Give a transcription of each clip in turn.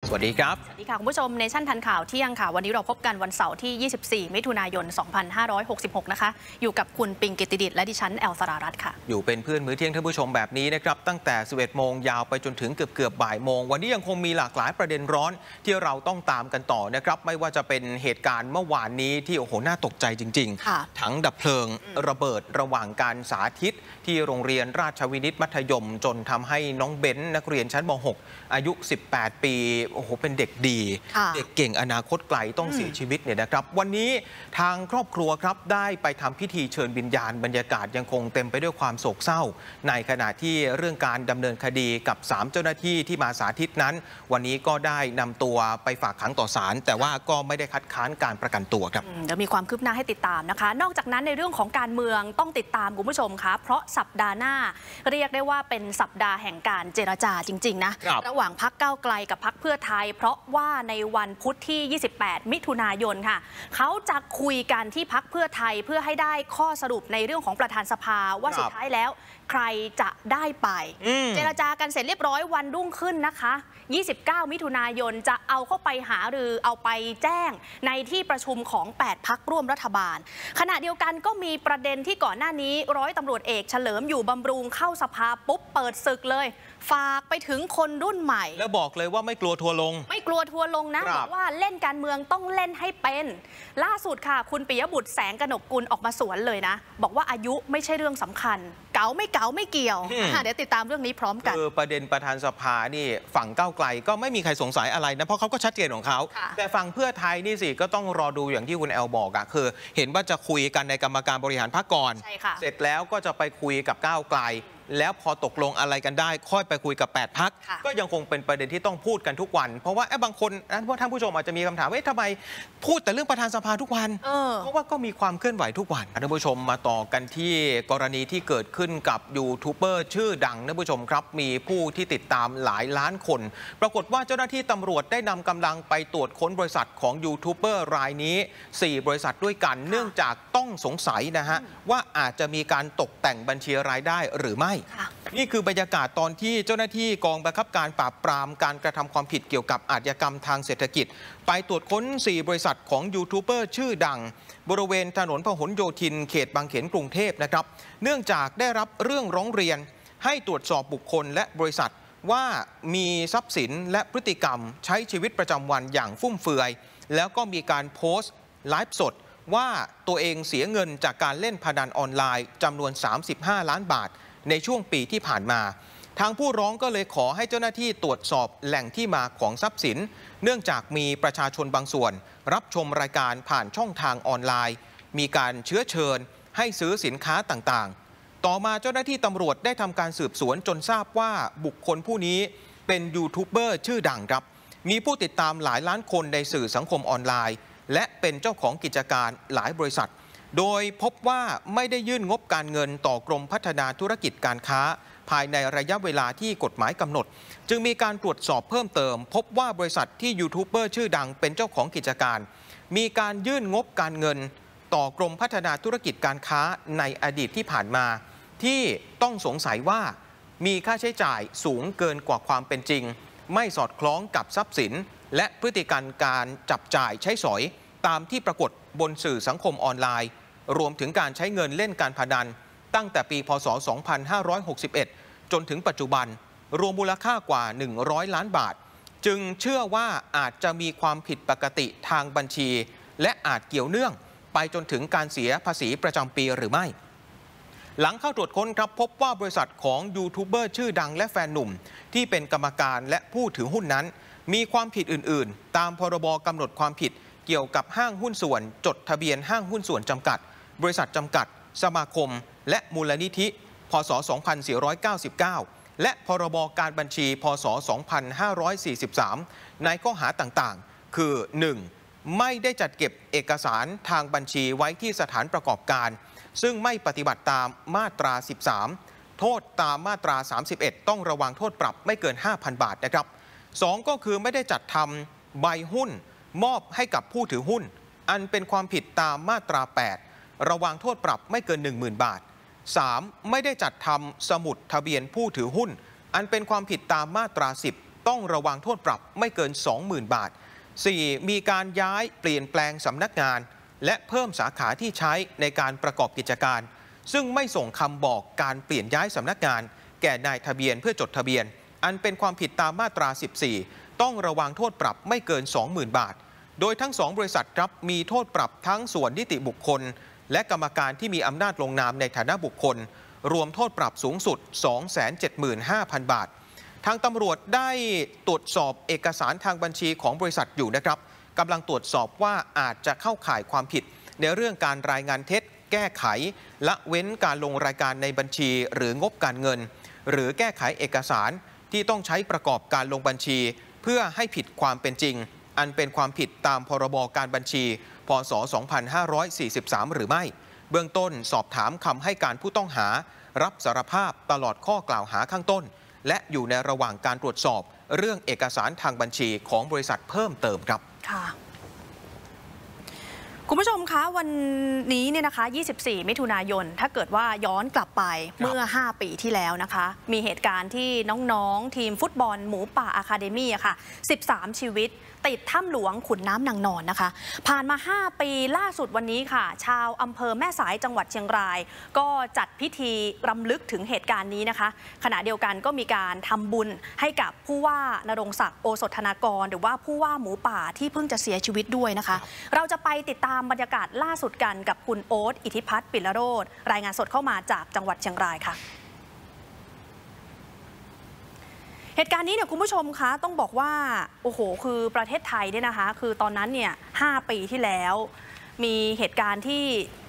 สวัสดีครับสวัสดีค่ะคุณผู้ชมเนชั่นทันข่าวเที่ยงค่ะวันนี้เราพบกันวันเสาร์ที่24มิถุนายน2566นะคะอยู่กับคุณปิงกิติดิษฐ์และดิฉันแอลสรารัตน์ค่ะอยู่เป็นเพื่อนมื้อเที่ยงท่านผู้ชมแบบนี้นะครับตั้งแต่11โมงยาวไปจนถึงเกือบบ่ายโมงวันนี้ยังคงมีหลากหลายประเด็นร้อนที่เราต้องตามกันต่อนะครับไม่ว่าจะเป็นเหตุการณ์เมื่อวานนี้ที่โอ้โหน่าตกใจจริงๆถังดับเพลิงระเบิดระหว่างการสาธิตที่โรงเรียนราชวินิตมัธยมจนทำให้น้องเบนซ์นักเรียนชั้นม.6 อายุ18 ปีโอ้โหเป็นเด็กดีเด็กเก่งอนาคตไกลต้องเสียชีวิตเนี่ยนะครับวันนี้ทางครอบครัวครับได้ไปทำพิธีเชิญวิญญาณบรรยากาศยังคงเต็มไปด้วยความโศกเศร้าในขณะที่เรื่องการดำเนินคดีกับ3เจ้าหน้าที่ที่มาสาธิตนั้นวันนี้ก็ได้นำตัวไปฝากขังต่อศาลแต่ว่าก็ไม่ได้คัดค้านการประกันตัวครับเดี๋ยวมีความคืบหน้าให้ติดตามนะคะนอกจากนั้นในเรื่องของการเมืองต้องติดตามคุณผู้ชมคะเพราะสัปดาห์หน้าเรียกได้ว่าเป็นสัปดาห์แห่งการเจรจาจริงๆนะระหว่างพรรคก้าวไกลกับพรรคเพื่อไทยเพราะว่าในวันพุธที่28มิถุนายนค่ะเขาจะคุยกันที่พรรคเพื่อไทยเพื่อให้ได้ข้อสรุปในเรื่องของประธานสภาว่าสุดท้ายแล้วใครจะได้ไปเจรจากันเสร็จเรียบร้อยวันรุ่งขึ้นนะคะ29มิถุนายนจะเอาเข้าไปหารือเอาไปแจ้งในที่ประชุมของ8พรรคร่วมรัฐบาลขณะเดียวกันก็มีประเด็นที่ก่อนหน้านี้ร้อยตำรวจเอกเฉลิมอยู่บำรุงเข้าสภาปุ๊บเปิดศึกเลยฝากไปถึงคนรุ่นใหม่แล้วบอกเลยว่าไม่กลัวทัวลงไม่กลัวทัวลงนะบอกว่าเล่นการเมืองต้องเล่นให้เป็นล่าสุดค่ะคุณปิยบุตรแสงกนกกุลออกมาสวนเลยนะบอกว่าอายุไม่ใช่เรื่องสำคัญเก๋าไม่เกี่ยวเดี๋ยวติดตามเรื่องนี้พร้อมกันประเด็นประธานสภานี่ฝั่งก้าวไกลก็ไม่มีใครสงสัยอะไรนะเพราะเขาก็ชัดเจนของเขาแต่ฝั่งเพื่อไทยนี่สิก็ต้องรอดูอย่างที่คุณแอลบอกอะคือเห็นว่าจะคุยกันในกรรมการบริหารพรรคก่อนเสร็จแล้วก็จะไปคุยกับก้าวไกลแล้วพอตกลงอะไรกันได้ค่อยไปคุยกับ8พรรคก็ยังคงเป็นประเด็นที่ต้องพูดกันทุกวันเพราะว่าบางคนท่านผู้ชมอาจจะมีคำถามว่าทำไมพูดแต่เรื่องประธานสภาทุกวันเพราะว่าก็มีความเคลื่อนไหวทุกวันท่านผู้ชมมาต่อกันที่กรณีที่เกิดขึ้นกับยูทูบเบอร์ชื่อดังท่านผู้ชมครับมีผู้ที่ติดตามหลายล้านคนปรากฏว่าเจ้าหน้าที่ตำรวจได้นำกำลังไปตรวจค้นบริษัทของยูทูบเบอร์รายนี้4บริษัทด้วยกันเนื่องจากต้องสงสัยนะฮะว่าอาจจะมีการตกแต่งบัญชีรายได้หรือไม่นี่คือบรรยากาศตอนที่เจ้าหน้าที่กองบังคับการปราบปรามการกระทำความผิดเกี่ยวกับอาชญากรรมทางเศรษฐกิจไปตรวจค้น4บริษัทของยูทูบเบอร์ชื่อดังบริเวณถนนพหลโยธินเขตบางเขนกรุงเทพนะครับเนื่องจากได้รับเรื่องร้องเรียนให้ตรวจสอบบุคคลและบริษัทว่ามีทรัพย์สินและพฤติกรรมใช้ชีวิตประจำวันอย่างฟุ่มเฟือยแล้วก็มีการโพสต์ไลฟ์สดว่าตัวเองเสียเงินจากการเล่นพนันออนไลน์จำนวน35ล้านบาทในช่วงปีที่ผ่านมาทางผู้ร้องก็เลยขอให้เจ้าหน้าที่ตรวจสอบแหล่งที่มาของทรัพย์สินเนื่องจากมีประชาชนบางส่วนรับชมรายการผ่านช่องทางออนไลน์มีการเชื้อเชิญให้ซื้อสินค้าต่างๆต่อมาเจ้าหน้าที่ตำรวจได้ทำการสืบสวนจนทราบว่าบุคคลผู้นี้เป็นยูทูบเบอร์ชื่อดังครับมีผู้ติดตามหลายล้านคนในสื่อสังคมออนไลน์และเป็นเจ้าของกิจการหลายบริษัทโดยพบว่าไม่ได้ยื่นงบการเงินต่อกรมพัฒนาธุรกิจการค้าภายในระยะเวลาที่กฎหมายกำหนดจึงมีการตรวจสอบเพิ่มเติมพบว่าบริษัทที่ยูทูบเบอร์ชื่อดังเป็นเจ้าของกิจการมีการยื่นงบการเงินต่อกรมพัฒนาธุรกิจการค้าในอดีตที่ผ่านมาที่ต้องสงสัยว่ามีค่าใช้จ่ายสูงเกินกว่าความเป็นจริงไม่สอดคล้องกับทรัพย์สินและพฤติกรรมการจับจ่ายใช้สอยตามที่ปรากฏบนสื่อสังคมออนไลน์รวมถึงการใช้เงินเล่นการพนันตั้งแต่ปีพ.ศ. 2561 จนถึงปัจจุบันรวมมูลค่ากว่า100ล้านบาทจึงเชื่อว่าอาจจะมีความผิดปกติทางบัญชีและอาจเกี่ยวเนื่องไปจนถึงการเสียภาษีประจำปีหรือไม่หลังเข้าตรวจค้นครับพบว่าบริษัทของยูทูบเบอร์ชื่อดังและแฟนหนุ่มที่เป็นกรรมการและผู้ถือหุ้นนั้นมีความผิดอื่นๆตามพรบกำหนดความผิดเกี่ยวกับห้างหุ้นส่วนจดทะเบียนห้างหุ้นส่วนจำกัดบริษัทจำกัดสมาคมและมูลนิธิพ.ศ. 2499และพรบการบัญชีพ.ศ. 2543ในข้อหาต่างๆคือ 1. ไม่ได้จัดเก็บเอกสารทางบัญชีไว้ที่สถานประกอบการซึ่งไม่ปฏิบัติตามมาตรา 13โทษตามมาตรา 31ต้องระวังโทษปรับไม่เกิน 5,000 บาทนะครับ 2. ก็คือไม่ได้จัดทำใบหุ้นมอบให้กับผู้ถือหุ้นอันเป็นความผิดตามมาตรา 8ระวังโทษปรับไม่เกิน 10,000 บาท 3. ไม่ได้จัดทำสมุดทะเบียนผู้ถือหุ้นอันเป็นความผิดตามมาตรา 10 ต้องระวังโทษปรับไม่เกิน 20,000 บาท 4. มีการย้ายเปลี่ยนแปลงสำนักงานและเพิ่มสาขาที่ใช้ในการประกอบกิจการซึ่งไม่ส่งคำบอกการเปลี่ยนย้ายสำนักงานแก่นายทะเบียนเพื่อจดทะเบียนอันเป็นความผิดตามมาตรา 14 ต้องระวังโทษปรับไม่เกิน 20,000 บาทโดยทั้ง2บริษัทรับมีโทษปรับทั้งส่วนนิติบุคคลและกรรมการที่มีอำนาจลงนามในฐานะบุคคลรวมโทษปรับสูงสุด 275,000 บาททางตำรวจได้ตรวจสอบเอกสารทางบัญชีของบริษัทอยู่นะครับกำลังตรวจสอบว่าอาจจะเข้าข่ายความผิดในเรื่องการรายงานเท็จแก้ไขละเว้นการลงรายการในบัญชีหรืองบการเงินหรือแก้ไขเอกสารที่ต้องใช้ประกอบการลงบัญชีเพื่อให้ผิดความเป็นจริงอันเป็นความผิดตามพรบการบัญชีพ.ศ. 2543 หรือไม่เบื้องต้นสอบถามคำให้การผู้ต้องหารับสารภาพตลอดข้อกล่าวหาข้างต้นและอยู่ในระหว่างการตรวจสอบเรื่องเอกสารทางบัญชีของบริษัทเพิ่มเติมครับค่ะคุณผู้ชมคะวันนี้เนี่ยนะคะ24 มิถุนายนถ้าเกิดว่าย้อนกลับไปเมื่อ5 ปีที่แล้วนะคะมีเหตุการณ์ที่น้องๆทีมฟุตบอลหมูป่าอะคาเดมี่ค่ะ13 ชีวิตติดถ้ำหลวงขุนน้ำนางนอนนะคะผ่านมา5 ปีล่าสุดวันนี้ค่ะชาวอำเภอแม่สายจังหวัดเชียงรายก็จัดพิธีรำลึกถึงเหตุการณ์นี้นะคะขณะเดียวกันก็มีการทำบุญให้กับผู้ว่านรงศักดิ์โอสถธนากรหรือว่าผู้ว่าหมูป่าที่เพิ่งจะเสียชีวิตด้วยนะคะเราจะไปติดตามบรรยากาศล่าสุดกันกับคุณโอ๊ตอิทธิพัฒน์ปิลโรจน์รายงานสดเข้ามาจากจังหวัดเชียงรายค่ะเหตุการณ์นี้เนี่ยคุณผู้ชมคะต้องบอกว่าโอ้โหคือประเทศไทยเนี่ยนะคะคือตอนนั้นเนี่ย5 ปีที่แล้วมีเหตุการณ์ที่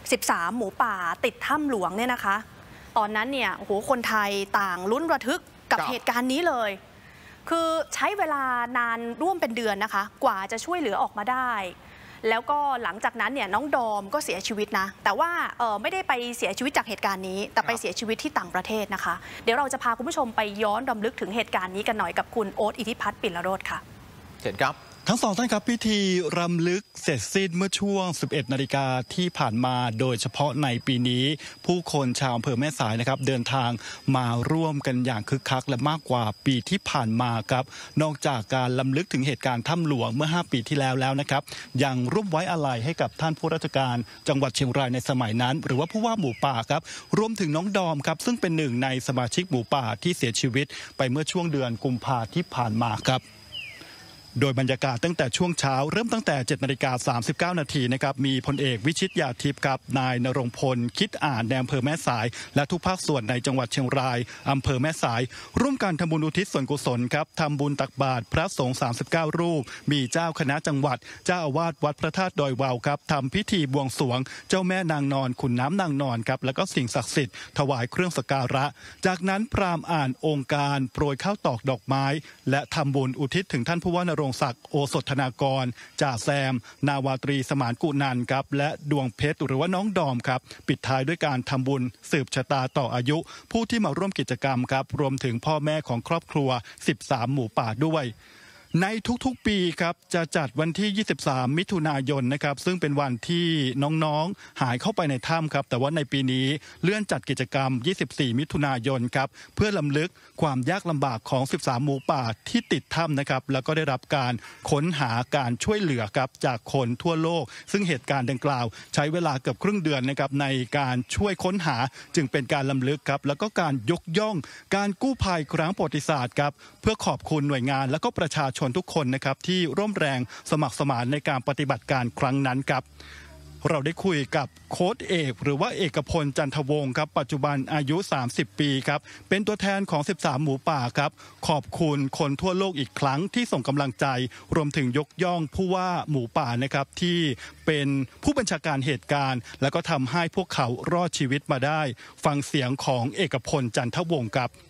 13 หมูป่าติดถ้ำหลวงเนี่ยนะคะตอนนั้นเนี่ยโอ้โหคนไทยต่างลุ้นระทึกกับเหตุการณ์นี้เลยคือใช้เวลานานร่วมเป็นเดือนนะคะกว่าจะช่วยเหลือออกมาได้แล้วก็หลังจากนั้นเนี่ยน้องดอมก็เสียชีวิตนะแต่ว่าไม่ได้ไปเสียชีวิตจากเหตุการณ์นี้แต่ไปเสียชีวิตที่ต่างประเทศนะคะเดี๋ยวเราจะพาคุณผู้ชมไปย้อนรำลึกถึงเหตุการณ์นี้กันหน่อยกับคุณโอ๊ตอิทธิพัฒน์ปิลโรจน์ค่ะเชิญครับทั้งสองท่านครับพิธีรำลึกเสร็จสิ้นเมื่อช่วง 11 นาฬิกาที่ผ่านมาโดยเฉพาะในปีนี้ผู้คนชาวอำเภอแม่สายนะครับเดินทางมาร่วมกันอย่างคึกคักและมากกว่าปีที่ผ่านมาครับนอกจากการรำลึกถึงเหตุการณ์ถ้ำหลวงเมื่อ5 ปีที่แล้วนะครับยังร่วมไว้อาลัยให้กับท่านผู้ราชการจังหวัดเชียงรายในสมัยนั้นหรือว่าผู้ว่าหมูป่าครับรวมถึงน้องดอมครับซึ่งเป็นหนึ่งในสมาชิกหมูป่าที่เสียชีวิตไปเมื่อช่วงเดือนกุมภาพันธ์ที่ผ่านมาครับโดยบรรยากาศตั้งแต่ช่วงเช้าเริ่มตั้งแต่ 7:39 นาทีนะครับมีพลเอกวิชิตยาทิพย์ครับนายณรงค์พลคิดอ่านในอำเภอแม่สายและทุกภาคส่วนในจังหวัดเชียงรายอำเภอแม่สายร่วมกันทำบุญอุทิศส่วนกุศลครับทำบุญตักบาตรพระสงฆ์39 รูปมีเจ้าคณะจังหวัดเจ้าอาวาสวัดพระธาตุดอยวาวครับทำพิธีบวงสรวงเจ้าแม่นางนอนขุนน้ำนางนอนครับแล้วก็สิ่งศักดิ์สิทธิ์ถวายเครื่องสักการะจากนั้นพราหมณ์อ่านองค์การโปรยข้าวตอกดอกไม้และทำบุญอุทิศถึงท่านผู้ว่านรงศักดิ์โอสถธนากรจ่าแซมนาวาตรีสมานกุนันครับและดวงเพชรหรือว่าน้องดอมครับปิดท้ายด้วยการทำบุญสืบชะตาต่ออายุผู้ที่มาร่วมกิจกรรมครับรวมถึงพ่อแม่ของครอบครัว13 หมู่ป่าด้วยในทุกๆปีครับจะจัดวันที่ 23 มิถุนายนนะครับซึ่งเป็นวันที่น้องๆหายเข้าไปในถ้ำครับแต่ว่าในปีนี้เลื่อนจัดกิจกรรม 24 มิถุนายนครับเพื่อรำลึกความยากลำบากของ13 หมูป่าที่ติดถ้ำนะครับแล้วก็ได้รับการค้นหาการช่วยเหลือครับจากคนทั่วโลกซึ่งเหตุการณ์ดังกล่าวใช้เวลาเกือบครึ่งเดือนนะครับในการช่วยค้นหาจึงเป็นการรำลึกครับแล้วก็การยกย่องการกู้ภัยครั้งประวัติศาสตร์ครับเพื่อขอบคุณหน่วยงานและก็ประชาชนทุกคนนะครับที่ร่วมแรงสมัครสมานในการปฏิบัติการครั้งนั้นครับเราได้คุยกับโค้ชเอกหรือว่าเอกพลจันทวงศ์ครับปัจจุบันอายุ30 ปีครับเป็นตัวแทนของ13 หมูป่าครับขอบคุณคนทั่วโลกอีกครั้งที่ส่งกำลังใจรวมถึงยกย่องผู้ว่าหมูป่านะครับที่เป็นผู้บัญชาการเหตุการณ์แล้วก็ทำให้พวกเขารอดชีวิตมาได้ฟังเสียงของเอกพลจันทวงศ์ครับ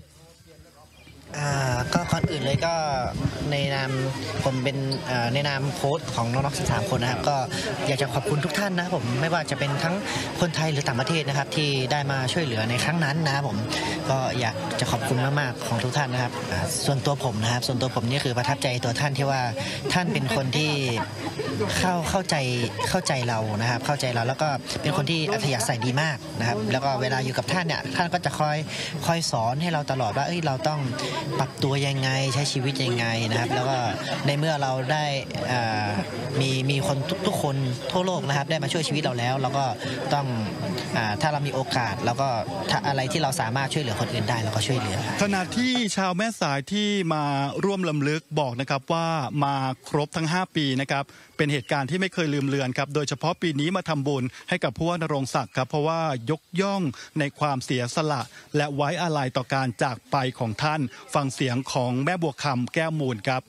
ก็ก่อนอื่นเลยก็ในนามผมเป็นในนามโค้ชของน้องๆ13 คนนะครับก็อยากจะขอบคุณทุกท่านนะครับผมไม่ว่าจะเป็นทั้งคนไทยหรือต่างประเทศนะครับที่ได้มาช่วยเหลือในครั้งนั้นนะครับผมก็อยากจะขอบคุณมากๆของทุกท่านนะครับส่วนตัวผมนี่คือประทับใจตัวท่านที่ว่าท่านเป็นคนที่เข้าใจเรานะครับเข้าใจเราแล้วก็เป็นคนที่อัธยาศัยดีมากนะครับแล้วก็เวลาอยู่กับท่านเนี่ยท่านก็จะคอยสอนให้เราตลอดว่าเราต้องปรับตัวยังไงใช้ชีวิตยังไงนะครับแล้วก็ในเมื่อเราได้มีคนทุกคนทั่วโลกนะครับได้มาช่วยชีวิตเราแล้วเราก็ต้องถ้าเรามีโอกาสแล้วก็ถ้าอะไรที่เราสามารถช่วยเหลือคนอื่นได้เราก็ช่วยเหลือขณะที่ชาวแม่สายที่มาร่วมรำลึกบอกนะครับว่ามาครบทั้ง5ปีนะครับเป็นเหตุการณ์ที่ไม่เคยลืมเลือนครับโดยเฉพาะปีนี้มาทำบุญให้กับผู้ว่านรงศักดิ์ครับเพราะว่ายกย่องในความเสียสละและไว้อาลัยต่อการจากไปของท่านฟังเสียงของแม่บัวคำแก้วมูลครับ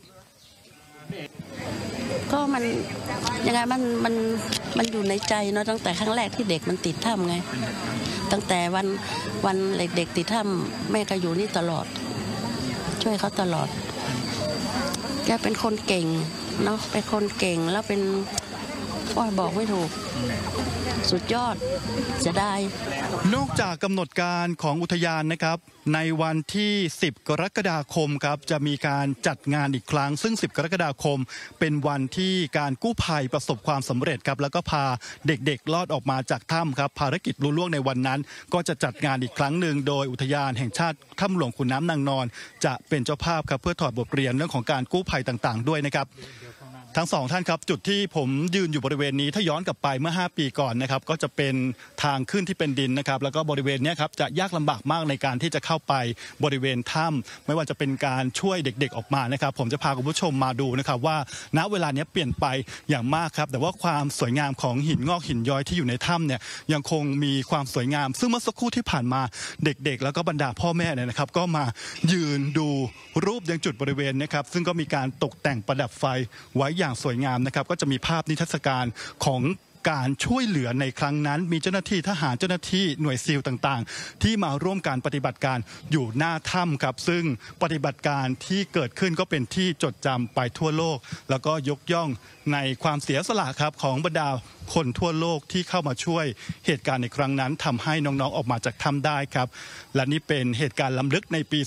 ก็มันยังไงมันอยู่ในใจเนาะตั้งแต่ครั้งแรกที่เด็กมันติดถ้ำไงตั้งแต่วันเด็กติดถ้ำแม่ก็อยู่นี่ตลอดช่วยเขาตลอดแกเป็นคนเก่งเนาะเป็นคนเก่งแล้วเป็นบอกไม่ถูกสุดยอดจะได้นอกจากกำหนดการของอุทยานนะครับในวันที่10กรกฎาคมครับจะมีการจัดงานอีกครั้งซึ่ง10กรกฎาคมเป็นวันที่การกู้ภัยประสบความสำเร็จครับแล้วก็พาเด็กๆรอดออกมาจากถ้ำครับภารกิจลุล่วงในวันนั้นก็จะจัดงานอีกครั้งหนึ่งโดยอุทยานแห่งชาติถ้ำหลวงขุนน้ำนางนอนจะเป็นเจ้าภาพครับเพื่อถอดบทเรียนเรื่องของการกู้ภัยต่างๆด้วยนะครับทั้งสองท่านครับจุดที่ผมยืนอยู่บริเวณนี้ถ้าย้อนกลับไปเมื่อ5ปีก่อนนะครับก็จะเป็นทางขึ้นที่เป็นดินนะครับแล้วก็บริเวณนี้ครับจะยากลำบากมากในการที่จะเข้าไปบริเวณถ้ำไม่ว่าจะเป็นการช่วยเด็กๆออกมานะครับผมจะพาคุณผู้ชมมาดูนะครับว่าณเวลานี้เปลี่ยนไปอย่างมากครับแต่ว่าความสวยงามของหินงอกหินย้อยที่อยู่ในถ้ำเนี่ยยังคงมีความสวยงามซึ่งเมื่อสักครู่ที่ผ่านมาเด็กๆแล้วก็บรรดาพ่อแม่เนี่ยนะครับก็มายืนดูรูปยังจุดบริเวณนะครับซึ่งก็มีการตกแต่งประดับไฟไว้อย่างสวยงามนะครับก็จะมีภาพนิทรรศการของการช่วยเหลือในครั้งนั้นมีเจ้าหน้าที่ทหารเจ้าหน้าที่หน่วยซีลต่างๆที่มาร่วมการปฏิบัติการอยู่หน้าถ้ำครับซึ่งปฏิบัติการที่เกิดขึ้นก็เป็นที่จดจำไปทั่วโลกแล้วก็ยกย่องในความเสียสละครับของบรรดาคนทั่วโลกที่เข้ามาช่วยเหตุการณ์ในครั้งนั้นทำให้น้องๆออกมาจากถ้ำได้ครับและนี่เป็นเหตุการณ์ล้ำลึกในปี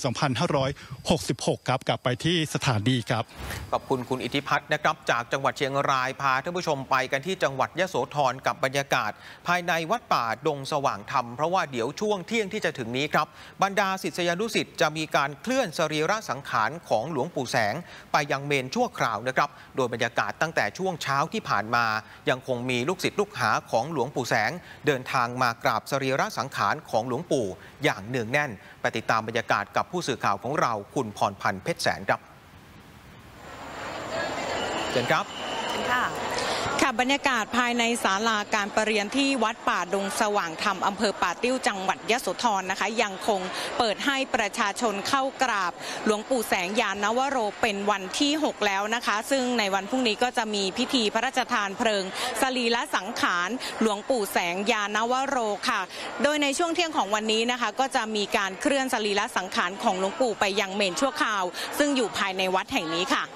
2566 ครับกลับไปที่สถานีครับขอบคุณคุณอิทธิพัฒน์นะครับจากจังหวัดเชียงรายพาท่านผู้ชมไปกันที่จังหวัดยโสธรกับบรรยากาศภายในวัดป่าดงสว่างธรรมเพราะว่าเดี๋ยวช่วงเที่ยงที่จะถึงนี้ครับบรรดาศิษยานุศิษย์จะมีการเคลื่อนสรีระสังขารของหลวงปู่แสงไปยังเมนชั่วคราวนะครับโดยบรรยากาศตั้งแต่ช่วงเช้าที่ผ่านมายังคงมีลูกศิษย์ลูกหาของหลวงปู่แสงเดินทางมากราบสรีระสังขารของหลวงปู่อย่างเนืองแน่นไปติดตามบรรยากาศกับผู้สื่อข่าวของเราคุณพรพันธ์เพชรแสนครับเชิญครับค่ะบรรยากาศภายในศาลาการประเรียนที่วัดป่าดงสว่างธรรมอำเภอป่าติ้วจังหวัดยโสธรนะคะยังคงเปิดให้ประชาชนเข้ากราบหลวงปู่แสงยานนวโรเป็นวันที่6แล้วนะคะซึ่งในวันพรุ่งนี้ก็จะมีพิธีพระราชทานเพลิงสรีระสังขารหลวงปู่แสงยานนวโรค่ะโดยในช่วงเที่ยงของวันนี้นะคะก็จะมีการเคลื่อนสรีระสังขารของหลวงปู่ไปยังเมนชั่วคราวซึ่งอยู่ภายในวัดแห่งนี้ค่ะ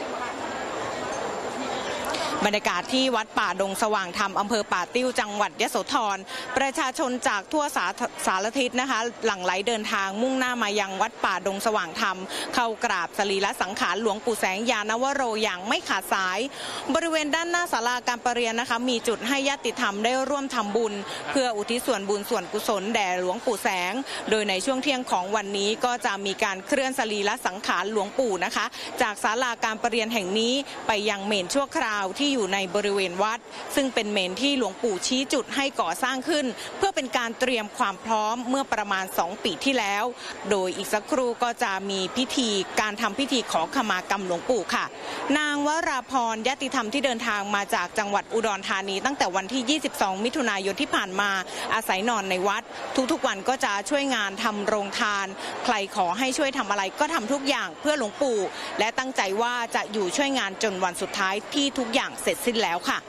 บรรยากาศที่วัดป่าดงสว่างธรรมอำเภอป่าติ้วจังหวัดยโสธรประชาชนจากทั่วสารทิศนะคะหลั่งไหลเดินทางมุ่งหน้ามายังวัดป่าดงสว่างธรรมเข้ากราบสรีระสังขารหลวงปู่แสงยานนวโรอย่างไม่ขาดสายบริเวณด้านหน้าศาลาการประเรียนนะคะมีจุดให้ญาติธรรมได้ร่วมทำบุญเพื่ออุทิศส่วนบุญส่วนกุศลแด่หลวงปู่แสงโดยในช่วงเที่ยงของวันนี้ก็จะมีการเคลื่อนสรีระสังขารหลวงปู่นะคะจากศาลาการประเรียนแห่งนี้ไปยังเมนชั่วคราวที่อยู่ในบริเวณวัดซึ่งเป็นเมนที่หลวงปู่ชี้จุดให้ก่อสร้างขึ้นเพื่อเป็นการเตรียมความพร้อมเมื่อประมาณ2 ปีที่แล้วโดยอีกสักครู่ก็จะมีการทำพิธีขอขมากรรมหลวงปู่ค่ะนางวราพรญาติธรรมที่เดินทางมาจากจังหวัดอุดรธานีตั้งแต่วันที่22 มิถุนายนที่ผ่านมาอาศัยนอนในวัดทุกๆวันก็จะช่วยงานทำโรงทานใครขอให้ช่วยทำอะไรก็ทำทุกอย่างเพื่อหลวงปู่และตั้งใจว่าจะอยู่ช่วยงานจนวันสุดท้ายที่ทุกอย่างเสร็จสิ้นแล้วค่ะ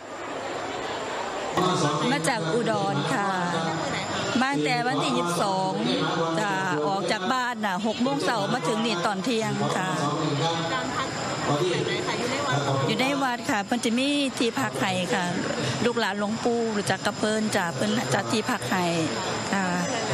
มาจากอุดรค่ะมาแต่วันที่22จะออกจากบ้าน6 โมงเช้ามาถึงนี่ตอนเที่ยงค่ะอยู่ในวัดค่ะเพิ่นจะมีที่พักให้ค่ะลูกหลานหลวงปู่รู้จักกับเพิ่นจ้ะเพิ่นจัดที่พักให้ค่ะ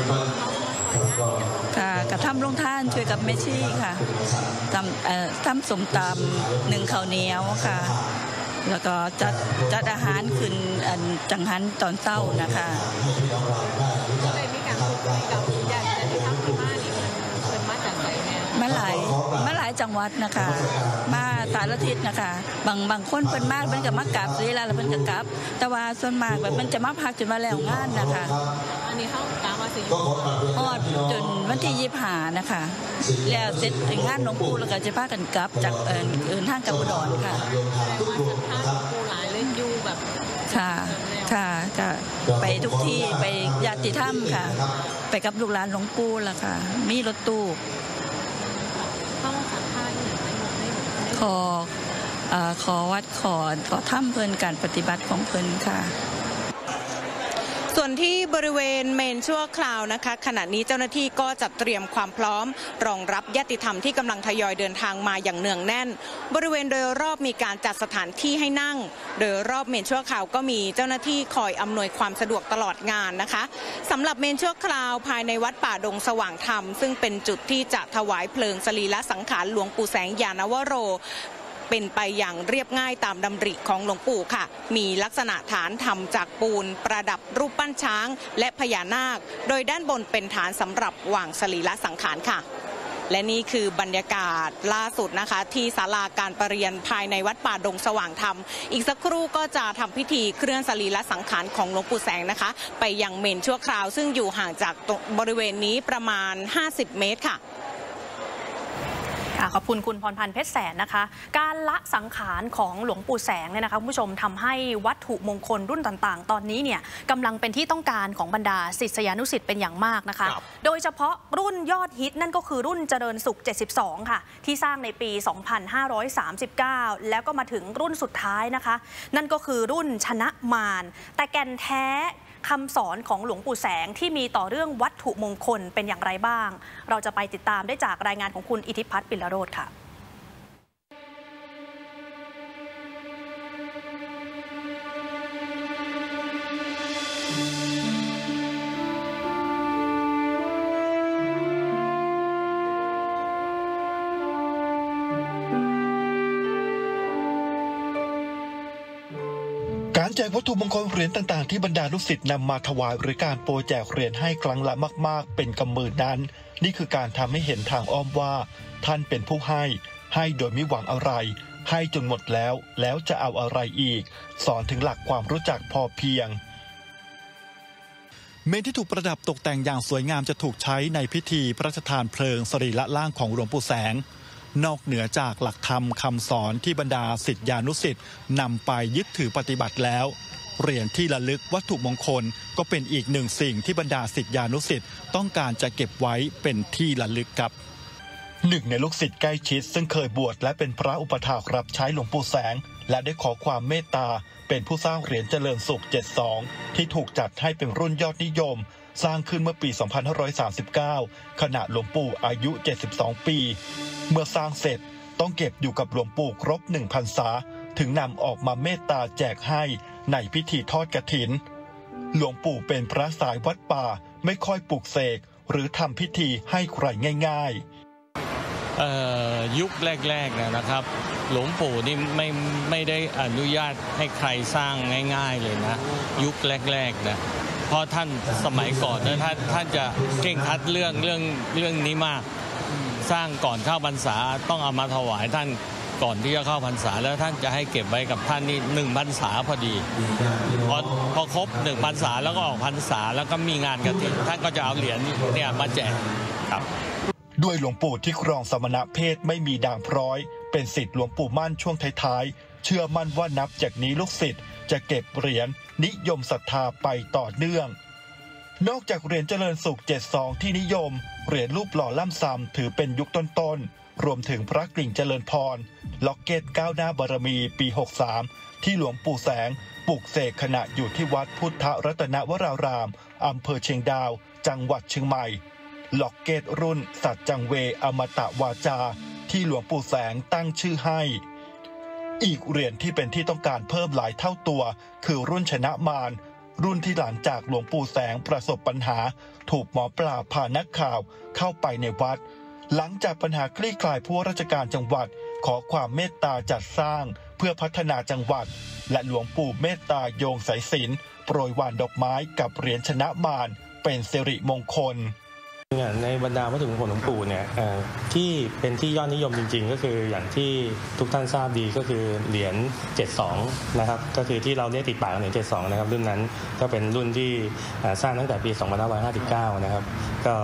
กระทำโรงทานช่วยกับแม่ชีค่ะทำสมตำ1ข้าวเหนียวค่ะแล้วก็จัดอาหารขึ้นจังหันตอนเช้านะคะเลยมีการพูดคุยกับญาติที่ทำที่บ้านนี่เพิ่นมาจากไหนแม่มาหลายจังหวัดนะคะมาสารทิศนะคะบางคนเพิ่นมากเพิ่นก็มากราบศรีแล้วเพิ่นก็กลับแต่ว่าส่วนมากแบบมันจะมาพักจนมาแล้วงานนะคะอันนี้เขากาว่าสิจนวันที่25นะคะแล้วเสร็จงานหลวงปู่แล้วก็จะพากันกลับจากทางกลับอุดรค่ะหลายเล่นอยู่แบบค่ะก็ไปทุกที่ไปญาติธรรมค่ะไปกับลูกหลานหลวงปู่ล่ะค่ะมีรถตู้เข้าสัมภาษณ์ขอวัดขอถ้ำเพิ่นการปฏิบัติของเพิ่นค่ะส่วนที่บริเวณเมนชั่วคราวนะคะขณะนี้เจ้าหน้าที่ก็จัดเตรียมความพร้อมรองรับญาติธรรมที่กำลังทยอยเดินทางมาอย่างเนืองแน่นบริเวณโดยรอบมีการจัดสถานที่ให้นั่งโดยรอบเมนชั่วคราวก็มีเจ้าหน้าที่คอยอำนวยความสะดวกตลอดงานนะคะสำหรับเมนชั่วคราวภายในวัดป่าดงสว่างธรรมซึ่งเป็นจุดที่จะถวายเพลิงสรีระสังขารหลวงปู่แสงยานวโรเป็นไปอย่างเรียบง่ายตามดำริของหลวงปู่ค่ะมีลักษณะฐานทำจากปูนประดับรูปปั้นช้างและพญานาคโดยด้านบนเป็นฐานสำหรับวางสรีระสังขารค่ะและนี่คือบรรยากาศล่าสุดนะคะที่ศาลาการประเรียนภายในวัดป่าดงสว่างธรรมอีกสักครู่ก็จะทำพิธีเคลื่อนสรีระสังขารของหลวงปู่แสงนะคะไปยังเมนชั่วคราวซึ่งอยู่ห่างจากบริเวณนี้ประมาณ50 เมตรค่ะขอบคุณคุณพรพันธ์เพชรแสนนะคะการละสังขารของหลวงปู่แสงเนี่ยนะคะคุณผู้ชมทำให้วัตถุมงคลรุ่นต่างๆตอนนี้เนี่ยกำลังเป็นที่ต้องการของบรรดาศิษยานุศิษย์เป็นอย่างมากนะคะโดยเฉพาะรุ่นยอดฮิตนั่นก็คือรุ่นเจริญสุข72ค่ะที่สร้างในปี 2539 แล้วก็มาถึงรุ่นสุดท้ายนะคะนั่นก็คือรุ่นชนะมารแต่แก่นแท้คำสอนของหลวงปู่แสงที่มีต่อเรื่องวัตถุมงคลเป็นอย่างไรบ้างเราจะไปติดตามได้จากรายงานของคุณอิทธิพัฒน์ปิลโรจน์ค่ะการแจกวัตถุมงคลเหรียญต่างๆที่บรรดาลูกศิษย์นำมาถวายหรือการโปรแจกเหรียญให้ครั้งละมากๆเป็นกำมือนั้นนี่คือการทำให้เห็นทางอ้อมว่าท่านเป็นผู้ให้โดยไม่หวังอะไรให้จนหมดแล้วจะเอาอะไรอีกสอนถึงหลักความรู้จักพอเพียงเมนที่ถูกประดับตกแต่งอย่างสวยงามจะถูกใช้ในพิธีพระราชทานเพลิงสรีระร่างของหลวงปู่แสงนอกเหนือจากหลักธรรมคำสอนที่บรรดาศิษยานุศิษย์นำไปยึดถือปฏิบัติแล้วเหรียญที่ระลึกวัตถุมงคลก็เป็นอีกหนึ่งสิ่งที่บรรดาศิษยานุศิษย์ต้องการจะเก็บไว้เป็นที่ระลึกครับหนึ่งในลูกศิษย์ใกล้ชิดซึ่งเคยบวชและเป็นพระอุปถากรับใช้หลวงปู่แสงและได้ขอความเมตตาเป็นผู้สร้างเหรียญเจริญสุข72ที่ถูกจัดให้เป็นรุ่นยอดนิยมสร้างขึ้นเมื่อปี 2539 ขณะหลวงปู่อายุ 72 ปี เมื่อสร้างเสร็จต้องเก็บอยู่กับหลวงปู่ครบ 1 พรรษาถึงนำออกมาเมตตาแจกให้ในพิธีทอดกฐินหลวงปู่เป็นพระสายวัดป่าไม่ค่อยปลุกเสกหรือทำพิธีให้ใครง่ายๆยุคแรกๆนะครับหลวงปู่นี่ไม่ได้อนุญาตให้ใครสร้างง่ายๆเลยนะยุคแรกๆนะเพราะท่านสมัยก่อนนะท่านจะเคร่งครัดเรื่องนี้มากสร้างก่อนเข้าพรรษาต้องเอามาถวายท่านก่อนที่จะเข้าพรรษาแล้วท่านจะให้เก็บไว้กับท่านนี่1 พรรษาพอดีพอครบ1 พรรษาแล้วก็ออกพรรษาแล้วก็มีงานกฐินท่านก็จะเอาเหรียญเนี่ยมาแจกครับด้วยหลวงปู่ที่ครองสมณเพศไม่มีด่างพร้อยเป็นศิษย์หลวงปู่มั่นช่วงท้ายๆเชื่อมั่นว่านับจากนี้ลูกศิษย์จะเก็บเหรียญนิยมศรัทธาไปต่อเนื่องนอกจากเหรียญเจริญสุข72ที่นิยมเหรียญรูปหล่อล่ำซำถือเป็นยุคต้นๆรวมถึงพระกริ่งเจริญพรล็อกเก็ตก้าวหน้าบารมีปี63ที่หลวงปู่แสงปลุกเสกขณะอยู่ที่วัดพุทธรัตนวรารามอำเภอเชียงดาวจังหวัดเชียงใหม่ล็อกเก็ตรุ่นสัจจังเวอมตะวาจาที่หลวงปู่แสงตั้งชื่อให้อีกเหรียญที่เป็นที่ต้องการเพิ่มหลายเท่าตัวคือรุ่นชนะมารรุ่นที่หลังจากหลวงปู่แสงประสบปัญหาถูกหมอปลาพานักข่าวเข้าไปในวัดหลังจากปัญหาคลี่คลายผู้ว่าราชการจังหวัดขอความเมตตาจัดสร้างเพื่อพัฒนาจังหวัดและหลวงปู่เมตตาโยงสายสิญจน์โปรยวานดอกไม้กับเหรียญชนะมารเป็นสิริมงคลในบรรดาวัตถุมงคลหลวงปู่เนี่ยที่เป็นที่ยอดนิยมจริงๆก็คืออย่างที่ทุกท่านทราบดีก็คือเหรียญ72นะครับก็คือที่เราเรียกติดปากเหรียญ72นะครับรุ่นนั้นก็เป็นรุ่นที่สร้างตั้งแต่ปี2559นะครับก็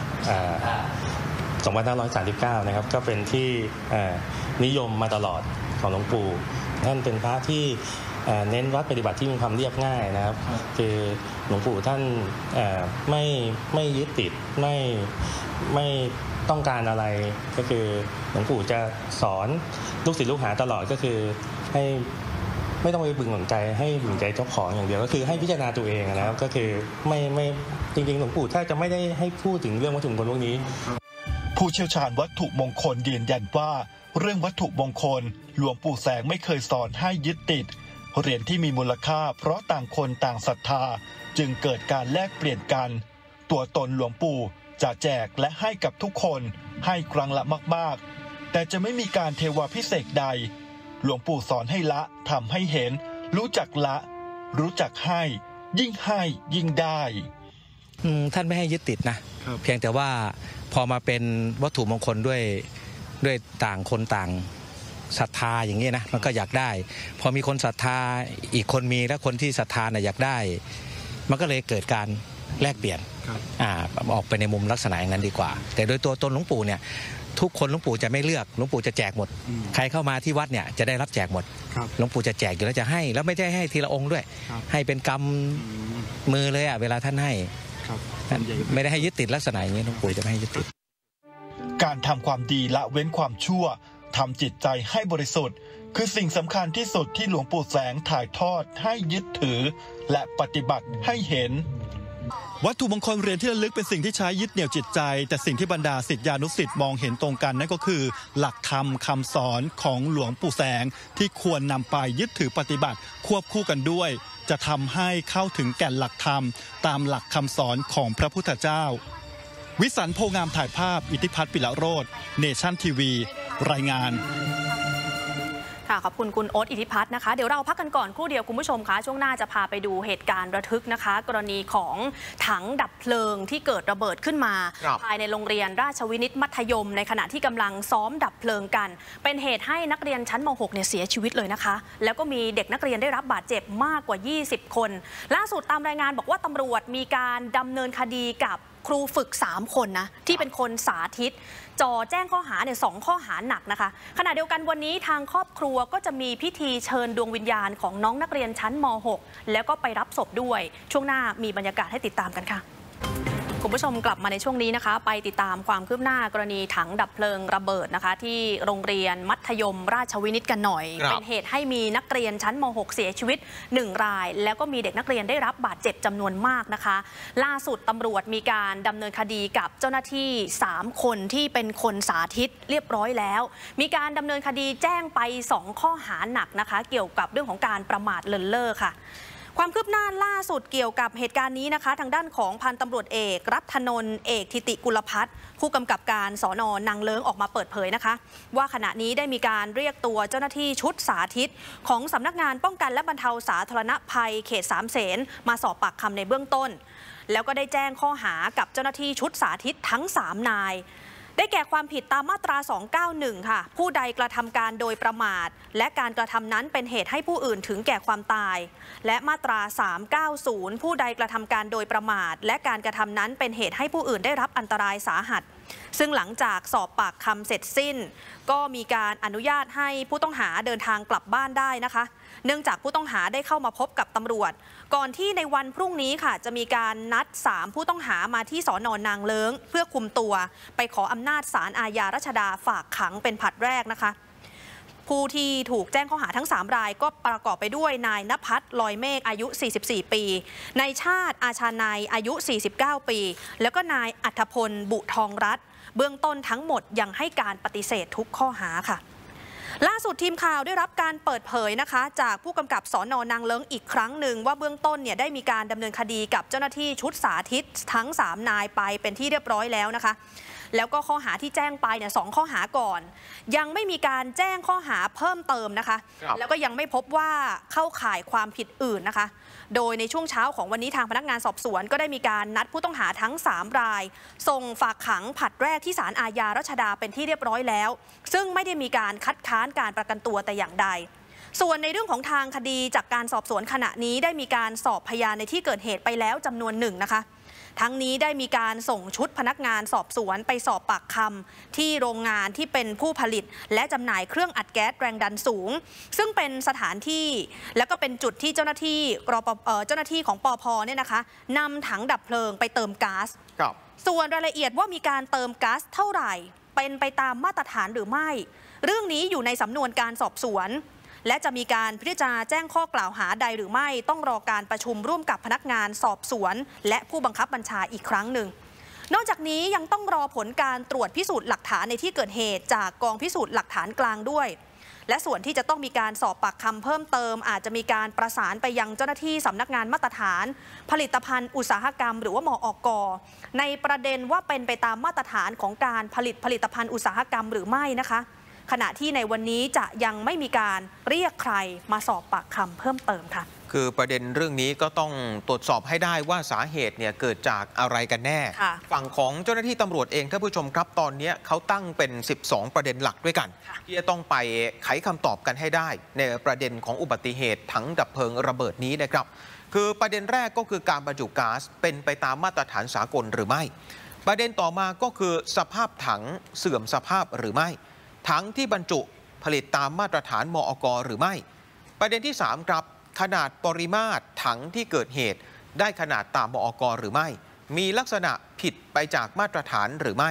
2539นะครับก็เป็นที่นิยมมาตลอดของหลวงปู่ท่านเป็นพระที่เน้นวัดปฏิบัติที่มีความเรียบง่ายนะครับคือหลวงปู่ท่านไม่ยึดติดไม่ต้องการอะไรก็คือหลวงปู่จะสอนลูกศิษย์ลูกหาตลอดก็คือให้ไม่ต้องไปบึงสนใจให้บึงใจเจ้าของอย่างเดียวก็คือให้พิจารณาตัวเองนะครับก็คือไม่จริงๆหลวงปู่แทบจะไม่ได้ให้พูดถึงเรื่องวัตถุมงคลพวกนี้ผู้เชี่ยวชาญวัตถุมงคลยืนยันว่าเรื่องวัตถุมงคลหลวงปู่แสงไม่เคยสอนให้ยึดติดเหรียญที่มีมูลค่าเพราะต่างคนต่างศรัทธาจึงเกิดการแลกเปลี่ยนกันตัวตนหลวงปู่จะแจกและให้กับทุกคนให้ครั้งละมากๆแต่จะไม่มีการเทวาพิเศษใดหลวงปู่สอนให้ละทำให้เห็นรู้จักละรู้จักให้ยิ่งได้ท่านไม่ให้ยึดติดนะเพียงแต่ว่าพอมาเป็นวัตถุมงคลด้วยต่างคนต่างศรัทธาอย่างนี้นะมันก็อยากได้พอมีคนศรัทธาอีกคนมีและคนที่ศรัทธาอยากได้มันก็เลยเกิดการแลกเปลี่ยนออกไปในมุมลักษณะอย่างนั้นดีกว่าแต่โดยตัวตนหลวงปู่เนี่ยทุกคนหลวงปู่จะไม่เลือกหลวงปู่จะแจกหมดใครเข้ามาที่วัดเนี่ยจะได้รับแจกหมดหลวงปู่จะแจกอยู่แล้วจะให้แล้วไม่ได้ให้ทีละองค์ด้วยให้เป็นกำมือเลยเวลาท่านให้ไม่ได้ให้ยึดติดลักษณะอย่างนี้หลวงปู่จะไม่ให้ยึดติดการทำความดีละเว้นความชั่วทำจิตใจให้บริสุทธิ์คือสิ่งสำคัญที่สุดที่หลวงปู่แสงถ่ายทอดให้ยึดถือและปฏิบัติให้เห็นวัตถุมงคลเหรียญที่ระลึกเป็นสิ่งที่ใช้ยึดเหนี่ยวจิตใจแต่สิ่งที่บรรดาศิษยานุศิษย์มองเห็นตรงกันนั่นก็คือหลักธรรมคำสอนของหลวงปู่แสงที่ควรนำไปยึดถือปฏิบัติควบคู่กันด้วยจะทำให้เข้าถึงแก่นหลักธรรมตามหลักคำสอนของพระพุทธเจ้าวิสันต์โพงามถ่ายภาพอิทธิพัฒน์ปิละโรจน์เนชั่นทีวีรายงานค่ะขอบคุณคุณโอ๊ตอิทธิพัฒน์นะคะเดี๋ยวเราพักกันก่อนครู่เดียวคุณผู้ชมคะช่วงหน้าจะพาไปดูเหตุการณ์ระทึกนะคะกรณีของถังดับเพลิงที่เกิดระเบิดขึ้นมาภายในโรงเรียนราชวินิตมัธยมในขณะที่กำลังซ้อมดับเพลิงกันเป็นเหตุให้นักเรียนชั้นม.6 เนี่ยเสียชีวิตเลยนะคะแล้วก็มีเด็กนักเรียนได้รับบาดเจ็บมากกว่า20คนล่าสุดตามรายงานบอกว่าตำรวจมีการดำเนินคดีกับครูฝึก3คนนะที่เป็นคนสาธิตจ่อแจ้งข้อหาเนี่ย2ข้อหาหนักนะคะขณะเดียวกันวันนี้ทางครอบครัวก็จะมีพิธีเชิญดวงวิญญาณของน้องนักเรียนชั้นม.6 แล้วก็ไปรับศพด้วยช่วงหน้ามีบรรยากาศให้ติดตามกันค่ะคุณผู้ชมกลับมาในช่วงนี้นะคะไปติดตามความคืบหน้ากรณีถังดับเพลิงระเบิดนะคะที่โรงเรียนมัธยมราชวินิตกันหน่อยเป็นเหตุให้มีนักเรียนชั้นม.6 เสียชีวิต1รายแล้วก็มีเด็กนักเรียนได้รับบาดเจ็บจำนวนมากนะคะล่าสุดตำรวจมีการดำเนินคดีกับเจ้าหน้าที่3คนที่เป็นคนสาธิตเรียบร้อยแล้วมีการดำเนินคดีแจ้งไป2ข้อหาหนักนะคะเกี่ยวกับเรื่องของการประมาทเลินเล่อค่ะความคืบหน้าล่าสุดเกี่ยวกับเหตุการณ์นี้นะคะทางด้านของพันตำรวจเอกรัฐนนท์เอกธิติกุลพัฒน์ผู้กำกับการสน.นางเลิ้งออกมาเปิดเผยนะคะว่าขณะนี้ได้มีการเรียกตัวเจ้าหน้าที่ชุดสาธิตของสำนักงานป้องกันและบรรเทาสาธารณภัยเขต3 เสนมาสอบปากคำในเบื้องต้นแล้วก็ได้แจ้งข้อหากับเจ้าหน้าที่ชุดสาธิตทั้ง3นายได้แก่ความผิดตามมาตรา 291 ค่ะผู้ใดกระทำการโดยประมาทและการกระทำนั้นเป็นเหตุให้ผู้อื่นถึงแก่ความตายและมาตรา 390 ผู้ใดกระทำการโดยประมาทและการกระทำนั้นเป็นเหตุให้ผู้อื่นได้รับอันตรายสาหัสซึ่งหลังจากสอบปากคำเสร็จสิ้นก็มีการอนุญาตให้ผู้ต้องหาเดินทางกลับบ้านได้นะคะเนื่องจากผู้ต้องหาได้เข้ามาพบกับตำรวจก่อนที่ในวันพรุ่งนี้ค่ะจะมีการนัด3ผู้ต้องหามาที่สน.นางเลิ้งเพื่อคุมตัวไปขออำนาจศาลอาญารัชดาฝากขังเป็นผลัดแรกนะคะผู้ที่ถูกแจ้งข้อหาทั้ง3รายก็ประกอบไปด้วยนายณภัทรลอยเมฆอายุ44ปีนายชาติอาชานัยอายุ49ปีแล้วก็นายอัธพลบุทองรัตน์เบื้องต้นทั้งหมดยังให้การปฏิเสธทุกข้อหาค่ะล่าสุดทีมข่าวได้รับการเปิดเผยนะคะจากผู้กำกับสน.นางเลิ้งอีกครั้งหนึ่งว่าเบื้องต้นเนี่ยได้มีการดำเนินคดีกับเจ้าหน้าที่ชุดสาธิตทั้ง3นายไปเป็นที่เรียบร้อยแล้วนะคะแล้วก็ข้อหาที่แจ้งไปเนี่ย2 ข้อหาก่อนยังไม่มีการแจ้งข้อหาเพิ่มเติมนะคะแล้วก็ยังไม่พบว่าเข้าข่ายความผิดอื่นนะคะโดยในช่วงเช้าของวันนี้ทางพนักงานสอบสวนก็ได้มีการนัดผู้ต้องหาทั้ง3 รายส่งฝากขังผลัดแรกที่ศาลอาญารัชดาเป็นที่เรียบร้อยแล้วซึ่งไม่ได้มีการคัดค้านการประกันตัวแต่อย่างใดส่วนในเรื่องของทางคดีจากการสอบสวนขณะนี้ได้มีการสอบพยานในที่เกิดเหตุไปแล้วจำนวนหนึ่งนะคะทั้งนี้ได้มีการส่งชุดพนักงานสอบสวนไปสอบปากคำที่โรงงานที่เป็นผู้ผลิตและจำหน่ายเครื่องอัดแก๊สแรงดันสูงซึ่งเป็นสถานที่และก็เป็นจุดที่เจ้าหน้าที่ของปภเนี่ยนะคะนำถังดับเพลิงไปเติมก๊าซส่วนรายละเอียดว่ามีการเติมก๊าซเท่าไหร่เป็นไปตามมาตรฐานหรือไม่เรื่องนี้อยู่ในสำนวนการสอบสวนและจะมีการพิจารณาแจ้งข้อกล่าวหาใดหรือไม่ต้องรอการประชุมร่วมกับพนักงานสอบสวนและผู้บังคับบัญชาอีกครั้งหนึ่งนอกจากนี้ยังต้องรอผลการตรวจพิสูจน์หลักฐานในที่เกิดเหตุจากกองพิสูจน์หลักฐานกลางด้วยและส่วนที่จะต้องมีการสอบปากคำเพิ่มเติมอาจจะมีการประสานไปยังเจ้าหน้าที่สำนักงานมาตรฐานผลิตภัณฑ์อุตสาหกรรมหรือว่ามอก.ในประเด็นว่าเป็นไปตามมาตรฐานของการผลิตภัณฑ์อุตสาหกรรมหรือไม่นะคะขณะที่ในวันนี้จะยังไม่มีการเรียกใครมาสอบปากคำเพิ่มเติมค่ะคือประเด็นเรื่องนี้ก็ต้องตรวจสอบให้ได้ว่าสาเหตุเนี่ยเกิดจากอะไรกันแน่ฝั่งของเจ้าหน้าที่ตำรวจเองท่านผู้ชมครับตอนนี้เขาตั้งเป็น12ประเด็นหลักด้วยกันที่จะต้องไปไขคำตอบกันให้ได้ในประเด็นของอุบัติเหตุถังดับเพลิงระเบิดนี้นะครับคือประเด็นแรกก็คือการบรรจุก๊าซเป็นไปตามมาตรฐานสากลหรือไม่ประเด็นต่อมาก็คือสภาพถังเสื่อมสภาพหรือไม่ถังที่บรรจุผลิตตามมาตรฐานมอก.หรือไม่ประเด็นที่3ครับขนาดปริมาตรถังที่เกิดเหตุได้ขนาดตามมอก.หรือไม่มีลักษณะผิดไปจากมาตรฐานหรือไม่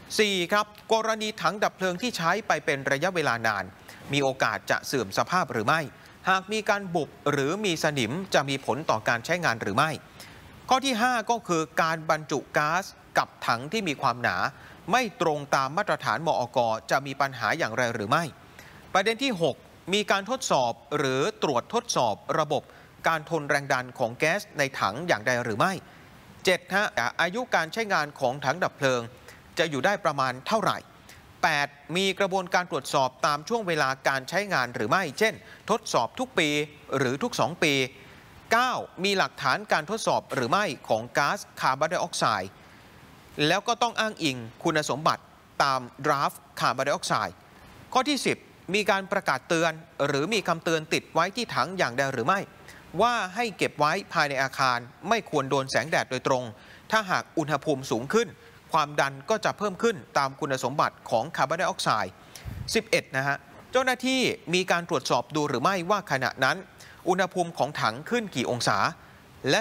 4ครับกรณีถังดับเพลิงที่ใช้ไปเป็นระยะเวลานานมีโอกาสจะเสื่อมสภาพหรือไม่หากมีการบุบหรือมีสนิมจะมีผลต่อการใช้งานหรือไม่ข้อที่5ก็คือการบรรจุก๊าซกับถังที่มีความหนาไม่ตรงตามมาตรฐานมอก.จะมีปัญหาอย่างไรหรือไม่ประเด็นที่6มีการทดสอบหรือตรวจทดสอบระบบการทนแรงดันของแก๊สในถังอย่างใดหรือไม่7อายุการใช้งานของถังดับเพลิงจะอยู่ได้ประมาณเท่าไหร่8มีกระบวนการตรวจสอบตามช่วงเวลาการใช้งานหรือไม่เช่นทดสอบทุกปีหรือทุก2ปี9มีหลักฐานการทดสอบหรือไม่ของก๊าซคาร์บอนไดออกไซด์แล้วก็ต้องอ้างอิงคุณสมบัติตามดราฟต์คาร์บอนไดออกไซด์ข้อที่10มีการประกาศเตือนหรือมีคำเตือนติดไว้ที่ถังอย่างใดหรือไม่ว่าให้เก็บไว้ภายในอาคารไม่ควรโดนแสงแดดโดยตรงถ้าหากอุณหภูมิสูงขึ้นความดันก็จะเพิ่มขึ้นตามคุณสมบัติของคาร์บอนไดออกไซด์11นะฮะเจ้าหน้าที่มีการตรวจสอบดูหรือไม่ว่าขณะนั้นอุณหภูมิของถังขึ้นกี่องศาและ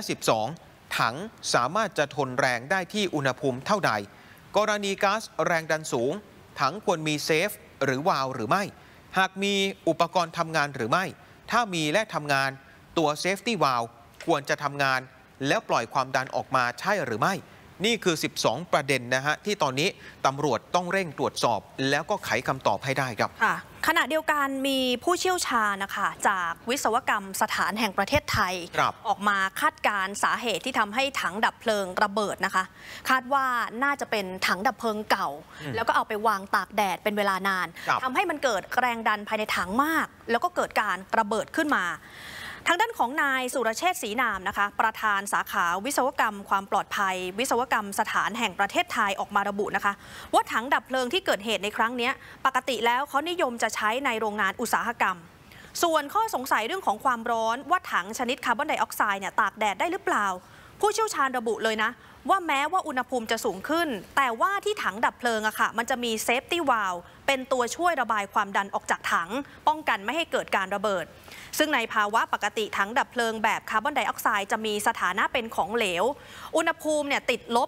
12ถังสามารถจะทนแรงได้ที่อุณหภูมิเท่าใดกรณีก๊าซแรงดันสูงถังควรมีเซฟหรือวาล์วหรือไม่หากมีอุปกรณ์ทำงานหรือไม่ถ้ามีและทำงานตัวเซฟตี้วาล์วควรจะทำงานแล้วปล่อยความดันออกมาใช่หรือไม่นี่คือ12ประเด็นนะฮะที่ตอนนี้ตำรวจต้องเร่งตรวจสอบแล้วก็ไขคำตอบให้ได้ครับขณะเดียวกันมีผู้เชี่ยวชาญนะคะจากวิศวกรรมสถานแห่งประเทศไทยออกมาคาดการณ์สาเหตุที่ทำให้ถังดับเพลิงระเบิดนะคะคาดว่าน่าจะเป็นถังดับเพลิงเก่าแล้วก็เอาไปวางตากแดดเป็นเวลานานทำให้มันเกิดแรงดันภายในถังมากแล้วก็เกิดการระเบิดขึ้นมาทางด้านของนายสุรเชษฐ์ศรีนามนะคะประธานสาขาวิศวกรรมความปลอดภัยวิศวกรรมสถานแห่งประเทศไทยออกมาระบุนะคะว่าถังดับเพลิงที่เกิดเหตุในครั้งนี้ปกติแล้วเขานิยมจะใช้ในโรงงานอุตสาหกรรมส่วนข้อสงสัยเรื่องของความร้อนว่าถังชนิดคาร์บอนไดออกไซด์เนี่ยตากแดดได้หรือเปล่าผู้เชี่ยวชาญระบุเลยนะว่าแม้ว่าอุณหภูมิจะสูงขึ้นแต่ว่าที่ถังดับเพลิงอะค่ะมันจะมีเซฟตี้วาล์วเป็นตัวช่วยระบายความดันออกจากถังป้องกันไม่ให้เกิดการระเบิดซึ่งในภาวะปกติถังดับเพลิงแบบคาร์บอนไดออกไซด์จะมีสถานะเป็นของเหลวอุณหภูมิเนี่ยติดลบ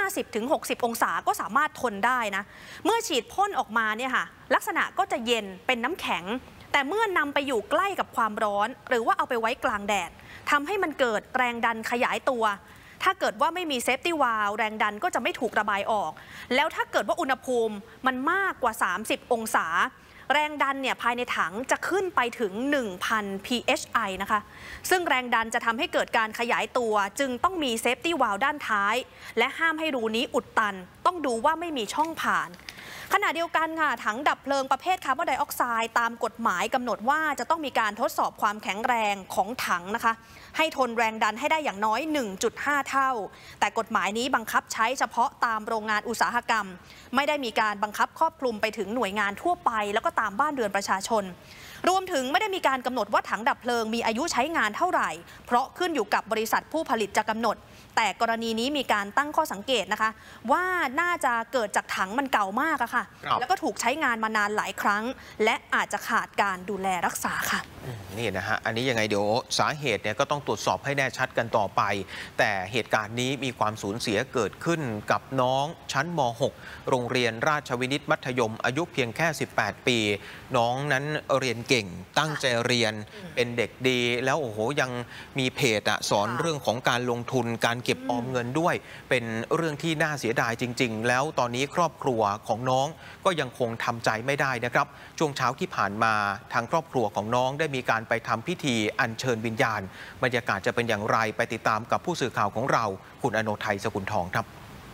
50-60 องศาก็สามารถทนได้นะเมื่อฉีดพ่นออกมาเนี่ยค่ะลักษณะก็จะเย็นเป็นน้ำแข็งแต่เมื่อนำไปอยู่ใกล้กับความร้อนหรือว่าเอาไปไว้กลางแดดทำให้มันเกิดแรงดันขยายตัวถ้าเกิดว่าไม่มีเซฟตี้วาล์วแรงดันก็จะไม่ถูกระบายออกแล้วถ้าเกิดว่าอุณหภูมิมันมากกว่า30องศาแรงดันเนี่ยภายในถังจะขึ้นไปถึง 1,000 psi นะคะซึ่งแรงดันจะทำให้เกิดการขยายตัวจึงต้องมีเซฟตี้วาล์วด้านท้ายและห้ามให้รูนี้อุดตันต้องดูว่าไม่มีช่องผ่านขณะเดียวกันค่ะถังดับเพลิงประเภทคาร์บอนไดออกไซด์ตามกฎหมายกำหนดว่าจะต้องมีการทดสอบความแข็งแรงของถังนะคะให้ทนแรงดันให้ได้อย่างน้อย 1.5 เท่าแต่กฎหมายนี้บังคับใช้เฉพาะตามโรงงานอุตสาหกรรมไม่ได้มีการบังคับครอบคลุมไปถึงหน่วยงานทั่วไปแล้วก็ตามบ้านเรือนประชาชนรวมถึงไม่ได้มีการกำหนดว่าถังดับเพลิงมีอายุใช้งานเท่าไหร่เพราะขึ้นอยู่กับบริษัทผู้ผลิตจะกำหนดแต่กรณีนี้มีการตั้งข้อสังเกตนะคะว่าน่าจะเกิดจากถังมันเก่ามากอะค่ะแล้วก็ถูกใช้งานมานานหลายครั้งและอาจจะขาดการดูแลรักษาค่ะนี่นะฮะอันนี้ยังไงเดี๋ยวสาเหตุเนี่ยก็ต้องตรวจสอบให้แน่ชัดกันต่อไปแต่เหตุการณ์นี้มีความสูญเสียเกิดขึ้นกับน้องชั้นม.6 โรงเรียนราชวินิตมัธยมอายุเพียงแค่18 ปีน้องนั้นเรียนเก่งตั้งใจเรียนเป็นเด็กดีแล้วโอ้โหยังมีเพจสอนเรื่องของการลงทุนการเก็บออมเงินด้วยเป็นเรื่องที่น่าเสียดายจริงๆแล้วตอนนี้ครอบครัวของน้องก็ยังคงทำใจไม่ได้นะครับช่วงเช้าที่ผ่านมาทางครอบครัวของน้องได้มีการไปทำพิธีอัญเชิญวิญญาณบรรยากาศจะเป็นอย่างไรไปติดตามกับผู้สื่อข่าวของเราคุณอโนไทยสกุลทองครับ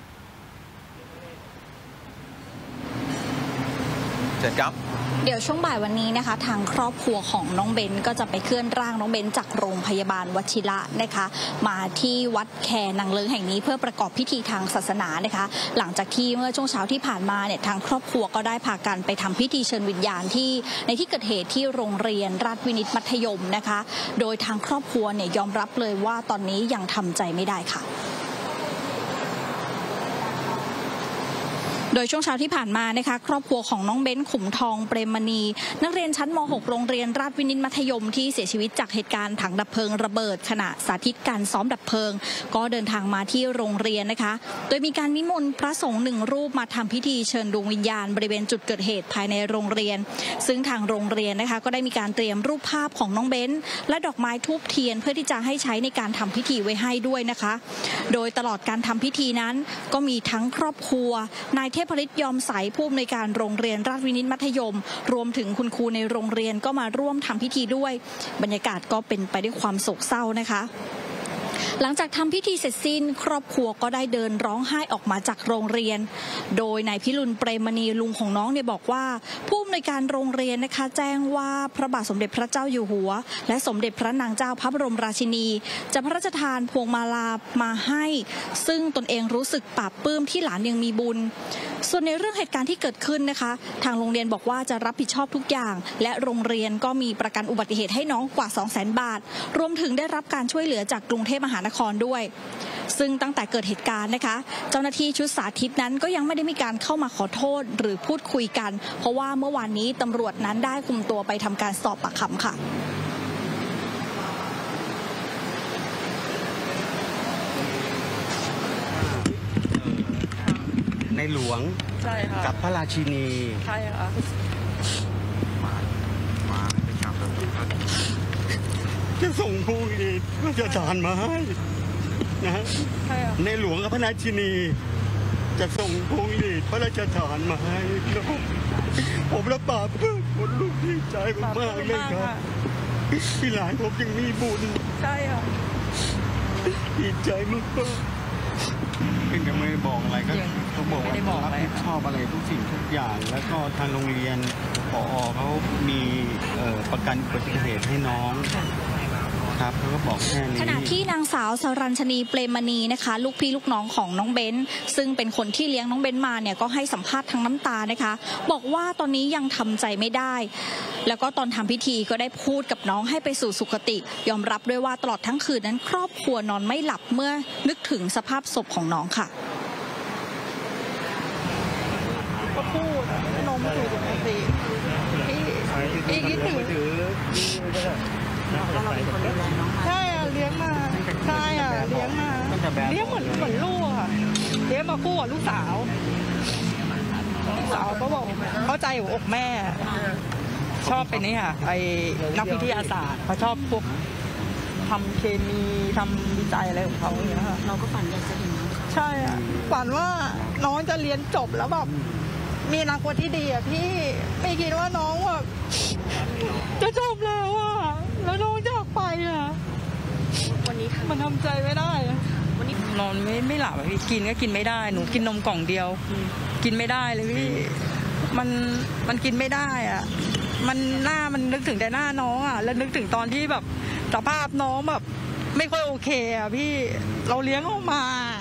เชิญครับเดี๋ยวช่วงบ่ายวันนี้นะคะทางครอบครัวของน้องเบนก็จะไปเคลื่อนร่างน้องเบนจากโรงพยาบาลวชิระนะคะมาที่วัดแคนางเลิ้งแห่งนี้เพื่อประกอบพิธีทางศาสนานะคะหลังจากที่เมื่อช่วงเช้าที่ผ่านมาเนี่ยทางครอบครัวก็ได้พากันไปทำพิธีเชิญวิญญาณที่ในที่เกิดเหตุที่โรงเรียนราชวินิตมัธยมนะคะโดยทางครอบครัวเนี่ยยอมรับเลยว่าตอนนี้ยังทำใจไม่ได้ค่ะโดยช่วงเช้าที่ผ่านมานะคะครอบครัวของน้องเบ้นขุมทองเปรมมณีนักเรียนชั้นม.6 โรงเรียนราชวินิตมัธยมที่เสียชีวิตจากเหตุการณ์ถังดับเพลิงระเบิดขณะสาธิตการซ้อมดับเพลิงก็เดินทางมาที่โรงเรียนนะคะโดยมีการนิมนต์พระสงฆ์1 รูปมาทำพิธีเชิญดวงวิญญาณบริเวณจุดเกิดเหตุภายในโรงเรียนซึ่งทางโรงเรียนนะคะก็ได้มีการเตรียมรูปภาพของน้องเบ้นและดอกไม้ธูปเทียนเพื่อที่จะให้ใช้ในการทำพิธีไว้ให้ด้วยนะคะโดยตลอดการทำพิธีนั้นก็มีทั้งครอบครัวนายเทพฤทธิ์ยอมใสผู้อำนวยการโรงเรียนราชวินิตมัธยมรวมถึงคุณครูในโรงเรียนก็มาร่วมทำพิธีด้วยบรรยากาศก็เป็นไปด้วยความโศกเศร้านะคะหลังจากทำพิธีเสร็จสิ้นครอบครัวก็ได้เดินร้องไห้ออกมาจากโรงเรียนโดยนายพิรุณเปรมมณีลุงของน้องเนี่ยบอกว่าผู้อำนวยการโรงเรียนนะคะแจ้งว่าพระบาทสมเด็จพระเจ้าอยู่หัวและสมเด็จพระนางเจ้าพระบรมราชินีจะพระราชทานพวงมาลามาให้ซึ่งตนเองรู้สึกปลาบปลื้มที่หลานยังมีบุญส่วนในเรื่องเหตุการณ์ที่เกิดขึ้นนะคะทางโรงเรียนบอกว่าจะรับผิดชอบทุกอย่างและโรงเรียนก็มีประกันอุบัติเหตุให้น้องกว่า 200,000 บาทรวมถึงได้รับการช่วยเหลือจากกรุงเทพมหานครด้วยซึ่งตั้งแต่เกิดเหตุการณ์นะคะเจ้าหน้าที่ชุดสาธิตนั้นก็ยังไม่ได้มีการเข้ามาขอโทษหรือพูดคุยกันเพราะว่าเมื่อวานนี้ตำรวจนั้นได้คุมตัวไปทำการสอบปากคำค่ะในหลวงกับพระราชินีใช่ค่ะจะส่งพวงหลีดพระราชทานมาให้นะในหลวงกับพระราชินีจะส่งพวงหลีดพระราชทานมาให้ผมรับปากเพื่อคนลูกดีใจมากเลยครับที่หลานผมยังมีบุญใช่ค่ะดีใจมากเป็นยังไม่บอกอะไรก็เขาบอกว่ารับผิดชอบอะไรทุกสิ่งทุกอย่างแล้วก็ทางโรงเรียนผอ.เขามีประกันอุบัติเหตุให้น้องครับเขาก็บอกแค่นี้ขณะที่นางสาวสรัญชนีเปรมมณีนะคะลูกพี่ลูกน้องของน้องเบ้นซึ่งเป็นคนที่เลี้ยงน้องเบ้นมาเนี่ยก็ให้สัมภาษณ์ทางน้ำตานะคะบอกว่าตอนนี้ยังทำใจไม่ได้แล้วก็ตอนทำพิธีก็ได้พูดกับน้องให้ไปสู่สุคติยอมรับด้วยว่าตลอดทั้งคืนนั้นครอบครัวนอนไม่หลับเมื่อนึกถึงสภาพศพของน้องค่ะก็พูดนมถูกปกติพี่คิดถึงใช่อะเลี้ยงมาใช่อะเลี้ยงมาเลี้ยงเหมือนลูกค่ะเลี้ยงมาคู่กับลูกสาวก็บอกเข้าใจหัวอกแม่ชอบเป็นนี่ค่ะไอ้นักวิทยาศาสตร์เขาชอบพวกทำเคมีทำวิจัยอะไรของเขาอย่างเงี้ยค่ะเราก็ฝันอยากจะเห็นใช่อะฝันว่าน้องจะเรียนจบแล้วแบบมีอนาคตที่ดีอะพี่ไม่คิดว่าน้องแบบจะจบแล้วอะแล้วน้องจากไปอะวันนี้มันทำใจไม่ได้วันนี้นอนไม่หลับพี่กินก็กินไม่ได้หนูกินนมกล่องเดียวกินไม่ได้เลยพี่มันกินไม่ได้อะมันนึกถึงแต่หน้าน้องอะแล้วนึกถึงตอนที่แบบสภาพน้องแบบไม่ค่อยโอเคอะพี่เราเลี้ยงออกมา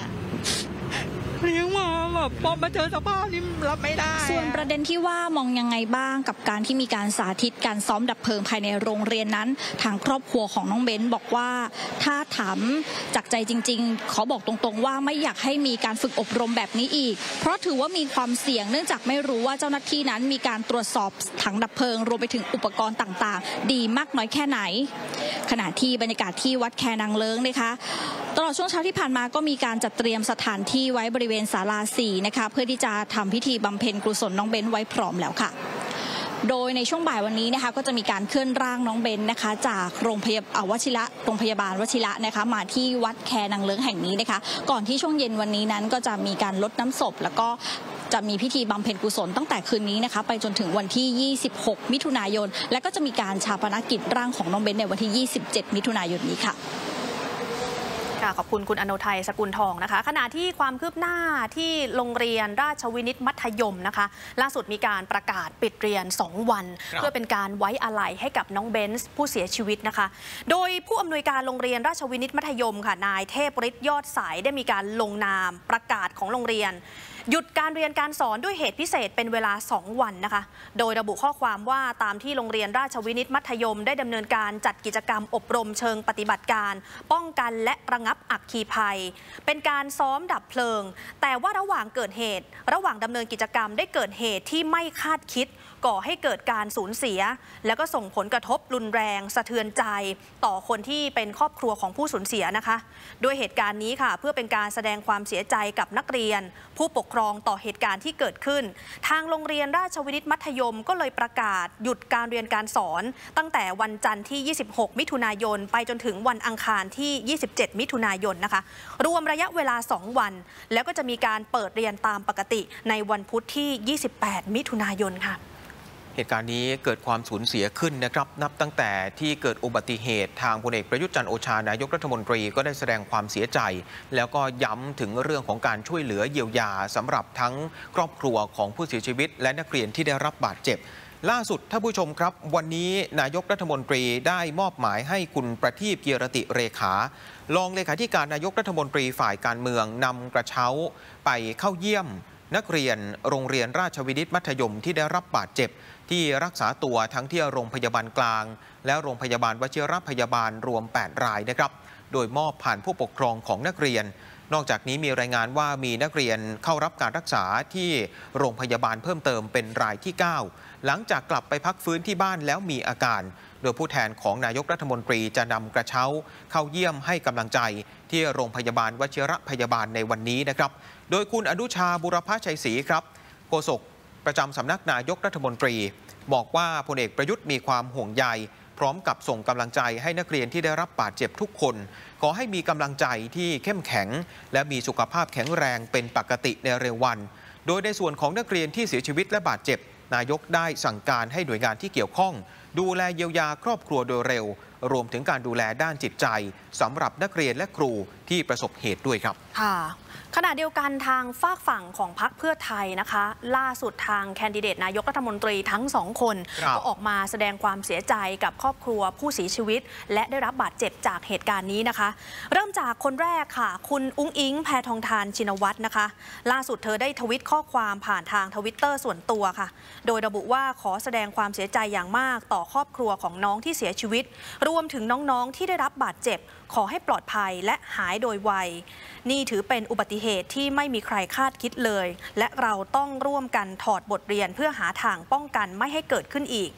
แบบพอมาเจอสภาพนี้รับไม่ได้ส่วนประเด็นที่ว่ามองยังไงบ้างกับการที่มีการสาธิตการซ้อมดับเพลิงภายในโรงเรียนนั้นทางครอบครัวของน้องเบนบอกว่าถ้าถามจากใจจริงๆขอบอกตรงๆว่าไม่อยากให้มีการฝึกอบรมแบบนี้อีกเพราะถือว่ามีความเสี่ยงเนื่องจากไม่รู้ว่าเจ้าหน้าที่นั้นมีการตรวจสอบถังดับเพลิงรวมไปถึงอุปกรณ์ต่างๆดีมากน้อยแค่ไหนขณะที่บรรยากาศที่วัดแคนางเลิ้งนะคะตลอดช่วงเช้าที่ผ่านมาก็มีการจัดเตรียมสถานที่ไว้บริเวณศาลา4นะคะเพื่อที่จะทำพิธีบำเพ็ญกุศลน้องเบนไว้พร้อมแล้วค่ะโดยในช่วงบ่ายวันนี้นะคะก็จะมีการเคลื่อนร่างน้องเบนนะคะจากโรงพยาบาลวชิระนะคะมาที่วัดแคนางเลิ้งแห่งนี้นะคะก่อนที่ช่วงเย็นวันนี้นั้นก็จะมีการลดน้ำศพแล้วก็จะมีพิธีบำเพ็ญกุศลตั้งแต่คืนนี้นะคะไปจนถึงวันที่26มิถุนายนและก็จะมีการชาปนกิจร่างของน้องเบนในวันที่27มิถุนายนนี้ค่ะขอบคุณคุณอโนไทยสกุลทองนะคะขณะที่ความคืบหน้าที่โรงเรียนราชวินิตมัธยมนะคะล่าสุดมีการประกาศปิดเรียน2วันเพื่อเป็นการไว้อาลัยให้กับน้องเบนซ์ผู้เสียชีวิตนะคะโดยผู้อำนวยการโรงเรียนราชวินิตมัธยมค่ะนายเทพฤทธิ์ยอดสายได้มีการลงนามประกาศของโรงเรียนหยุดการเรียนการสอนด้วยเหตุพิเศษเป็นเวลา2วันนะคะโดยระบุข้อความว่าตามที่โรงเรียนราชวินิตมัธยมได้ดำเนินการจัดกิจกรรมอบรมเชิงปฏิบัติการป้องกันและระงับอัคคีภัยเป็นการซ้อมดับเพลิงแต่ว่าระหว่างดำเนินกิจกรรมได้เกิดเหตุที่ไม่คาดคิดก่อให้เกิดการสูญเสียแล้วก็ส่งผลกระทบรุนแรงสะเทือนใจต่อคนที่เป็นครอบครัวของผู้สูญเสียนะคะด้วยเหตุการณ์นี้ค่ะเพื่อเป็นการแสดงความเสียใจกับนักเรียนผู้ปกครองต่อเหตุการณ์ที่เกิดขึ้นทางโรงเรียนราชวินิตมัธยมก็เลยประกาศหยุดการเรียนการสอนตั้งแต่วันจันทร์ที่26มิถุนายนไปจนถึงวันอังคารที่27มิถุนายนนะคะรวมระยะเวลา2วันแล้วก็จะมีการเปิดเรียนตามปกติในวันพุธที่28มิถุนายนค่ะเหตุการณ์นี้เกิดความสูญเสียขึ้นนะครับนับตั้งแต่ที่เกิดอุบัติเหตุทางพลเอกประยุทธ์จันทร์โอชานายกรัฐมนตรีก็ได้แสดงความเสียใจแล้วก็ย้ำถึงเรื่องของการช่วยเหลือเยียวยาสำหรับทั้งครอบครัวของผู้เสียชีวิตและนักเรียนที่ได้รับบาดเจ็บล่าสุดท่านผู้ชมครับวันนี้นายกรัฐมนตรีได้มอบหมายให้คุณประทีป เกียรติเรขารองเลขาธิการนายกรัฐมนตรีฝ่ายการเมืองนำกระเช้าไปเข้าเยี่ยมนักเรียนโรงเรียนราชวินิตมัธยมที่ได้รับบาดเจ็บที่รักษาตัวทั้งที่โรงพยาบาลกลางและโรงพยาบาลวชิรพยาบาลรวม8รายนะครับโดยมอบผ่านผู้ปกครองของนักเรียนนอกจากนี้มีรายงานว่ามีนักเรียนเข้ารับการรักษาที่โรงพยาบาลเพิ่มเติมเป็นรายที่9หลังจากกลับไปพักฟื้นที่บ้านแล้วมีอาการโดยผู้แทนของนายกรัฐมนตรีจะนำกระเช้าเข้าเยี่ยมให้กำลังใจที่โรงพยาบาลวชิรพยาบาลในวันนี้นะครับโดยคุณอนุชาบุรพชัยศรีครับโฆษกประจำสำนักนายกรัฐมนตรีบอกว่าพลเอกประยุทธ์มีความห่วงใยพร้อมกับส่งกำลังใจให้นักเรียนที่ได้รับบาดเจ็บทุกคนขอให้มีกำลังใจที่เข้มแข็งและมีสุขภาพแข็งแรงเป็นปกติในเร็ววันโดยในส่วนของนักเรียนที่เสียชีวิตและบาดเจ็บนายกได้สั่งการให้หน่วยงานที่เกี่ยวข้องดูแลเยียวยาครอบครัวโดยเร็วรวมถึงการดูแลด้านจิตใจสำหรับนักเรียนและครูที่ประสบเหตุด้วยครับค่ะขณะเดียวกันทางฝากฝั่งของพรรคเพื่อไทยนะคะล่าสุดทางแคนดิเดตนายกรัฐมนตรีทั้ง2คนก็ออกมาแสดงความเสียใจกับครอบครัวผู้เสียชีวิตและได้รับบาดเจ็บจากเหตุการณ์นี้นะคะเริ่มจากคนแรกค่ะคุณอุ๊งอิ๊งแพทองธารชินวัตรนะคะล่าสุดเธอได้ทวิตข้อความผ่านทาง Twitter ส่วนตัวค่ะโดยระบุว่าขอแสดงความเสียใจอย่างมากต่อครอบครัวของน้องที่เสียชีวิตรวมถึงน้องๆที่ได้รับบาดเจ็บขอให้ปลอดภัยและหายโดยไวนี่ถือเป็นอุบัติเหตุที่ไม่มีใครคาดคิดเลยและเราต้องร่วมกันถอดบทเรียนเพื่อหาทางป้องกันไม่ให้เกิดขึ้นอีก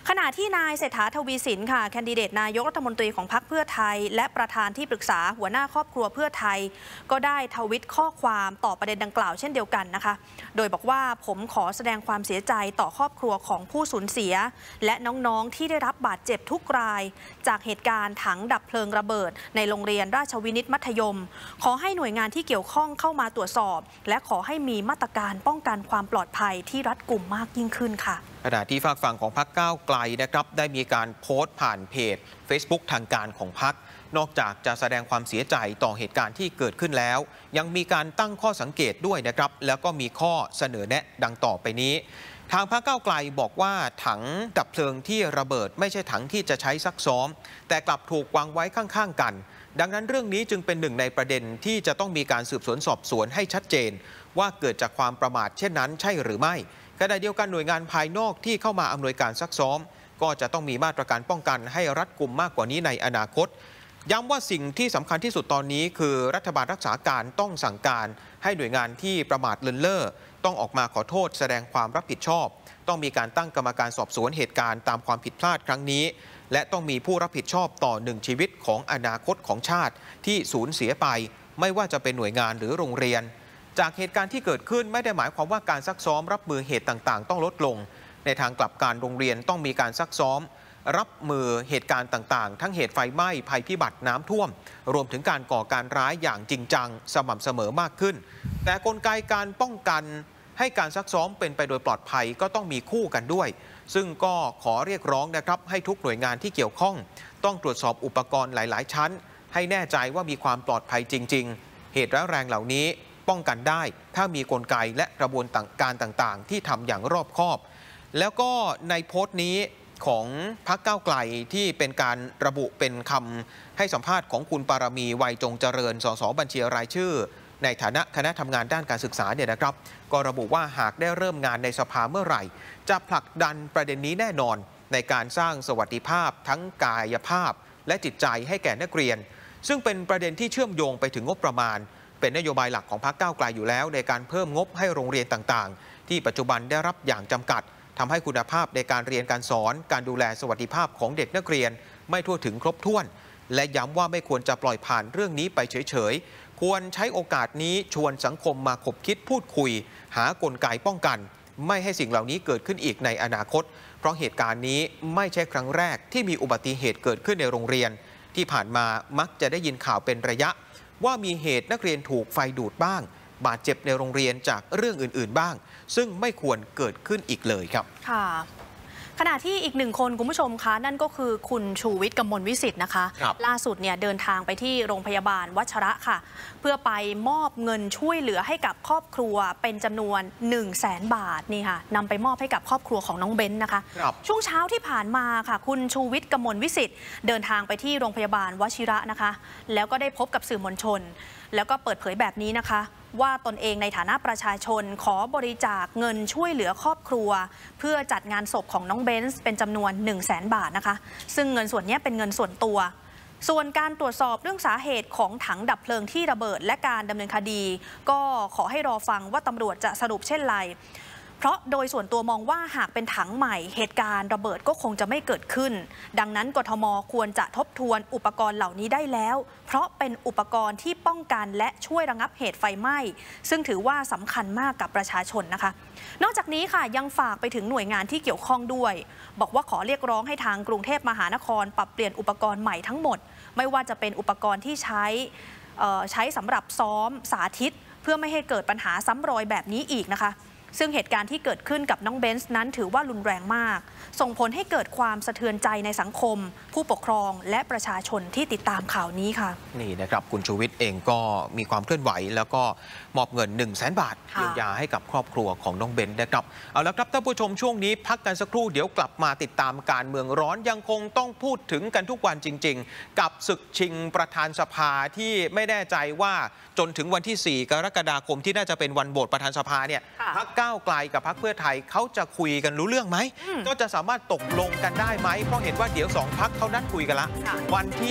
ขณะที่นายเศรษฐาทวีสินค่ะแคนดิเดตนายกรัฐมนตรีของพรรคเพื่อไทยและประธานที่ปรึกษาหัวหน้าครอบครัวเพื่อไทยก็ได้ทวิตข้อความต่อประเด็นดังกล่าวเช่นเดียวกันนะคะโดยบอกว่าผมขอแสดงความเสียใจต่อครอบครัวของผู้สูญเสียและน้องๆที่ได้รับบาดเจ็บทุกรายจากเหตุการณ์ถังดับเพลิงระเบิดในโรงเรียนราชวินิตมัธยมขอให้หน่วยงานที่เกี่ยวข้องเข้ามาตรวจสอบและขอให้มีมาตรการป้องกันความปลอดภัยที่รัดกุมมากยิ่งขึ้นค่ะขณะที่ฝากฝั่งของพรรคก้าวไกลนะครับได้มีการโพสต์ผ่านเพจ Facebook ทางการของพรรคนอกจากจะแสดงความเสียใจต่อเหตุการณ์ที่เกิดขึ้นแล้วยังมีการตั้งข้อสังเกตด้วยนะครับแล้วก็มีข้อเสนอแนะดังต่อไปนี้ทางพรรคก้าวไกลบอกว่าถังดับเพลิงที่ระเบิดไม่ใช่ถังที่จะใช้ซักซ้อมแต่กลับถูกวางไว้ข้างๆกันดังนั้นเรื่องนี้จึงเป็นหนึ่งในประเด็นที่จะต้องมีการสืบสวนสอบสวนให้ชัดเจนว่าเกิดจากความประมาทเช่นนั้นใช่หรือไม่ขณะเดียวกันหน่วยงานภายนอกที่เข้ามาอำนวยการซักซ้อมก็จะต้องมีมาตรการป้องกันให้รัดกุมมากกว่านี้ในอนาคตย้ำว่าสิ่งที่สำคัญที่สุดตอนนี้คือรัฐบาลรักษาการต้องสั่งการให้หน่วยงานที่ประมาทเลินเล่อต้องออกมาขอโทษแสดงความรับผิดชอบต้องมีการตั้งกรรมการสอบสวนเหตุการณ์ตามความผิดพลาดครั้งนี้และต้องมีผู้รับผิดชอบต่อหนึ่งชีวิตของอนาคตของชาติที่สูญเสียไปไม่ว่าจะเป็นหน่วยงานหรือโรงเรียนจากเหตุการณ์ที่เกิดขึ้นไม่ได้หมายความว่าการซักซ้อมรับมือเหตุต่างๆต้องลดลงในทางกลับกันโรงเรียนต้องมีการซักซ้อมรับมือเหตุการณ์ต่างๆทั้งเหตุไฟไหม้ภัยพิบัติน้ำท่วมรวมถึงการก่อการร้ายอย่างจริงจังสม่ำเสมอมากขึ้นแต่กลไกการป้องกันให้การซักซ้อมเป็นไปโดยปลอดภัยก็ต้องมีคู่กันด้วยซึ่งก็ขอเรียกร้องนะครับให้ทุกหน่วยงานที่เกี่ยวข้องต้องตรวจสอบอุปกรณ์หลายๆชั้นให้แน่ใจว่ามีความปลอดภัยจริงๆเหตุร้ายแรงเหล่านี้ป้องกันได้ถ้ามีกลไกและกระบวนการต่างๆที่ทำอย่างรอบคอบแล้วก็ในโพสต์นี้ของพรรคก้าวไกลที่เป็นการระบุเป็นคำให้สัมภาษณ์ของคุณปารมีไวยจงเจริญสสบัญชีรายชื่อในฐานะคณะทำงานด้านการศึกษาเนี่ยนะครับก็ระบุว่าหากได้เริ่มงานในสภาเมื่อไหร่จะผลักดันประเด็นนี้แน่นอนในการสร้างสวัสดิภาพทั้งกายภาพและจิตใจให้แก่นักเรียนซึ่งเป็นประเด็นที่เชื่อมโยงไปถึงงบประมาณเป็นนโยบายหลักของพรรคก้าวไกลอยู่แล้วในการเพิ่มงบให้โรงเรียนต่างๆที่ปัจจุบันได้รับอย่างจำกัดทำให้คุณภาพในการเรียนการสอนการดูแลสวัสดิภาพของเด็กนักเรียนไม่ทั่วถึงครบถ้วนและย้ำว่าไม่ควรจะปล่อยผ่านเรื่องนี้ไปเฉยๆควรใช้โอกาสนี้ชวนสังคมมาคบคิดพูดคุยหากลไกป้องกันไม่ให้สิ่งเหล่านี้เกิดขึ้นอีกในอนาคตเพราะเหตุการณ์นี้ไม่ใช่ครั้งแรกที่มีอุบัติเหตุเกิดขึ้นในโรงเรียนที่ผ่านมามักจะได้ยินข่าวเป็นระยะว่ามีเหตุนักเรียนถูกไฟดูดบ้างบาดเจ็บในโรงเรียนจากเรื่องอื่นๆบ้างซึ่งไม่ควรเกิดขึ้นอีกเลยครับค่ะขณะที่อีกหนึ่งคนคุณผู้ชมคะนั่นก็คือคุณชูวิทย์ กมลวิสิทธิ์นะคะล่าสุดเนี่ยเดินทางไปที่โรงพยาบาลวัชระค่ะเพื่อไปมอบเงินช่วยเหลือให้กับครอบครัวเป็นจำนวน 100,000 บาทนี่ค่ะนำไปมอบให้กับครอบครัวของน้องเบนซ์นะคะช่วงเช้าที่ผ่านมาค่ะคุณชูวิทย์ กมลวิสิทธิ์เดินทางไปที่โรงพยาบาลวชิระนะคะแล้วก็ได้พบกับสื่อมวลชนแล้วก็เปิดเผยแบบนี้นะคะว่าตนเองในฐานะประชาชนขอบริจาคเงินช่วยเหลือครอบครัวเพื่อจัดงานศพของน้องเบนซ์เป็นจำนวน 100,000 บาทนะคะซึ่งเงินส่วนนี้เป็นเงินส่วนตัวส่วนการตรวจสอบเรื่องสาเหตุของถังดับเพลิงที่ระเบิดและการดำเนินคดีก็ขอให้รอฟังว่าตำรวจจะสรุปเช่นไรเพราะโดยส่วนตัวมองว่าหากเป็นถังใหม่เหตุการณ์ระเบิดก็คงจะไม่เกิดขึ้นดังนั้นกทม.ควรจะทบทวนอุปกรณ์เหล่านี้ได้แล้วเพราะเป็นอุปกรณ์ที่ป้องกันและช่วยระงับเหตุไฟไหม้ซึ่งถือว่าสำคัญมากกับประชาชนนะคะนอกจากนี้ค่ะยังฝากไปถึงหน่วยงานที่เกี่ยวข้องด้วยบอกว่าขอเรียกร้องให้ทางกรุงเทพมหานครปรับเปลี่ยนอุปกรณ์ใหม่ทั้งหมดไม่ว่าจะเป็นอุปกรณ์ที่ใช้สำหรับซ้อมสาธิตเพื่อไม่ให้เกิดปัญหาซ้ำรอยแบบนี้อีกนะคะซึ่งเหตุการณ์ที่เกิดขึ้นกับน้องเบนซ์นั้นถือว่ารุนแรงมากส่งผลให้เกิดความสะเทือนใจในสังคมผู้ปกครองและประชาชนที่ติดตามข่าวนี้ค่ะนี่นะครับคุณชูวิทย์เองก็มีความเคลื่อนไหวแล้วก็มอบเงิน 100,000 บาทเยียวยาให้กับครอบครัวของน้องเบนซ์นะครับเอาละครับท่านผู้ชมช่วงนี้พักกันสักครู่เดี๋ยวกลับมาติดตามการเมืองร้อนยังคงต้องพูดถึงกันทุกวันจริงๆกับศึกชิงประธานสภาที่ไม่แน่ใจว่าจนถึงวันที่ 4 กรกฎาคมที่น่าจะเป็นวันโหวตประธานสภาเนี่ยพรรคก้าวไกลกับพรรคเพื่อไทยเขาจะคุยกันรู้เรื่องไหมก็จะสามารถตกลงกันได้ไหมเพราะเห็นว่าเดี๋ยว2 พรรคเขานัดคุยกันละวันที่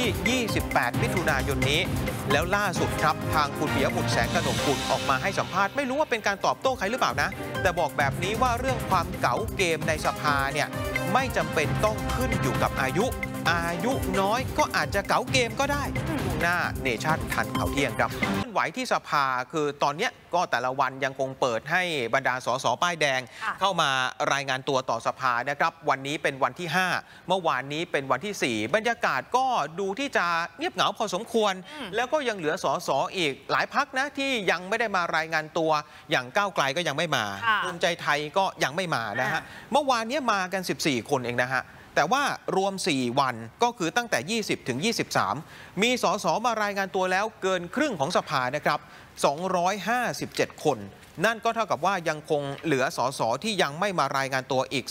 28 มิถุนายนนี้แล้วล่าสุดครับทางคุณปิยบุตรแสงกนกกุลออกมาให้สัมภาษณ์ไม่รู้ว่าเป็นการตอบโต้ใครหรือเปล่านะแต่บอกแบบนี้ว่าเรื่องความเก๋าเกมในสภาเนี่ยไม่จำเป็นต้องขึ้นอยู่กับอายุน้อยก็อาจจะเก๋าเกมก็ได้หน้าเนชั่นทันข่าวเที่ยงครับเคลื่อนไหวที่สภาคือตอนนี้ก็แต่ละวันยังคงเปิดให้บรรดาสสป้ายแดงเข้ามารายงานตัวต่อสภานะครับวันนี้เป็นวันที่ 5 เมื่อวานนี้เป็นวันที่ 4 บรรยากาศก็ดูที่จะเงียบเหงาพอสมควรแล้วก็ยังเหลือสสอีกหลายพรรคนะที่ยังไม่ได้มารายงานตัวอย่างก้าวไกลก็ยังไม่มาภูมิใจไทยก็ยังไม่มานะฮะเมื่อวานนี้มากัน14 คนเองนะฮะแต่ว่ารวม4วันก็คือตั้งแต่20ถึง23มีสสมารายงานตัวแล้วเกินครึ่งของสภานะครับ257คนนั่นก็เท่ากับว่ายังคงเหลือสสที่ยังไม่มารายงานตัวอีก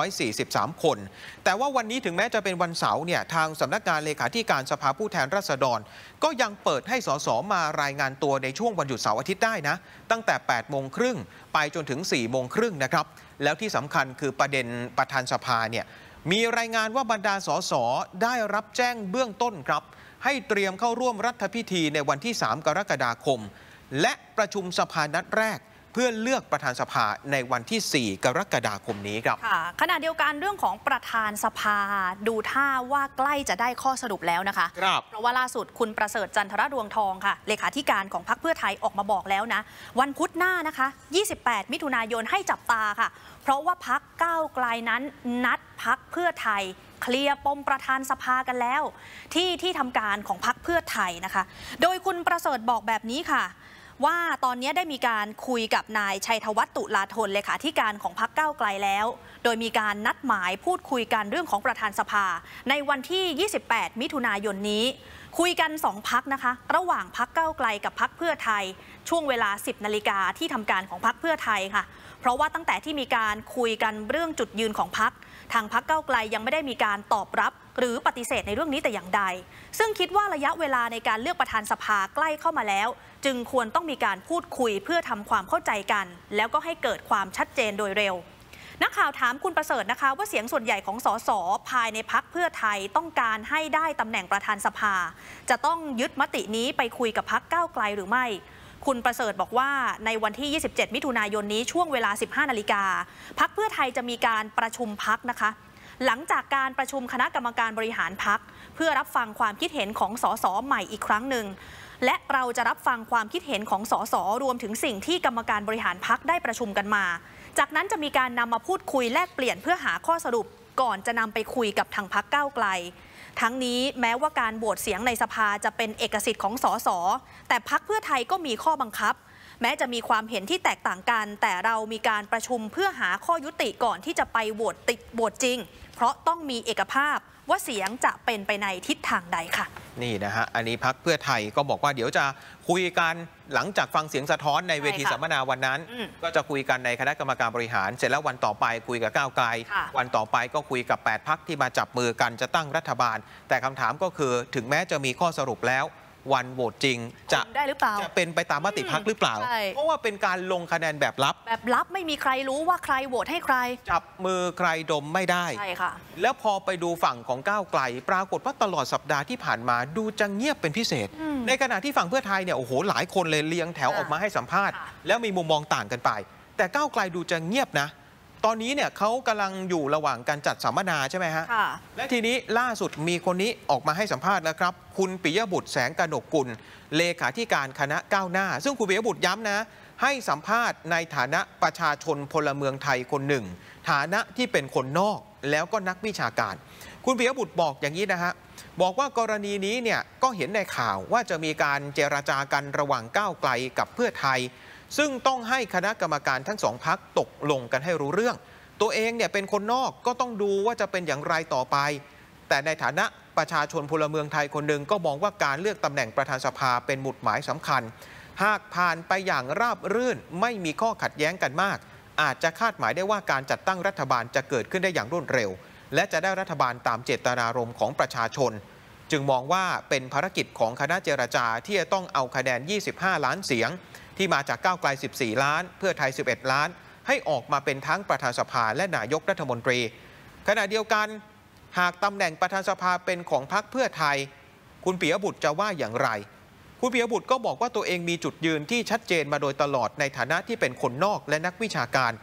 243คนแต่ว่าวันนี้ถึงแม้จะเป็นวันเสาร์เนี่ยทางสำนักงานเลขาธิการสภาผู้แทนราษฎรก็ยังเปิดให้สสมารายงานตัวในช่วงวันหยุดเสาร์อาทิตย์ได้นะตั้งแต่8:30ไปจนถึง4:30นะครับแล้วที่สำคัญคือประเด็นประธานสภาเนี่ยมีรายงานว่าบรรดาสสได้รับแจ้งเบื้องต้นครับให้เตรียมเข้าร่วมรัฐพิธีในวันที่3 กรกฎาคมและประชุมสภานัดแรกเพื่อเลือกประธานสภาในวันที่4 กรกฎาคมนี้ครับขณะเดียวกันเรื่องของประธานสภาดูท่าว่าใกล้จะได้ข้อสรุปแล้วนะคะเพราะว่าล่าสุดคุณประเสริฐจันทรดวงทองค่ะเลขาธิการของพรรคเพื่อไทยออกมาบอกแล้วนะวันพุธหน้านะคะ28 มิถุนายนให้จับตาค่ะเพราะว่าพรรคก้าวไกลนั้นนัดพรรคเพื่อไทยเคลียร์ปมประธานสภากันแล้วที่ทำการของพรรคเพื่อไทยนะคะโดยคุณประเสริฐบอกแบบนี้ค่ะว่าตอนนี้ได้มีการคุยกับนายชัยธวัฒน์ตุลาธนเลขาธิการของพรรคก้าวไกลแล้วโดยมีการนัดหมายพูดคุยกันเรื่องของประธานสภาในวันที่28 มิถุนายนนี้คุยกัน2 พรรคนะคะระหว่างพรรคก้าวไกลกับพรรคเพื่อไทยช่วงเวลา 10 นาฬิกาที่ทำการของพรรคเพื่อไทยค่ะเพราะว่าตั้งแต่ที่มีการคุยกันเรื่องจุดยืนของพรรคทางพรรคก้าวไกลยังไม่ได้มีการตอบรับหรือปฏิเสธในเรื่องนี้แต่อย่างใดซึ่งคิดว่าระยะเวลาในการเลือกประธานสภาใกล้เข้ามาแล้วจึงควรต้องมีการพูดคุยเพื่อทำความเข้าใจกันแล้วก็ให้เกิดความชัดเจนโดยเร็วนักข่าวถามคุณประเสริฐนะคะว่าเสียงส่วนใหญ่ของสสภายในพรรคเพื่อไทยต้องการให้ได้ตำแหน่งประธานสภาจะต้องยึดมตินี้ไปคุยกับพรรคก้าวไกลหรือไม่คุณประเสริฐบอกว่าในวันที่27 มิถุนายนนี้ช่วงเวลา 15 นาฬิกาพรรคเพื่อไทยจะมีการประชุมพรรคนะคะหลังจากการประชุมคณะกรรมการบริหารพรรคเพื่อรับฟังความคิดเห็นของสสใหม่อีกครั้งหนึ่งและเราจะรับฟังความคิดเห็นของสสรวมถึงสิ่งที่กรรมการบริหารพรรคได้ประชุมกันมาจากนั้นจะมีการนำมาพูดคุยแลกเปลี่ยนเพื่อหาข้อสรุปก่อนจะนำไปคุยกับทางพรรคก้าวไกลทั้งนี้แม้ว่าการโหวตเสียงในสภาจะเป็นเอกสิทธิ์ของสสแต่พรรคเพื่อไทยก็มีข้อบังคับแม้จะมีความเห็นที่แตกต่างกันแต่เรามีการประชุมเพื่อหาข้อยุติก่อนที่จะไปโหวตจริงเพราะต้องมีเอกภาพว่าเสียงจะเป็นไปในทิศทางใดค่ะนี่นะฮะอันนี้พรรคเพื่อไทยก็บอกว่าเดี๋ยวจะคุยกันหลังจากฟังเสียงสะท้อนในเวทีสัมมนาวันนั้นก็จะคุยกันในคณะกรรมการบริหารเสร็จแล้ววันต่อไปคุยกับก้าวไกลวันต่อไปก็คุยกับ8 พรรคที่มาจับมือกันจะตั้งรัฐบาลแต่คำถามก็คือถึงแม้จะมีข้อสรุปแล้ววันโหวตจริงจะได้หรือเปล่าจะเป็นไปตามมติพรรคหรือเปล่าเพราะว่าเป็นการลงคะแนนแบบลับไม่มีใครรู้ว่าใครโหวตให้ใครจับมือใครดมไม่ได้ใช่ค่ะแล้วพอไปดูฝั่งของก้าวไกลปรากฏว่าตลอดสัปดาห์ที่ผ่านมาดูจะเงียบเป็นพิเศษในขณะที่ฝั่งเพื่อไทยเนี่ยโอ้โหหลายคนเลยเรียงแถวออกมาให้สัมภาษณ์แล้วมีมุมมองต่างกันไปแต่ก้าวไกลดูจะเงียบนะตอนนี้เนี่ยเขากำลังอยู่ระหว่างการจัดสัมมนาใช่ไหมฮะและทีนี้ล่าสุดมีคนนี้ออกมาให้สัมภาษณ์นะครับคุณปิยบุตรแสงกนกกุลเลขาธิการคณะก้าวหน้าซึ่งคุณปิยบุตรย้ำนะให้สัมภาษณ์ในฐานะประชาชนพลเมืองไทยคนหนึ่งฐานะที่เป็นคนนอกแล้วก็นักวิชาการคุณปิยบุตรบอกอย่างนี้นะฮะบอกว่ากรณีนี้เนี่ยก็เห็นในข่าวว่าจะมีการเจรจากันระหว่างก้าวไกลกับเพื่อไทยซึ่งต้องให้คณะกรรมการทั้งสองพรรคตกลงกันให้รู้เรื่องตัวเองเนี่ยเป็นคนนอกก็ต้องดูว่าจะเป็นอย่างไรต่อไปแต่ในฐานะประชาชนพลเมืองไทยคนหนึ่งก็มองว่าการเลือกตำแหน่งประธานสภาเป็นหมุดหมายสำคัญหากผ่านไปอย่างราบรื่นไม่มีข้อขัดแย้งกันมากอาจจะคาดหมายได้ว่าการจัดตั้งรัฐบาลจะเกิดขึ้นได้อย่างรวดเร็วและจะได้รัฐบาลตามเจตนารมณ์ของประชาชนจึงมองว่าเป็นภารกิจของคณะเจรจาที่จะต้องเอาคะแนน25 ล้านเสียงที่มาจากก้าวไกล14 ล้านเพื่อไทย11 ล้านให้ออกมาเป็นทั้งประธานสภาและนายกรัฐมนตรีขณะเดียวกันหากตำแหน่งประธานสภาเป็นของพรรคเพื่อไทยคุณปิยบุตรจะว่าอย่างไรคุณปิยบุตรก็บอกว่าตัวเองมีจุดยืนที่ชัดเจนมาโดยตลอดในฐานะที่เป็นคนนอกและนักวิชาการ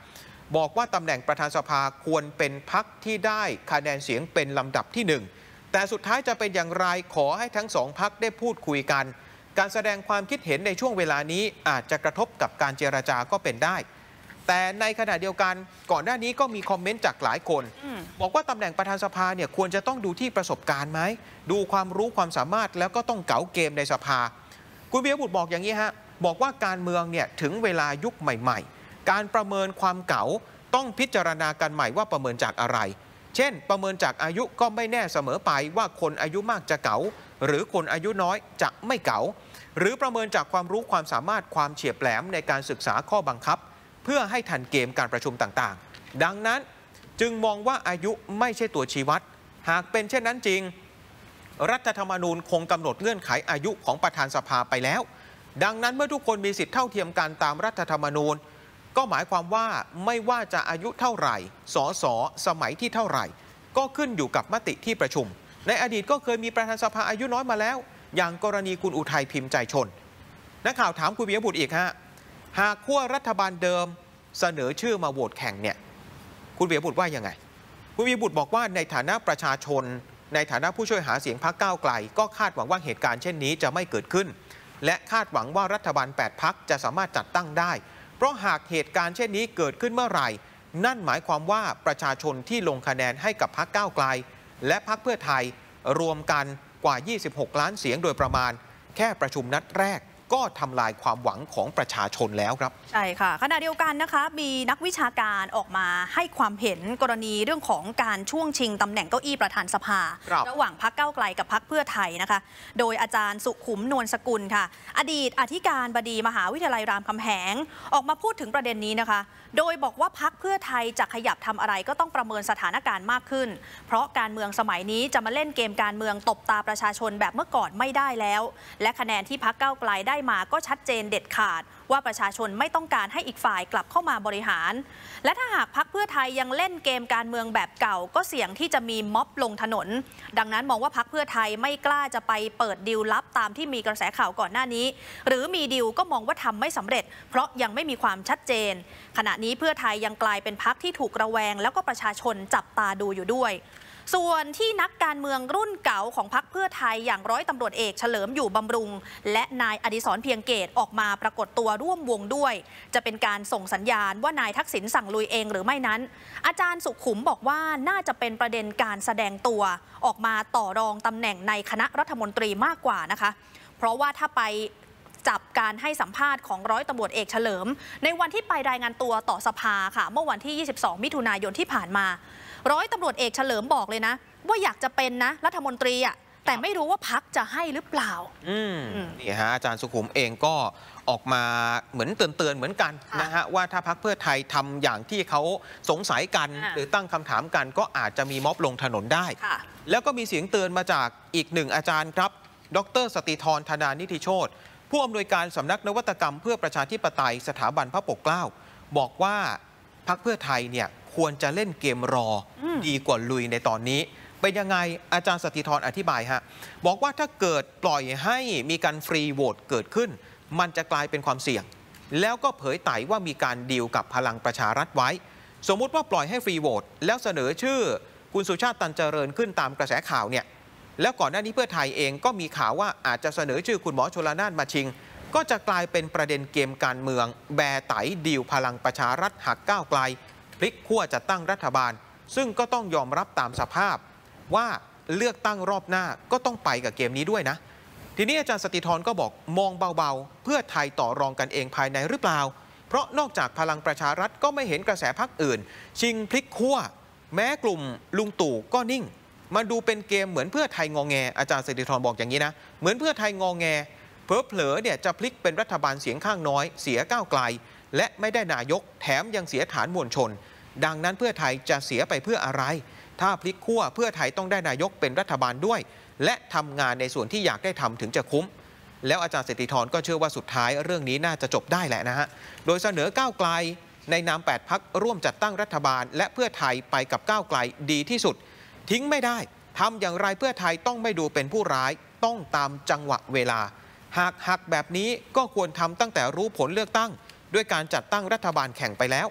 บอกว่าตำแหน่งประธานสภาควรเป็นพรรคที่ได้คะแนนเสียงเป็นลำดับที่ 1แต่สุดท้ายจะเป็นอย่างไรขอให้ทั้ง2 พรรคได้พูดคุยกันการแสดงความคิดเห็นในช่วงเวลานี้อาจจะกระทบกับการเจรจาก็เป็นได้แต่ในขณะเดียวกันก่อนหน้านี้ก็มีคอมเมนต์จากหลายคนบอกว่าตำแหน่งประธานสภาเนี่ยควรจะต้องดูที่ประสบการณ์ไหมดูความรู้ความสามารถแล้วก็ต้องเก๋าเกมในสภาคุณปิยบุตรบอกอย่างนี้ฮะบอกว่าการเมืองเนี่ยถึงเวลายุคใหม่ๆการประเมินความเก๋าต้องพิจารณากันใหม่ว่าประเมินจากอะไรเช่นประเมินจากอายุก็ไม่แน่เสมอไปว่าคนอายุมากจะเก๋าหรือคนอายุน้อยจะไม่เก๋าหรือประเมินจากความรู้ความสามารถความเฉียบแหลมในการศึกษาข้อบังคับเพื่อให้ทันเกมการประชุมต่างๆดังนั้นจึงมองว่าอายุไม่ใช่ตัวชี้วัดหากเป็นเช่นนั้นจริงรัฐธรรมนูญคงกำหนดเงื่อนไขอายุของประธานสภาไปแล้วดังนั้นเมื่อทุกคนมีสิทธิเท่าเทียมกันตามรัฐธรรมนูญก็หมายความว่าไม่ว่าจะอายุเท่าไหร่สสสมัยที่เท่าไหร่ก็ขึ้นอยู่กับมติที่ประชุมในอดีตก็เคยมีประธานสภาอายุน้อยมาแล้วอย่างกรณีคุณอุทัยพิมพ์ใจชนนักข่าวถามคุณปิยบุตรอีกฮะหากขั้วรัฐบาลเดิมเสนอชื่อมาโหวตแข่งเนี่ยคุณปิยบุตรว่ายังไงคุณปิยบุตรบอกว่าในฐานะประชาชนในฐานะผู้ช่วยหาเสียงพรรคก้าวไกลก็คาดหวังว่าเหตุการณ์เช่นนี้จะไม่เกิดขึ้นและคาดหวังว่ารัฐบาล8 พรรคจะสามารถจัดตั้งได้เพราะหากเหตุการณ์เช่นนี้เกิดขึ้นเมื่อไหร่นั่นหมายความว่าประชาชนที่ลงคะแนนให้กับพรรคก้าวไกลและพรรคเพื่อไทยรวมกันกว่า26 ล้านเสียงโดยประมาณแค่ประชุมนัดแรกก็ทำลายความหวังของประชาชนแล้วครับใช่ค่ะขณะเดียวกันนะคะมีนักวิชาการออกมาให้ความเห็นกรณีเรื่องของการช่วงชิงตำแหน่งเก้าอี้ประธานสภาระหว่างพรรคก้าวไกลกับพรรคเพื่อไทยนะคะโดยอาจารย์สุขุมนวลสกุลค่ะอดีตอธิการบดีมหาวิทยาลัยรามคำแหงออกมาพูดถึงประเด็นนี้นะคะโดยบอกว่าพรรคเพื่อไทยจะขยับทำอะไรก็ต้องประเมินสถานการณ์มากขึ้นเพราะการเมืองสมัยนี้จะมาเล่นเกมการเมืองตบตาประชาชนแบบเมื่อก่อนไม่ได้แล้วและคะแนนที่พรรคก้าวไกลได้มาก็ชัดเจนเด็ดขาดว่าประชาชนไม่ต้องการให้อีกฝ่ายกลับเข้ามาบริหารและถ้าหากพรรคเพื่อไทยยังเล่นเกมการเมืองแบบเก่าก็เสี่ยงที่จะมีม็อบลงถนนดังนั้นมองว่าพรรคเพื่อไทยไม่กล้าจะไปเปิดดีลลับตามที่มีกระแสข่าวก่อนหน้านี้หรือมีดีลก็มองว่าทำไม่สำเร็จเพราะยังไม่มีความชัดเจนขณะนี้เพื่อไทยยังกลายเป็นพรรคที่ถูกระแวงแล้วก็ประชาชนจับตาดูอยู่ด้วยส่วนที่นักการเมืองรุ่นเก่าของพรรคเพื่อไทยอย่างร้อยตำรวจเอกเฉลิมอยู่บำรุงและนายอดิศรเพียงเกตออกมาปรากฏตัวร่วมวงด้วยจะเป็นการส่งสัญญาณว่านายทักษิณสั่งลุยเองหรือไม่นั้นอาจารย์สุขุมบอกว่าน่าจะเป็นประเด็นการแสดงตัวออกมาต่อรองตำแหน่งในคณะรัฐมนตรีมากกว่านะคะเพราะว่าถ้าไปจับการให้สัมภาษณ์ของร้อยตำรวจเอกเฉลิมในวันที่ไปรายงานตัวต่อสภาค่ะเมื่อวันที่22 มิถุนายนที่ผ่านมาร้อยตำรวจเอกเฉลิมบอกเลยนะว่าอยากจะเป็นนะรัฐมนตรีอ่ะแต่ไม่รู้ว่าพรรคจะให้หรือเปล่านี่ฮะอาจารย์สุขุมเองก็ออกมาเหมือนเตือนเหมือนกันนะฮะว่าถ้าพรรคเพื่อไทยทำอย่างที่เขาสงสัยกันหรือตั้งคำถามกันก็อาจจะมีม็อบลงถนนได้แล้วก็มีเสียงเตือนมาจากอีกหนึ่งอาจารย์ครับดร.สติธร ธนานิธิโชติผู้อำนวยการสำนักนวัตกรรมเพื่อประชาธิปไตยสถาบันพระปกเกล้าบอกว่าพรรคเพื่อไทยเนี่ยควรจะเล่นเกมรอดีกว่าลุยในตอนนี้เป็นยังไงอาจารย์สติธรอธิบายฮะบอกว่าถ้าเกิดปล่อยให้มีการฟรีโหวตเกิดขึ้นมันจะกลายเป็นความเสี่ยงแล้วก็เผยไต่ว่ามีการดีลกับพลังประชารัฐไว้สมมุติว่าปล่อยให้ฟรีโหวตแล้วเสนอชื่อคุณสุชาติตันเจริญขึ้นตามกระแสข่าวเนี่ยแล้วก่อนหน้านี้เพื่อไทยเองก็มีข่าวว่าอาจจะเสนอชื่อคุณหมอชลน่านมาชิงก็จะกลายเป็นประเด็นเกมการเมืองแบไต่ดีลพลังประชารัฐหักก้าวไกลพลิกขั้วจัดตั้งรัฐบาลซึ่งก็ต้องยอมรับตามสภาพว่าเลือกตั้งรอบหน้าก็ต้องไปกับเกมนี้ด้วยนะทีนี้อาจารย์สติธรก็บอกมองเบาๆเพื่อไทยต่อรองกันเองภายในหรือเปล่าเพราะนอกจากพลังประชารัฐก็ไม่เห็นกระแสพรรคอื่นชิงพลิกขั้วแม้กลุ่มลุงตู่ก็นิ่งมาดูเป็นเกมเหมือนเพื่อไทยงอแงอาจารย์สติธรบอกอย่างนี้นะเหมือนเพื่อไทยงอแงเผลอๆเนี่ยจะพลิกเป็นรัฐบาลเสียงข้างน้อยเสียก้าวไกลและไม่ได้นายกแถมยังเสียฐานมวลชนดังนั้นเพื่อไทยจะเสียไปเพื่ออะไรถ้าพลิกขั้วเพื่อไทยต้องได้นายกเป็นรัฐบาลด้วยและทำงานในส่วนที่อยากได้ทำถึงจะคุ้มแล้วอาจารย์เศรษฐีธรก็เชื่อว่าสุดท้ายเรื่องนี้น่าจะจบได้แหละนะฮะโดยเสนอก้าวไกลในนาม8 พรรคร่วมจัดตั้งรัฐบาลและเพื่อไทยไปกับก้าวไกลดีที่สุดทิ้งไม่ได้ทำอย่างไรเพื่อไทยต้องไม่ดูเป็นผู้ร้ายต้องตามจังหวะเวลาหากหักแบบนี้ก็ควรทำตั้งแต่รู้ผลเลือกตั้งด้วยการจัดตั้งรัฐบาลแข่งไปแล้ว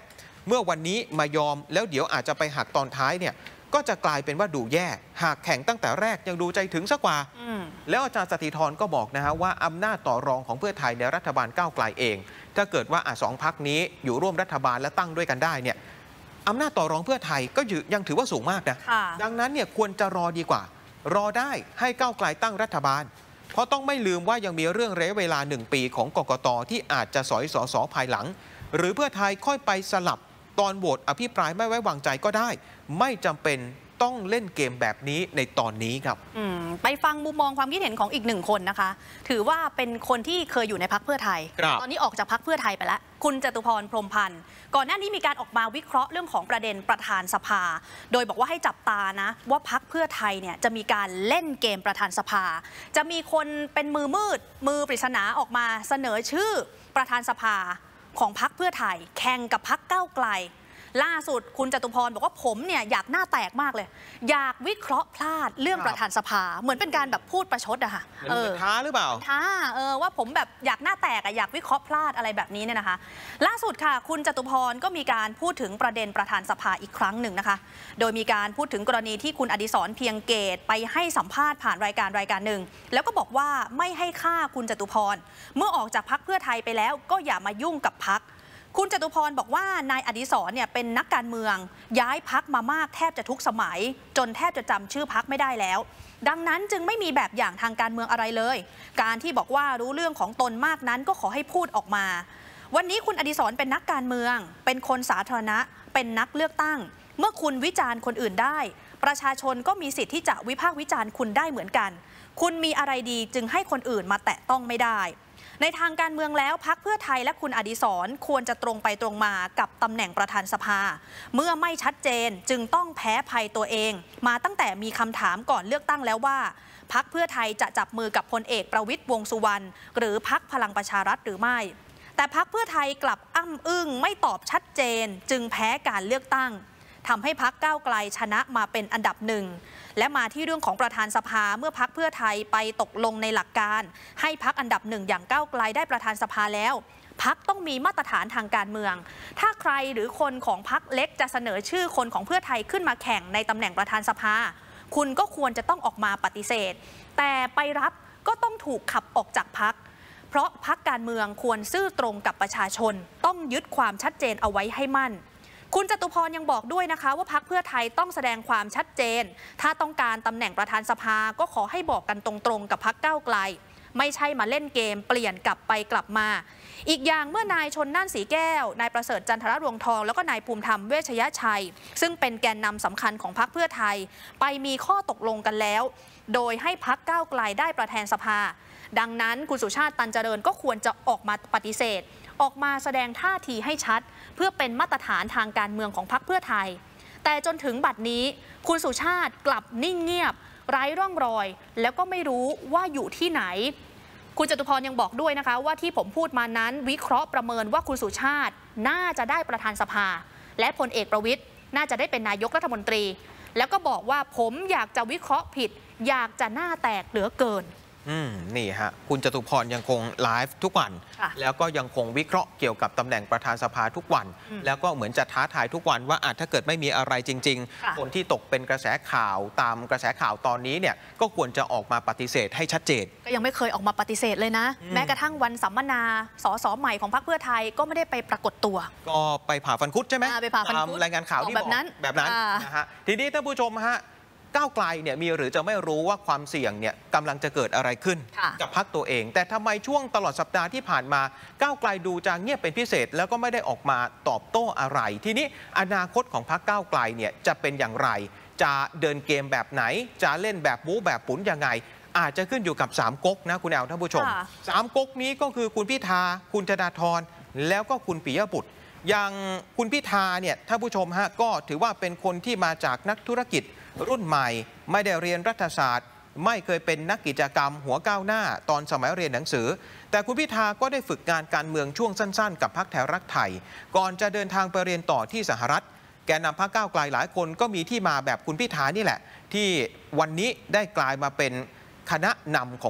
เมื่อวันนี้มายอมแล้วเดี๋ยวอาจจะไปหักตอนท้ายเนี่ยก็จะกลายเป็นว่าดูแย่หากแข่งตั้งแต่แรกยังดูใจถึงสักกว่าแล้วอาจารย์สถิธรก็บอกนะฮะว่าอำนาจต่อรองของเพื่อไทยในรัฐบาลก้าวไกลเองถ้าเกิดว่าสองพรรคนี้อยู่ร่วมรัฐบาลและตั้งด้วยกันได้เนี่ยอำนาจต่อรองเพื่อไทยก็ยังถือว่าสูงมากนะดังนั้นเนี่ยควรจะรอดีกว่ารอได้ให้ก้าวไกลตั้งรัฐบาลเพราะต้องไม่ลืมว่ายังมีเรื่องระยะเวลา1 ปีของกกต.ที่อาจจะสอยสสภายหลังหรือเพื่อไทยค่อยไปสลับตอนโหวตอภิปรายไม่ไว้วางใจก็ได้ไม่จำเป็นต้องเล่นเกมแบบนี้ในตอนนี้ครับไปฟังมุมมองความคิดเห็นของอีก1 คนนะคะถือว่าเป็นคนที่เคยอยู่ในพรรคเพื่อไทยตอนนี้ออกจากพรรคเพื่อไทยไปแล้วคุณจตุพรพรหมพันธ์ก่อนหน้านี้มีการออกมาวิเคราะห์เรื่องของประเด็นประธานสภาโดยบอกว่าให้จับตานะว่าพรรคเพื่อไทยเนี่ยจะมีการเล่นเกมประธานสภาจะมีคนเป็นมือมืดมือปริศนาออกมาเสนอชื่อประธานสภาของพรรคเพื่อไทยแข่งกับพรรคก้าวไกลล่าสุดคุณจตุพรบอกว่าผมเนี่ยอยากหน้าแตกมากเลยอยากวิเคราะห์พลาดเรื่องประธานสภาเหมือนเป็นการแบบพูดประชดอะค่ะท้าหรือเปล่าท้าว่าผมแบบอยากหน้าแตกอยากวิเคราะห์พลาดอะไรแบบนี้เนี่ยนะคะล่าสุดค่ะคุณจตุพรก็มีการพูดถึงประเด็นประธานสภาอีกครั้งหนึ่งนะคะโดยมีการพูดถึงกรณีที่คุณอดิศรเพียงเกตไปให้สัมภาษณ์ผ่านรายการหนึ่งแล้วก็บอกว่าไม่ให้ค่าคุณจตุพรเมื่อออกจากพรรคเพื่อไทยไปแล้วก็อย่ามายุ่งกับพรรคคุณจตุพรบอกว่านายอดิศรเนี่ยเป็นนักการเมืองย้ายพรรคมามากแทบจะทุกสมัยจนแทบจะจำชื่อพรรคไม่ได้แล้วดังนั้นจึงไม่มีแบบอย่างทางการเมืองอะไรเลยการที่บอกว่ารู้เรื่องของตนมากนั้นก็ขอให้พูดออกมาวันนี้คุณอดิศรเป็นนักการเมืองเป็นคนสาธารณะเป็นนักเลือกตั้งเมื่อคุณวิจารณ์คนอื่นได้ประชาชนก็มีสิทธิ์ที่จะวิพากษ์วิจารณ์คุณได้เหมือนกันคุณมีอะไรดีจึงให้คนอื่นมาแตะต้องไม่ได้ในทางการเมืองแล้วพรรคเพื่อไทยและคุณอดิศรควรจะตรงไปตรงมากับตำแหน่งประธานสภาเมื่อไม่ชัดเจนจึงต้องแพ้ภัยตัวเองมาตั้งแต่มีคำถามก่อนเลือกตั้งแล้วว่าพรรคเพื่อไทยจะจับมือกับพลเอกประวิตรวงษ์สุวรรณหรือพรรคพลังประชารัฐหรือไม่แต่พรรคเพื่อไทยกลับอ้ำอึ้งไม่ตอบชัดเจนจึงแพ้การเลือกตั้งทำให้พรรคก้าวไกลชนะมาเป็นอันดับหนึ่งและมาที่เรื่องของประธานสภาเมื่อพรรคเพื่อไทยไปตกลงในหลักการให้พรรคอันดับหนึ่งอย่างก้าวไกลได้ประธานสภาแล้วพรรคต้องมีมาตรฐานทางการเมืองถ้าใครหรือคนของพรรคเล็กจะเสนอชื่อคนของเพื่อไทยขึ้นมาแข่งในตำแหน่งประธานสภาคุณก็ควรจะต้องออกมาปฏิเสธแต่ไปรับก็ต้องถูกขับออกจากพรรคเพราะพรรคการเมืองควรซื่อตรงกับประชาชนต้องยึดความชัดเจนเอาไว้ให้มั่นคุณจตุพรยังบอกด้วยนะคะว่าพรรคเพื่อไทยต้องแสดงความชัดเจนถ้าต้องการตำแหน่งประธานสภาก็ขอให้บอกกันตรงๆกับพรรคก้าวไกลไม่ใช่มาเล่นเกมเปลี่ยนกลับไปกลับมาอีกอย่างเมื่อนายชนน่านสีแก้วนายประเสริฐจันทรรวงทองแล้วก็นายภูมิธรรมเวชยชัยซึ่งเป็นแกนนำสำคัญของพรรคเพื่อไทยไปมีข้อตกลงกันแล้วโดยให้พรรคก้าวไกลได้ประธานสภาดังนั้นคุณสุชาติตันเจริญก็ควรจะออกมาปฏิเสธออกมาแสดงท่าทีให้ชัดเพื่อเป็นมาตรฐานทางการเมืองของพรรคเพื่อไทยแต่จนถึงบัดนี้คุณสุชาติกลับนิ่งเงียบไร้ร่องรอยแล้วก็ไม่รู้ว่าอยู่ที่ไหนคุณจตุพรยังบอกด้วยนะคะว่าที่ผมพูดมานั้นวิเคราะห์ประเมินว่าคุณสุชาติน่าจะได้ประธานสภาและพลเอกประวิตรน่าจะได้เป็นนายกรัฐมนตรีแล้วก็บอกว่าผมอยากจะวิเคราะห์ผิดอยากจะหน้าแตกเหลือเกินนี่ฮะคุณจตุพรยังคงไลฟ์ทุกวันแล้วก็ยังคงวิเคราะห์เกี่ยวกับตำแหน่งประธานสภาทุกวันแล้วก็เหมือนจะท้าทายทุกวันว่าถ้าเกิดไม่มีอะไรจริงๆคนที่ตกเป็นกระแสข่าวตามกระแสข่าวตอนนี้เนี่ยก็ควรจะออกมาปฏิเสธให้ชัดเจนก็ยังไม่เคยออกมาปฏิเสธเลยนะแม้กระทั่งวันสัมมนาสสใหม่ของพรรคเพื่อไทยก็ไม่ได้ไปปรากฏตัวก็ไปผ่าฟันคุดใช่ไหมไปผ่าฟันคุดรายงานข่าวที่บอกแบบนั้นนะฮะทีนี้ท่านผู้ชมฮะก้าวไกลเนี่ยมีหรือจะไม่รู้ว่าความเสี่ยงเนี่ยกำลังจะเกิดอะไรขึ้นกับพรรคตัวเองแต่ทำไมช่วงตลอดสัปดาห์ที่ผ่านมาก้าวไกลดูจะเงียบเป็นพิเศษแล้วก็ไม่ได้ออกมาตอบโต้อะไรทีนี้อนาคตของพรรคก้าวไกลเนี่ยจะเป็นอย่างไรจะเดินเกมแบบไหนจะเล่นแบบบู๊แบบปุ๋นยังไงอาจจะขึ้นอยู่กับ3ก๊กนะคุณแอลท่านผู้ชม3ก๊กนี้ก็คือคุณพิธาคุณธนาธรแล้วก็คุณปิยบุตรอย่างคุณพิธาเนี่ยท่านผู้ชมฮะก็ถือว่าเป็นคนที่มาจากนักธุรกิจรุ่นใหม่ไม่ได้เรียนรัฐศาสตร์ไม่เคยเป็นนักกิจกรรมหัวก้าวหน้าตอนสมัยเรียนหนังสือแต่คุณพิธาก็ได้ฝึกงานการเมืองช่วงสั้นๆกับพรรคไทยรักไทยก่อนจะเดินทางไปเรียนต่อที่สหรัฐแกนนำพรรคก้าวไกลหลายคนก็มีที่มาแบบคุณพิธานี่แหละที่วันนี้ได้กลายมาเป็นคณะนำของพรรค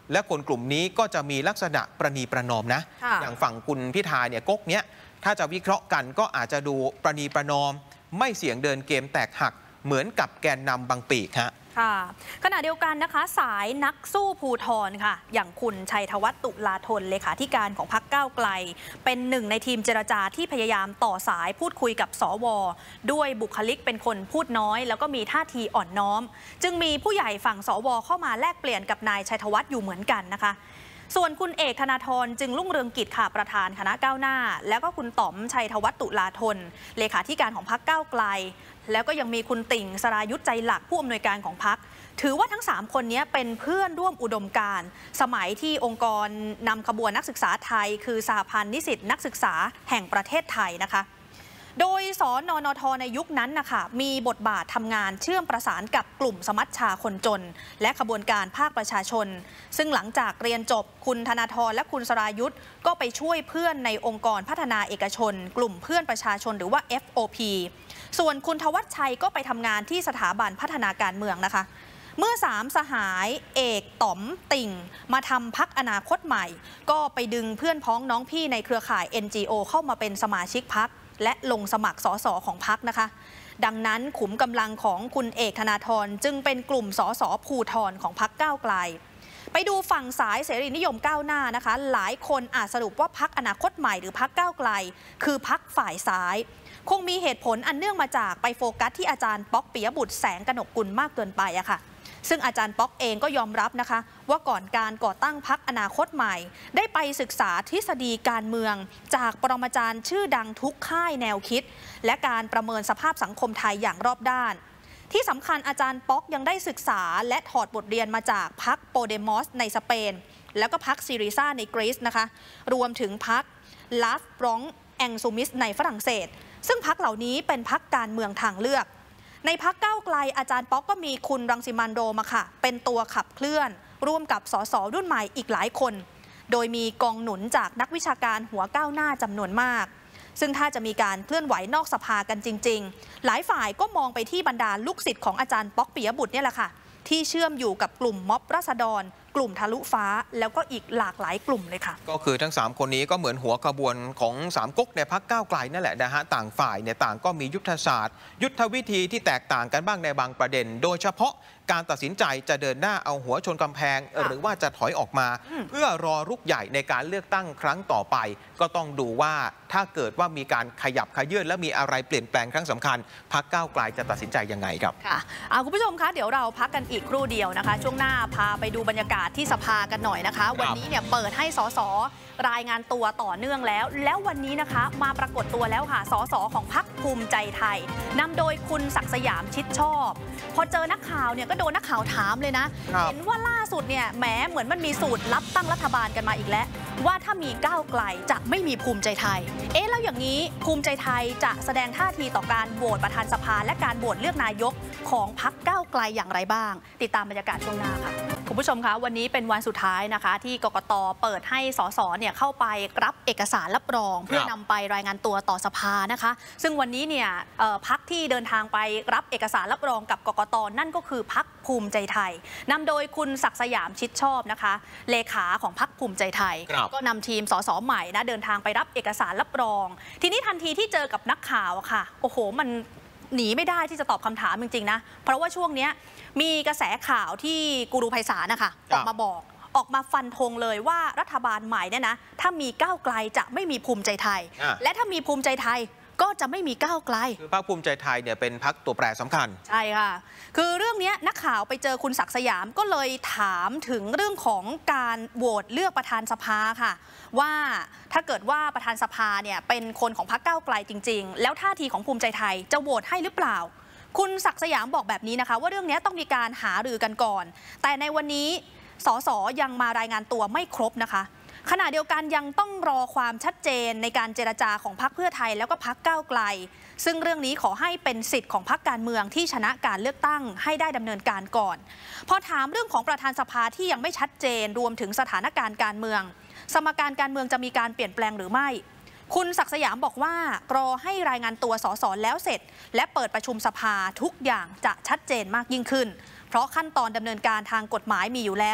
และคนกลุ่มนี้ก็จะมีลักษณะประนีประนอมนะอย่างฝั่งคุณพิธาเนี่ยก๊กเนี้ยถ้าจะวิเคราะห์กันก็อาจจะดูประนีประนอมไม่เสี่ยงเดินเกมแตกหักเหมือนกับแกนนำบางปีกฮะค่ะขณะเดียวกันนะคะสายนักสู้ภูธรค่ะอย่างคุณชัยธวัฒน์ตุลาธนเลขาธิการของพรรคก้าวไกลเป็นหนึ่งในทีมเจรจาที่พยายามต่อสายพูดคุยกับสวด้วยบุคลิกเป็นคนพูดน้อยแล้วก็มีท่าทีอ่อนน้อมจึงมีผู้ใหญ่ฝั่งสวเข้ามาแลกเปลี่ยนกับนายชัยธวัฒน์อยู่เหมือนกันนะคะส่วนคุณเอกธนาธรจึงรุ่งเรืองกิจค่ะประธานคณะก้าวหน้าแล้วก็คุณต๋อมชัยธวัฒน์ตุลาธนเลขาธิการของพรรคก้าวไกลแล้วก็ยังมีคุณติ่งสรายุทธใจหลักผู้อำนวยการของพรรคถือว่าทั้ง3คนนี้เป็นเพื่อนร่วมอุดมการณ์สมัยที่องค์กรนำขบวนนักศึกษาไทยคือสหพันธ์นิสิตนักศึกษาแห่งประเทศไทยนะคะโดยสนนทในยุคนั้นนะคะมีบทบาททำงานเชื่อมประสานกับกลุ่มสมัชชาคนจนและขบวนการภาคประชาชนซึ่งหลังจากเรียนจบคุณธนาธรและคุณสรายุทธก็ไปช่วยเพื่อนในองค์กรพัฒนาเอกชนกลุ่มเพื่อนประชาชนหรือว่า FOP ส่วนคุณธวัชชัยก็ไปทำงานที่สถาบันพัฒนาการเมืองนะคะเมื่อ3สหายเอกต๋อมติ่งมาทำพรรคอนาคตใหม่ก็ไปดึงเพื่อนพ้องน้องพี่ในเครือข่าย NGO เข้ามาเป็นสมาชิกพรรคและลงสมัครสสของพรรคนะคะดังนั้นขุมกำลังของคุณเอกธนาธรจึงเป็นกลุ่มสสภูธรของพรรคก้าวไกลไปดูฝั่งสายเสรีนิยมก้าวหน้านะคะหลายคนอาจสรุปว่าพรรคอนาคตใหม่หรือพรรคก้าวไกลคือพรรคฝ่ายซ้ายคงมีเหตุผลอันเนื่องมาจากไปโฟกัสที่อาจารย์ป๊อกปิยบุตรแสงกนกกุลมากเกินไปอะค่ะซึ่งอาจารย์ป๊อกเองก็ยอมรับนะคะว่าก่อนการก่อตั้งพรรคอนาคตใหม่ได้ไปศึกษาทฤษฎีการเมืองจากปรมาจารย์ชื่อดังทุกค่ายแนวคิดและการประเมินสภาพสังคมไทยอย่างรอบด้านที่สำคัญอาจารย์ป๊อกยังได้ศึกษาและถอดบทเรียนมาจากพรรคโปเดมอสในสเปนแล้วก็พรรคซิริซาในกรีซนะคะรวมถึงพรรคลาฟรองแองซูมิสในฝรั่งเศสซึ่งพรรคเหล่านี้เป็นพรรคการเมืองทางเลือกในพรรคก้าวไกลอาจารย์ป๊อกก็มีคุณรังสิมันต์โรมค่ะเป็นตัวขับเคลื่อนร่วมกับสสรุ่นใหม่อีกหลายคนโดยมีกองหนุนจากนักวิชาการหัวก้าวหน้าจำนวนมากซึ่งถ้าจะมีการเคลื่อนไหวนอกสภากันจริงๆหลายฝ่ายก็มองไปที่บรรดาลูกศิษย์ของอาจารย์ป๊อกปิยบุตรเนี่ยแหละค่ะที่เชื่อมอยู่กับกลุ่มม็อบราษฎรกลุ่มทะลุฟ้าแล้วก็อีกหลากหลายกลุ่มเลยค่ะก็คือทั้ง3คนนี้ก็เหมือนหัวขบวนของ3ก๊กในพรรคก้าวไกลนั่นแหละนะฮะต่างฝ่ายเนี่ยต่างก็มียุทธศาสตร์ยุทธวิธีที่แตกต่างกันบ้างในบางประเด็นโดยเฉพาะการตัดสินใจจะเดินหน้าเอาหัวชนกำแพงหรือว่าจะถอยออกมาเพื่อรอรุกใหญ่ในการเลือกตั้งครั้งต่อไปก็ต้องดูว่าถ้าเกิดว่ามีการขยับขยื่นและมีอะไรเปลี่ยนแปลงครั้งสำคัญพรรคก้าวไกลจะตัดสินใจยังไงครับค่ะคุณผู้ชมคะเดี๋ยวเราพักกันอีกครู่เดียวนะคะช่วงหน้าพาไปดูบรรยากาศที่สภากันหน่อยนะคะวันนี้เนี่ยเปิดให้สสรายงานตัวต่อเนื่องแล้ววันนี้นะคะมาปรากฏตัวแล้วค่ะสสของพรรคภูมิใจไทยนำโดยคุณศักดิ์สยามชิดชอบพอเจอนักข่าวเนี่ยก็โดนนักข่าวถามเลยนะเห็นว่าล่าสุดเนี่ยแหมเหมือนมันมีสูตรลับตั้งรัฐบาลกันมาอีกแล้วว่าถ้ามีก้าวไกลจะไม่มีภูมิใจไทยแล้วอย่างนี้ภูมิใจไทยจะแสดงท่าทีต่อการโหวตประธานสภาและการโหวตเลือกนายกของพรรคก้าวไกลอย่างไรบ้างติดตามบรรยากาศช่วงหน้าค่ะคุณผู้ชมคะวันนี้เป็นวันสุดท้ายนะคะที่กกต.เปิดให้สสเนี่ยเข้าไปรับเอกสารรับรองเพื่อนำไปรายงานตัวต่อสภานะคะซึ่งวันนี้เนี่ยพรรคที่เดินทางไปรับเอกสารรับรองกับกกต.นั่นก็คือพรรคภูมิใจไทยนำโดยคุณศักดิ์สยามชิดชอบนะคะเลขาของพรรคภูมิใจไทยก็นำทีมสสใหม่นะเดินทางไปรับเอกสารรับรองทีนี้ทันทีที่เจอกับนักข่าวค่ะโอ้โหมันหนีไม่ได้ที่จะตอบคำถามจริงๆนะเพราะว่าช่วงนี้มีกระแสข่าวที่กูรูไพศาลนะคะออกมาฟันธงเลยว่ารัฐบาลใหม่เนี่ยนะถ้ามีก้าวไกลจะไม่มีภูมิใจไทยและถ้ามีภูมิใจไทยก็จะไม่มีก้าวไกลคือพรรคภูมิใจไทยเนี่ยเป็นพรรคตัวแปรสำคัญใช่ค่ะคือเรื่องนี้นักข่าวไปเจอคุณศักดิ์สยามก็เลยถามถึงเรื่องของการโหวตเลือกประธานสภาค่ะว่าถ้าเกิดว่าประธานสภาเนี่ยเป็นคนของพรรคก้าวไกลจริงๆแล้วท่าทีของภูมิใจไทยจะโหวตให้หรือเปล่าคุณศักดิ์สยามบอกแบบนี้นะคะว่าเรื่องนี้ต้องมีการหารือกันก่อนแต่ในวันนี้สสยังมารายงานตัวไม่ครบนะคะขณะเดียวกันยังต้องรอความชัดเจนในการเจรจาของพรรคเพื่อไทยแล้วก็พรรคก้าวไกลซึ่งเรื่องนี้ขอให้เป็นสิทธิ์ของพรรคการเมืองที่ชนะการเลือกตั้งให้ได้ดำเนินการก่อนพอถามเรื่องของประธานสภาที่ยังไม่ชัดเจนรวมถึงสถานการณ์การเมืองสมการการเมืองจะมีการเปลี่ยนแปลงหรือไม่คุณศักดิ์สยามบอกว่ารอให้รายงานตัวสสแล้วเสร็จและเปิดประชุมสภาทุกอย่างจะชัดเจนมากยิ่งขึ้นเพราะขั้นตอนดำเนินการทางกฎหมายมีอยู่แล้ว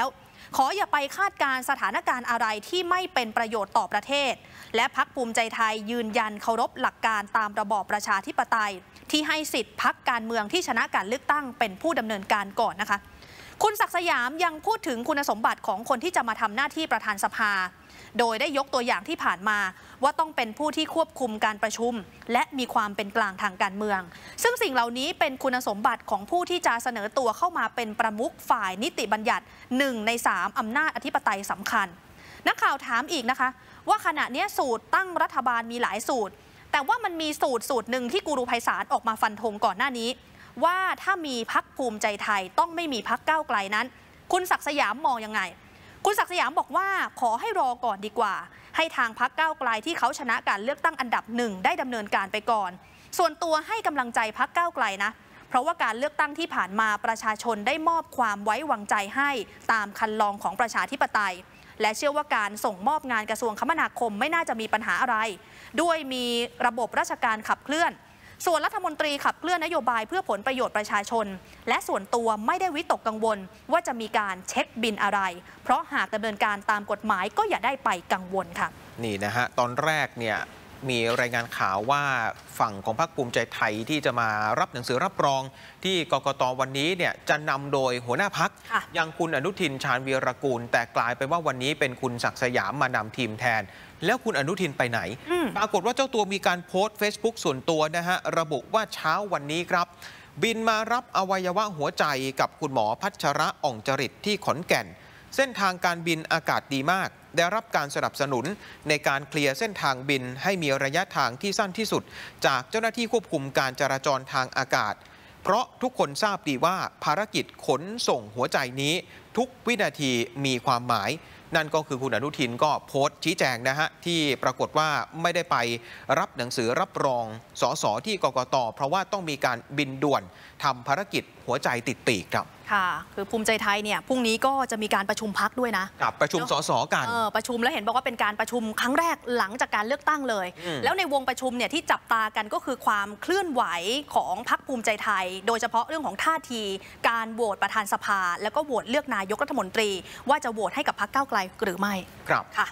ขออย่าไปคาดการณ์สถานการณ์อะไรที่ไม่เป็นประโยชน์ต่อประเทศและพรรคภูมิใจไทยยืนยันเคารพหลักการตามระบอบประชาธิปไตยที่ให้สิทธิ์พรรคการเมืองที่ชนะการเลือกตั้งเป็นผู้ดำเนินการก่อนนะคะคุณศักดิ์สยามยังพูดถึงคุณสมบัติของคนที่จะมาทำหน้าที่ประธานสภาโดยได้ยกตัวอย่างที่ผ่านมาว่าต้องเป็นผู้ที่ควบคุมการประชุมและมีความเป็นกลางทางการเมืองซึ่งสิ่งเหล่านี้เป็นคุณสมบัติของผู้ที่จะเสนอตัวเข้ามาเป็นประมุขฝ่ายนิติบัญญัติ1 ใน 3อำนาจอธิปไตยสำคัญนักข่าวถามอีกนะคะว่าขณะนี้สูตรตั้งรัฐบาลมีหลายสูตรแต่ว่ามันมีสูตรหนึ่งที่กูรูไพศาลออกมาฟันธงก่อนหน้านี้ว่าถ้ามีพรรคภูมิใจไทยต้องไม่มีพรรคก้าวไกลนั้นคุณศักดิ์สยามมองยังไงคุณศักดิ์สยามบอกว่าขอให้รอก่อนดีกว่าให้ทางพรรคก้าวไกลที่เขาชนะการเลือกตั้งอันดับ1ได้ดำเนินการไปก่อนส่วนตัวให้กำลังใจพรรคก้าวไกลนะเพราะว่าการเลือกตั้งที่ผ่านมาประชาชนได้มอบความไว้วางใจให้ตามคันลองของประชาธิปไตยและเชื่อว่าการส่งมอบงานกระทรวงคมนาคมไม่น่าจะมีปัญหาอะไรด้วยมีระบบราชการขับเคลื่อนส่วนรัฐมนตรีขับเคลื่อนนโยบายเพื่อผลประโยชน์ประชาชนและส่วนตัวไม่ได้วิตกกังวลว่าจะมีการเช็คบินอะไรเพราะหากดำเนินการตามกฎหมายก็อย่าได้ไปกังวลค่ะนี่นะฮะตอนแรกเนี่ยมีรายงานข่าวว่าฝั่งของพรรคภูมิใจไทยที่จะมารับหนังสือรับรองที่กกต.วันนี้เนี่ยจะนำโดยหัวหน้าพรรคอย่างคุณอนุทินชาญวีรกูลแต่กลายเป็นว่าวันนี้เป็นคุณศักดิ์สยามมานำทีมแทนแล้วคุณอนุทินไปไหนปรากฏว่าเจ้าตัวมีการโพสต์ Facebook ส่วนตัวนะฮะระบุว่าเช้าวันนี้ครับบินมารับอวัยวะหัวใจกับคุณหมอพัชระอ่องจริตที่ขอนแก่นเส้นทางการบินอากาศดีมากได้รับการสนับสนุนในการเคลียร์เส้นทางบินให้มีระยะทางที่สั้นที่สุดจากเจ้าหน้าที่ควบคุมการจราจรทางอากาศเพราะทุกคนทราบดีว่าภารกิจขนส่งหัวใจนี้ทุกวินาทีมีความหมายนั่นก็คือคุณอนุทินก็โพสต์ชี้แจงนะฮะที่ปรากฏว่าไม่ได้ไปรับหนังสือรับรองสสที่กกต.เพราะว่าต้องมีการบินด่วนทำภารกิจหัวใจติดปีกครับค่ะคือภูมิใจไทยเนี่ยพรุ่งนี้ก็จะมีการประชุมพรรคด้วยนะประชุมสสกันประชุมแล้วเห็นบอกว่าเป็นการประชุมครั้งแรกหลังจากการเลือกตั้งเลยแล้วในวงประชุมเนี่ยที่จับตากันก็คือความเคลื่อนไหวของพรรคภูมิใจไทยโดยเฉพาะเรื่องของท่าทีการโหวตประธานสภาแล้วก็โหวตเลือกนายกรัฐมนตรีว่าจะโหวตให้กับพรรคก้าวไกลหรือไม่ครับค่ะ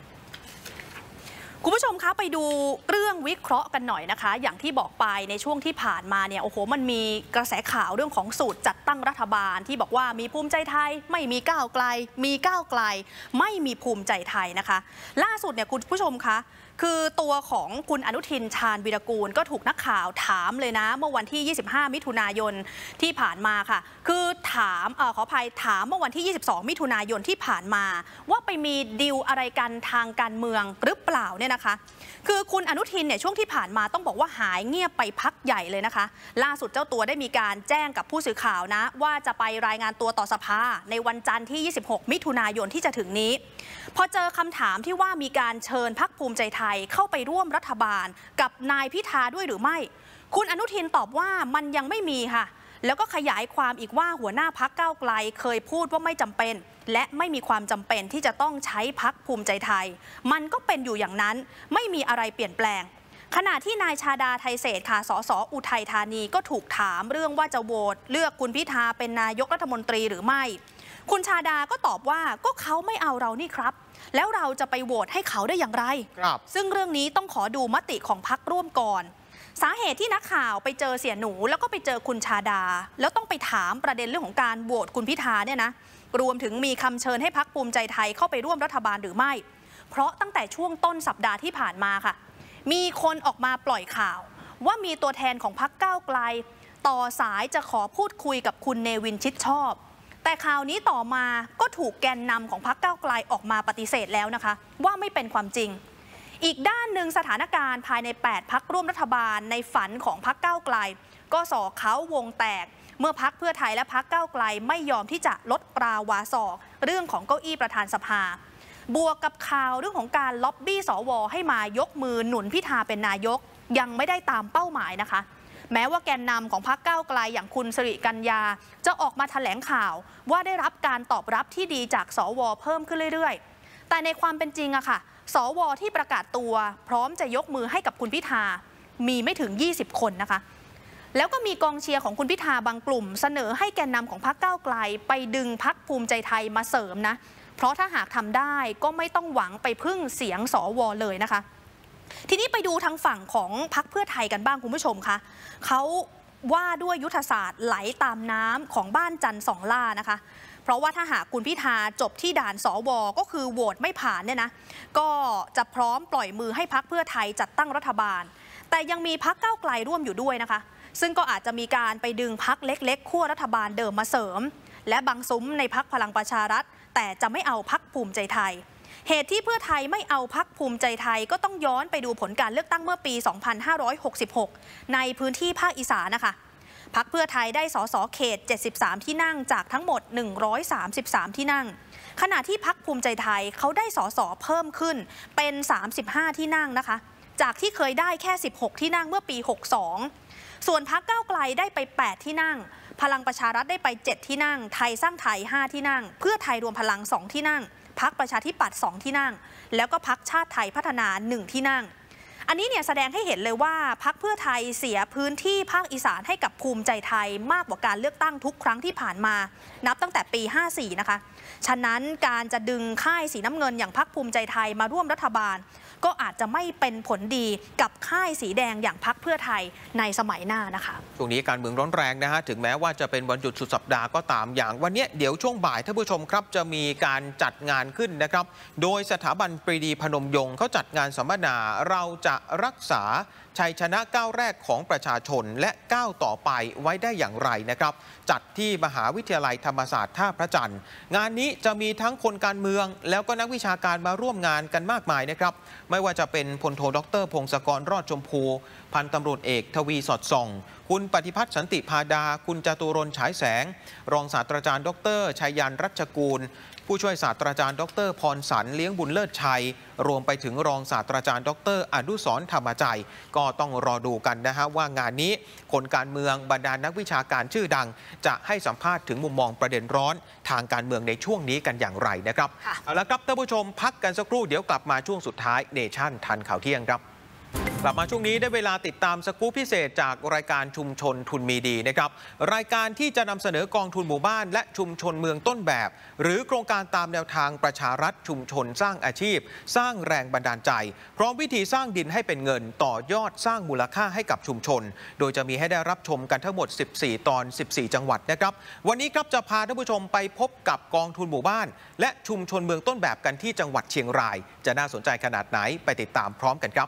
คุณผู้ชมคะไปดูเรื่องวิเคราะห์กันหน่อยนะคะอย่างที่บอกไปในช่วงที่ผ่านมาเนี่ยโอ้โหมันมีกระแสข่าวเรื่องของสูตรจัดตั้งรัฐบาลที่บอกว่ามีภูมิใจไทยไม่มีก้าวไกลมีก้าวไกลไม่มีภูมิใจไทยนะคะล่าสุดเนี่ยคุณผู้ชมคะคือตัวของคุณอนุทินชาญวีรกูลก็ถูกนักข่าวถามเลยนะเมื่อวันที่25มิถุนายนที่ผ่านมาค่ะคือถามขออภัยถามเมื่อวันที่22มิถุนายนที่ผ่านมาว่าไปมีดีลอะไรกันทางการเมืองหรือเปล่าเนี่ยนะคะคือคุณอนุทินเนี่ยช่วงที่ผ่านมาต้องบอกว่าหายเงียบไปพักใหญ่เลยนะคะล่าสุดเจ้าตัวได้มีการแจ้งกับผู้สื่อข่าวนะว่าจะไปรายงานตัวต่อสภาในวันจันทร์ที่26มิถุนายนที่จะถึงนี้พอเจอคำถามที่ว่ามีการเชิญพรรคภูมิใจไทยเข้าไปร่วมรัฐบาลกับนายพิธาด้วยหรือไม่คุณอนุทินตอบว่ามันยังไม่มีค่ะแล้วก็ขยายความอีกว่าหัวหน้าพรรคก้าวไกลเคยพูดว่าไม่จำเป็นและไม่มีความจำเป็นที่จะต้องใช้พรรคภูมิใจไทยมันก็เป็นอยู่อย่างนั้นไม่มีอะไรเปลี่ยนแปลงขณะที่นายชาดาไทเศษค่ะสสอุทัยธานีก็ถูกถามเรื่องว่าจะโหวตเลือกคุณพิธาเป็นนายกรัฐมนตรีหรือไม่คุณชาดาก็ตอบว่าก็เขาไม่เอาเรานี่ครับแล้วเราจะไปโหวตให้เขาได้อย่างไรซึ่งเรื่องนี้ต้องขอดูมติของพรรคร่วมก่อนสาเหตุที่นักข่าวไปเจอเสี่ยหนูแล้วก็ไปเจอคุณชาดาแล้วต้องไปถามประเด็นเรื่องของการโหวตคุณพิธาเนี่ยนะรวมถึงมีคำเชิญให้พรรคภูมิใจไทยเข้าไปร่วมรัฐบาลหรือไม่เพราะตั้งแต่ช่วงต้นสัปดาห์ที่ผ่านมาค่ะมีคนออกมาปล่อยข่าวว่ามีตัวแทนของพรรคก้าวไกลต่อสายจะขอพูดคุยกับคุณเนวินชิดชอบแต่ข่าวนี้ต่อมาก็ถูกแกนนำของพรรคก้าวไกลออกมาปฏิเสธแล้วนะคะว่าไม่เป็นความจริงอีกด้านหนึ่งสถานการณ์ภายใน8พรรคร่วมรัฐบาลในฝันของพรรคก้าวไกลก็ส่อเขาวงแตกเมื่อพรรคเพื่อไทยและพรรคก้าวไกลไม่ยอมที่จะลดปราวาสอกเรื่องของเก้าอี้ประธานสภาบวกกับข่าวเรื่องของการล็อบบี้สวให้มายกมือหนุนพิธาเป็นนายกยังไม่ได้ตามเป้าหมายนะคะแม้ว่าแกนนำของพรรคก้าวไกลอย่างคุณสิริกัญญาจะออกมาแถลงข่าวว่าได้รับการตอบรับที่ดีจากสวเพิ่มขึ้นเรื่อยๆแต่ในความเป็นจริงอะค่ะสวที่ประกาศตัวพร้อมจะยกมือให้กับคุณพิธามีไม่ถึง20คนนะคะแล้วก็มีกองเชียร์ของคุณพิธาบางกลุ่มเสนอให้แกนนำของพรรคก้าวไกลไปดึงพรรคภูมิใจไทยมาเสริมนะเพราะถ้าหากทำได้ก็ไม่ต้องหวังไปพึ่งเสียงสวเลยนะคะทีนี้ไปดูทางฝั่งของพรรคเพื่อไทยกันบ้างคุณผู้ชมคะเขาว่าด้วยยุทธศาสตร์ไหลตามน้ำของบ้านจันทร์สองล่านะคะเพราะว่าถ้าหากคุณพิธาจบที่ด่านสวก็คือโหวตไม่ผ่านเนี่ยนะก็จะพร้อมปล่อยมือให้พรรคเพื่อไทยจัดตั้งรัฐบาลแต่ยังมีพรรคก้าวไกลร่วมอยู่ด้วยนะคะซึ่งก็อาจจะมีการไปดึงพรรคเล็กๆขั้วรัฐบาลเดิมมาเสริมและบางซุ้มในพรรคพลังประชารัฐแต่จะไม่เอาพรรคภูมิใจไทยเหตุที่เพื่อไทยไม่เอาพรรคภูมิใจไทยก็ต้องย้อนไปดูผลการเลือกตั้งเมื่อปี 2566 ในพื้นที่ภาคอีสานนะคะพรรคเพื่อไทยได้สสเขต73ที่นั่งจากทั้งหมด133ที่นั่งขณะที่พรรคภูมิใจไทยเขาได้สสเพิ่มขึ้นเป็น35ที่นั่งนะคะจากที่เคยได้แค่16ที่นั่งเมื่อปี62ส่วนพรรคก้าวไกลได้ไป8ที่นั่งพลังประชารัฐได้ไป7ที่นั่งไทยสร้างไทย5ที่นั่งเพื่อไทยรวมพลัง2ที่นั่งพรรคประชาธิปัตย์2ที่นั่งแล้วก็พรรคชาติไทยพัฒนา1ที่นั่งอันนี้เนี่ยแสดงให้เห็นเลยว่าพรรคเพื่อไทยเสียพื้นที่ภาคอีสานให้กับภูมิใจไทยมากกว่าการเลือกตั้งทุกครั้งที่ผ่านมานับตั้งแต่ปี54นะคะฉะนั้นการจะดึงค่ายสีน้ำเงินอย่างพรรคภูมิใจไทยมาร่วมรัฐบาลก็อาจจะไม่เป็นผลดีกับค่ายสีแดงอย่างพรรคเพื่อไทยในสมัยหน้านะคะช่วงนี้การเมืองร้อนแรงนะฮะถึงแม้ว่าจะเป็นวันหยุดสุดสัปดาห์ก็ตามอย่างวันนี้เดี๋ยวช่วงบ่ายท่านผู้ชมครับจะมีการจัดงานขึ้นนะครับโดยสถาบันปรีดีพนมยงค์เขาจัดงานสัมมนาเราจะรักษาชัยชนะก้าวแรกของประชาชนและก้าวต่อไปไว้ได้อย่างไรนะครับจัดที่มหาวิทยาลัยธรรมศาสตร์ท่าพระจันทร์งานนี้จะมีทั้งคนการเมืองแล้วก็นักวิชาการมาร่วมงานกันมากมายนะครับไม่ว่าจะเป็นพลโทดร.พงศกรรอดชมพูพันตำรวจเอกทวีสอดส่องคุณปฏิพัฒน์สันติพาดาคุณจตุรนต์ฉายแสงรองศาสตราจารย์ดร.ชัยยันรัชกูลผู้ช่วยศาสตราจารย์ดร.พรสันเลี้ยงบุญเลิศชัยรวมไปถึงรองศาสตราจารย์ดร.อนุสรณ์ธรรมใจก็ต้องรอดูกันนะฮะว่างานนี้คนการเมืองบรรดานักวิชาการชื่อดังจะให้สัมภาษณ์ถึงมุมมองประเด็นร้อนทางการเมืองในช่วงนี้กันอย่างไรนะครับเอาละครับท่านผู้ชมพักกันสักครู่เดี๋ยวกลับมาช่วงสุดท้ายเนชั่นทันข่าวเที่ยงครับกลับมาช่วงนี้ได้เวลาติดตามสกู๊ปพิเศษจากรายการชุมชนทุนมีดีนะครับรายการที่จะนำเสนอกองทุนหมู่บ้านและชุมชนเมืองต้นแบบหรือโครงการตามแนวทางประชารัฐชุมชนสร้างอาชีพสร้างแรงบันดาลใจพร้อมวิธีสร้างดินให้เป็นเงินต่อยอดสร้างมูลค่าให้กับชุมชนโดยจะมีให้ได้รับชมกันทั้งหมด14ตอน14จังหวัดนะครับวันนี้ครับจะพาท่านผู้ชมไปพบกับกองทุนหมู่บ้านและชุมชนเมืองต้นแบบกันที่จังหวัดเชียงรายจะน่าสนใจขนาดไหนไปติดตามพร้อมกันครับ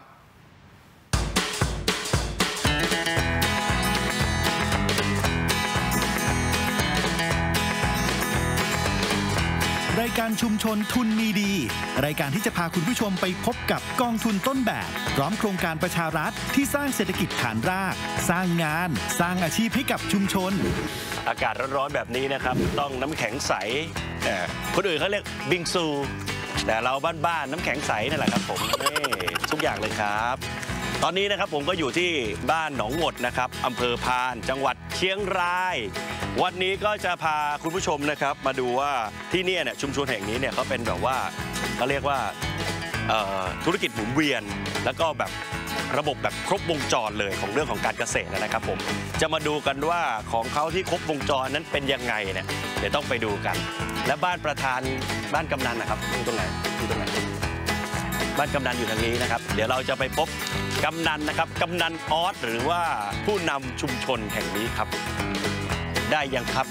รายการชุมชนทุนมีดีรายการที่จะพาคุณผู้ชมไปพบกับกองทุนต้นแบบพร้อมโครงการประชารัฐที่สร้างเศรษฐกิจฐานรากสร้างงานสร้างอาชีพให้กับชุมชนอากาศร้อนๆแบบนี้นะครับต้องน้ำแข็งใสคนอื่นเขาเรียกบิงซูแต่เราบ้านๆน้ำแข็งใสนั่นแหละครับผมทุกอย่างเลยครับตอนนี้นะครับผมก็อยู่ที่บ้านหนองหมดนะครับอำเภอพานจังหวัดเชียงรายวันนี้ก็จะพาคุณผู้ชมนะครับมาดูว่าที่นี่เนี่ยชุมชนแห่งนี้เนี่ยเขาเป็นแบบว่าเขาเรียกว่าธุรกิจหมุนเวียนแล้วก็แบบระบบแบบครบวงจรเลยของเรื่องของการเกษตรนะครับผมจะมาดูกันว่าของเขาที่ครบวงจรนั้นเป็นยังไงเนี่ยเดี๋ยวต้องไปดูกันและบ้านประธานบ้านกำนันนะครับอยู่ตรงไหนบ้านกำนันอยู่ทางนี้นะครับเดี๋ยวเราจะไปพบกำนันนะครับกำนันออสหรือว่าผู้นำชุมชนแห่งนี้ครับได้ยังครับ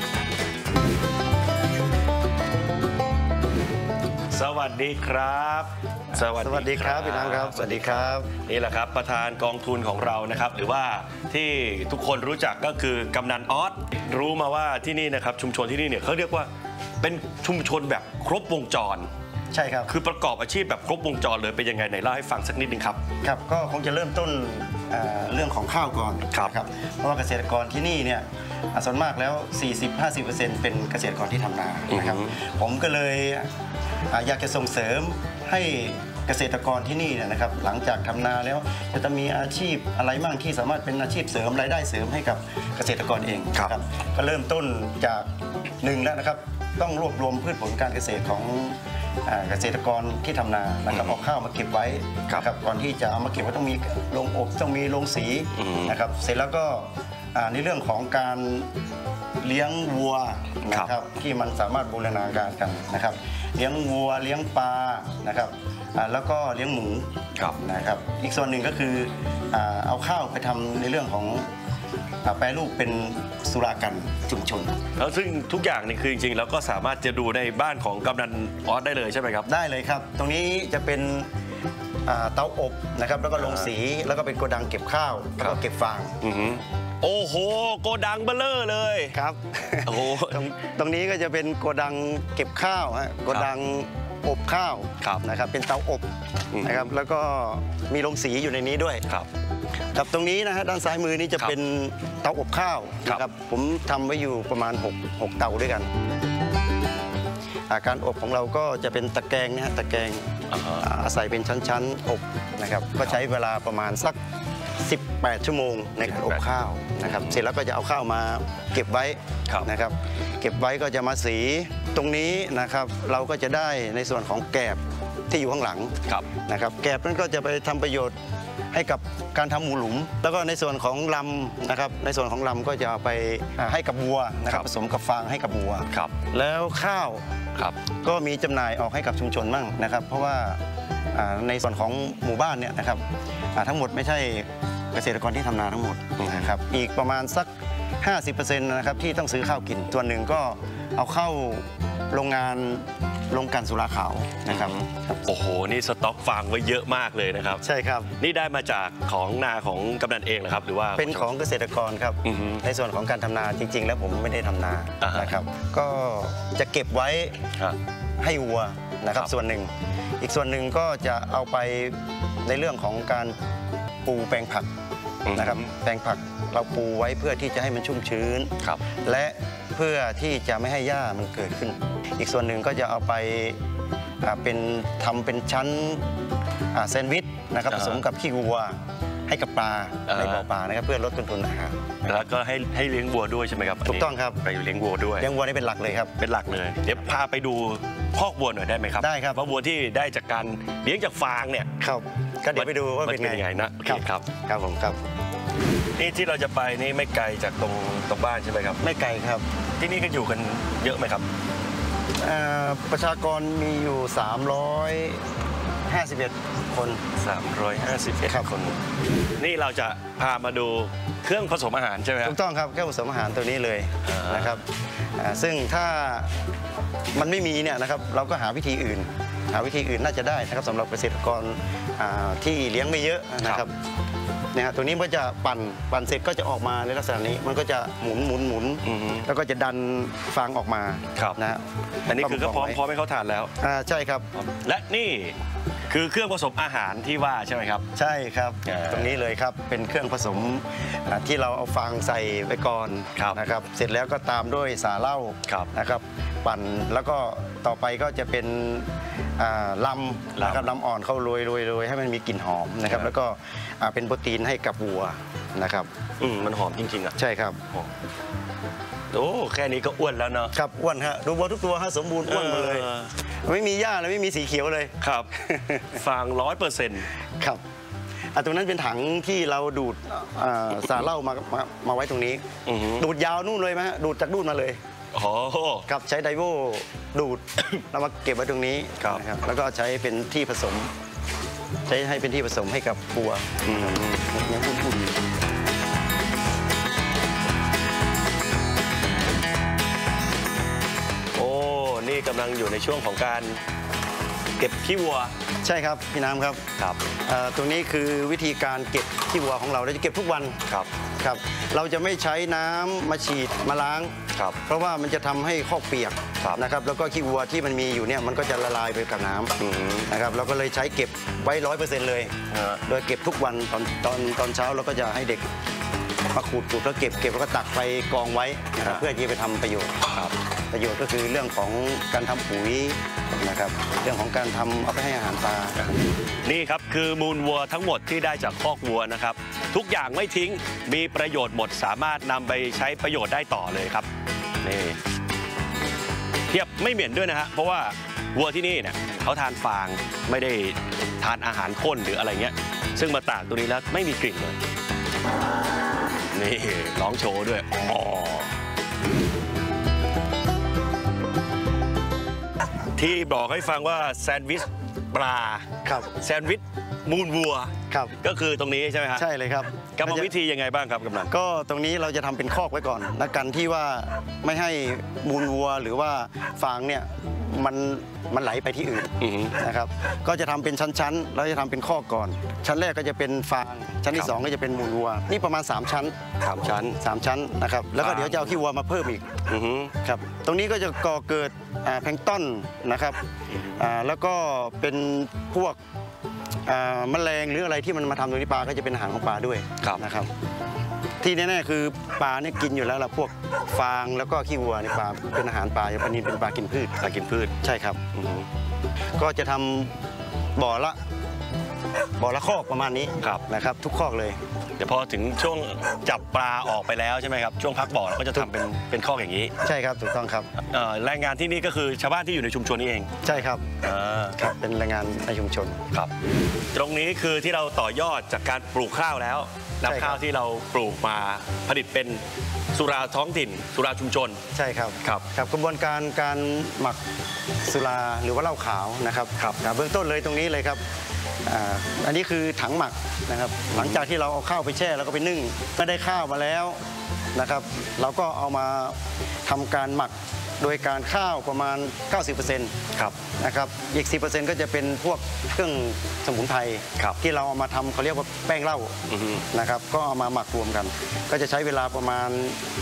สวัสดีครับสวัสดีครับพี่น้ำครับสวัสดีครับนี่แหละครับประธานกองทุนของเรานะครับหรือว่าที่ทุกคนรู้จักก็คือกำนันออสรู้มาว่าที่นี่นะครับชุมชนที่นี่เนี่ยเขาเรียกว่าเป็นชุมชนแบบครบวงจรใช่ครับคือประกอบอาชีพแบบครบวงจรเลยเป็นยังไงไหนเล่าให้ฟังสักนิดนึงครับครับก็คงจะเริ่มต้นเรื่องของข้าวก่อนครับเพราะว่าเกษตรกรที่นี่เนี่ยส่วนมากแล้ว 40-50% เป็นเกษตรกรที่ทำนานะครับผมก็เลยอยากจะส่งเสริมให้เกษตรกรที่นี่นะครับหลังจากทำนาแล้วจะมีอาชีพอะไรบ้างที่สามารถเป็นอาชีพเสริมรายได้เสริมให้กับเกษตรกรเองครับก็เริ่มต้นจาก1แล้วนะครับต้องรวบรวมพืชผลการเกษตรของเกษตรกรที่ทำนานะครับเอาข้าวมาเก็บไว้ครับก่อนที่จะเอามาเก็บไว้ต้องมีโรงอบต้องมีโรงสีนะครับเสร็จแล้วก็ในเรื่องของการเลี้ยงวัวนะครับที่มันสามารถบูรณาการกันนะครับเลี้ยงวัวเลี้ยงปลานะครับแล้วก็เลี้ยงหมูนะครับอีกส่วนหนึ่งก็คือเอาข้าวไปทำในเรื่องของแปรรูปเป็นสุรากันชุมชนแล้วซึ่งทุกอย่างนี่คือจริงๆแล้วก็สามารถจะดูในบ้านของกำนันออสได้เลยใช่ไหมครับได้เลยครับตรงนี้จะเป็นเตาอบนะครับแล้วก็โรงสีแล้วก็เป็นโกดังเก็บข้าวแล้วก็เก็บฟางโอ้โหโกดังเบลเลอร์เลยครับโอ้ตรงนี้ก็จะเป็นโกดังเก็บข้าวโกดังอบข้าวนะครับเป็นเตาอบนะครับแล้วก็มีโรงสีอยู่ในนี้ด้วยครับตรงนี้นะฮะด้านซ้ายมือนี้จะเป็นเตาอบข้าวนะครับผมทำไว้อยู่ประมาณ6เตาด้วยกันการอบของเราก็จะเป็นตะแกรงนะฮะตะแกรงอาศัยเป็นชั้นๆอบนะครับก็ใช้เวลาประมาณสัก18 ชั่วโมงในการอบข้าวนะครับเสร็จแล้วก็จะเอาข้าวมาเก็บไว้นะครับเก็บไว้ก็จะมาสีตรงนี้นะครับเราก็จะได้ในส่วนของแกบที่อยู่ข้างหลังนะครับแกบนั้นก็จะไปทำประโยชน์ให้กับการทำหมูหลุมแล้วก็ในส่วนของลำนะครับในส่วนของลำก็จะเอาไปให้กับวัวนะครับผสมกับฟางให้กับวัวแล้วข้าวก็มีจำหน่ายออกให้กับชุมชนบ้างนะครับเพราะว่าในส่วนของหมู่บ้านเนี่ยนะครับทั้งหมดไม่ใช่เกษตรกรที่ทำนาทั้งหมดนะครับอีกประมาณสัก 50% นะครับที่ต้องซื้อข้าวกินส่วนหนึ่งก็เอาเข้าโรงงานโรงกลั่นสุราขาวนะครับโอ้โหนี่สต็อกฟางไว้เยอะมากเลยนะครับใช่ครับนี่ได้มาจากของนาของกำนันเองเหรอครับหรือว่าเป็นของเกษตรกรครับในส่วนของการทำนาจริงๆแล้วผมไม่ได้ทำนานะครับก็จะเก็บไว้ให้วัวนะครับส่วนหนึ่งอีกส่วนหนึ่งก็จะเอาไปในเรื่องของการปูแปลงผักนะครับแปลงผักเราปูไว้เพื่อที่จะให้มันชุ่มชื้นและเพื่อที่จะไม่ให้หญ้ามันเกิดขึ้นอีกส่วนหนึ่งก็จะเอาไปทำเป็นชั้นแซนด์วิชนะครับผสมกับขี้วัวให้กับปลาในบ่อปลานะครับเพื่อลดต้นทุนอาหารแล้วก็ให้เลี้ยงวัวด้วยใช่ไหมครับถูกต้องครับไปเลี้ยงวัวด้วยเลี้ยงวัวนี่เป็นหลักเลยครับเป็นหลักเลยเดี๋ยวพาไปดูคอกวัวหน่อยได้ไหมครับได้ครับว่าวัวที่ได้จากการเลี้ยงจากฟางเนี่ยครับก็เดี๋ยวไปดูว่าเป็นยังไงนะครับครับผมครับนี่ที่เราจะไปนี่ไม่ไกลจากตรงบ้านใช่ไหมครับไม่ไกลครับที่นี่ก็อยู่กันเยอะไหมครับประชากรมีอยู่351 คน 351 คนนี่เราจะพามาดูเครื่องผสมอาหารใช่ไหมครับถูกต้องครับเครื่องผสมอาหารตัวนี้เลยนะครับซึ่งถ้ามันไม่มีเนี่ยนะครับเราก็หาวิธีอื่นน่าจะได้นะครับสำหรับเกษตรกรที่เลี้ยงไม่เยอะนะครับเนี่ยตัวนี้มันจะปั่นเสร็จก็จะออกมาในลักษณะนี้มันก็จะหมุนแล้วก็จะดันฟางออกมานะอันนี้คือก็พร้อมให้เขาทานแล้วใช่ครับและนี่คือเครื่องผสมอาหารที่ว่าใช่ไหมครับใช่ครับตรงนี้เลยครับเป็นเครื่องผสมที่เราเอาฟางใส่ไปก่อนนะครับเสร็จแล้วก็ตามด้วยสาเหล้านะครับปั่นแล้วก็ต่อไปก็จะเป็นลำนะครับลำอ่อนเข้าโรยให้มันมีกลิ่นหอมนะครับแล้วก็เป็นโปรตีนให้กับวัวนะครับมันหอมจริงๆอ่ะใช่ครับโอ้แค่นี้ก็อ้วนแล้วเนาะครับอ้วนฮะดูวัวทุกตัวฮะสมบูรณ์อ้วนหมดเลยไม่มีหญ้าเลยไม่มีสีเขียวเลยครับฟาง100% ครับตรงนั้นเป็นถังที่เราดูดสาเหล้ามาไว้ตรงนี้ดูดยาวนู่นเลยไหมฮะดูดจากนู่นมาเลยครับใช้ไดโวดูดเรามาเก็บไว้ตรงนี้นะครับแล้วก็ใช้เป็นที่ผสมใช้ให้เป็นที่ผสมให้กับวัวอย่างอุ่นโอ้นี่กำลังอยู่ในช่วงของการเก็บขี้วัวใช่ครับพี่น้ำครับตรงนี้คือวิธีการเก็บขี้วัวของเราจะเก็บทุกวันครับเราจะไม่ใช้น้ำมาฉีดมาล้างเพราะว่ามันจะทำให้คอกเปียกนะครับแล้วก็ขี้วัวที่มันมีอยู่เนี่ยมันก็จะละลายไปกับน้ำนะครับเราก็เลยใช้เก็บไว้ 100% เลยโดยเก็บทุกวันตอนเช้าเราก็จะให้เด็กมาขูดแล้วเก็บแล้วก็ตักไปกองไว้เพื่อที่ไปทำประโยชน์ประโยชน์ก็คือเรื่องของการทำปุ๋ยนะครับเรื่องของการทำเอาไปให้อาหารปลานี่ครับคือมูลวัวทั้งหมดที่ได้จากคอกวัวนะครับทุกอย่างไม่ทิ้งมีประโยชน์หมดสามารถนำไปใช้ประโยชน์ได้ต่อเลยครับนี่ทียบไม่เหม็นด้วยนะฮะเพราะว่าวัวที่นี่เนี่ยเขาทานฟางไม่ได้ทานอาหารข้นหรืออะไรเงี้ยซึ่งมาตากตัวนี้แล้วไม่มีกลิ่นเลยนี่ร้องโชว์ด้วยที่บอกให้ฟังว่าแซนด์วิชปลาแซนด์วิชมูลวัวก็คือตรงนี้ใช่ไหมครับใช่เลยครับกรรมวิธียังไงบ้างครับกำนันก็ตรงนี้เราจะทำเป็นคอกไว้ก่อนและกันที่ว่าไม่ให้มูลวัวหรือว่าฟางเนี่ยมันไหลไปที่อื่นนะครับก็จะทำเป็นชั้นๆแล้วจะทำเป็นคอกก่อนชั้นแรกก็จะเป็นฟางชั้นที่2ก็จะเป็นมูลวัวนี่ประมาณ3ชั้น3ชั้นนะครับแล้วก็เดี๋ยวจะเอาขี้วัวมาเพิ่มอีกครับตรงนี้ก็จะก่อเกิดแพลงก์ต้นนะครับแล้วก็เป็นพวกแมลงหรืออะไรที่มันมาทำตรงนี้ปลาก็จะเป็นอาหารของปลาด้วยนะครับที่แน่ๆคือปลาเนี่ยกินอยู่แล้วล่ะพวกฟางแล้วก็ขี้วัวในปลาเป็นอาหารปลาอย่างปลานิลเป็นปลากินพืชใช่ครับก็จะทำบ่อละคอกประมาณนี้นะครับทุกคอกเลยเดี๋ยวพอถึงช่วงจับปลาออกไปแล้วใช่ไหมครับช่วงพักบ่อเราก็จะทำเป็นคอกอย่างนี้ใช่ครับถูกต้องครับแรงงานที่นี่ก็คือชาวบ้านที่อยู่ในชุมชนนี้เองใช่ครับครับเป็นแรงงานในชุมชนครับตรงนี้คือที่เราต่อยอดจากการปลูกข้าวแล้วนำข้าวที่เราปลูกมาผลิตเป็นสุราท้องถิ่นสุราชุมชนใช่ครับครับกระบวนการการหมักสุราหรือว่าเหล้าขาวนะครับเบื้องต้นเลยตรงนี้เลยครับอันนี้คือถังหมักนะครับหลังจากที่เราเอาข้าวไปแช่แล้วก็ไปนึ่งเมื่อได้ข้าวมาแล้วนะครับเราก็เอามาทำการหมักโดยการข้าวประมาณ 90% นะครับอีก 10% ก็จะเป็นพวกเครื่องสมุนไพรที่เราเอามาทำเขาเรียกว่าแป้งเหล้านะครับก็เอามาหมักรวมกันก็จะใช้เวลาประมาณ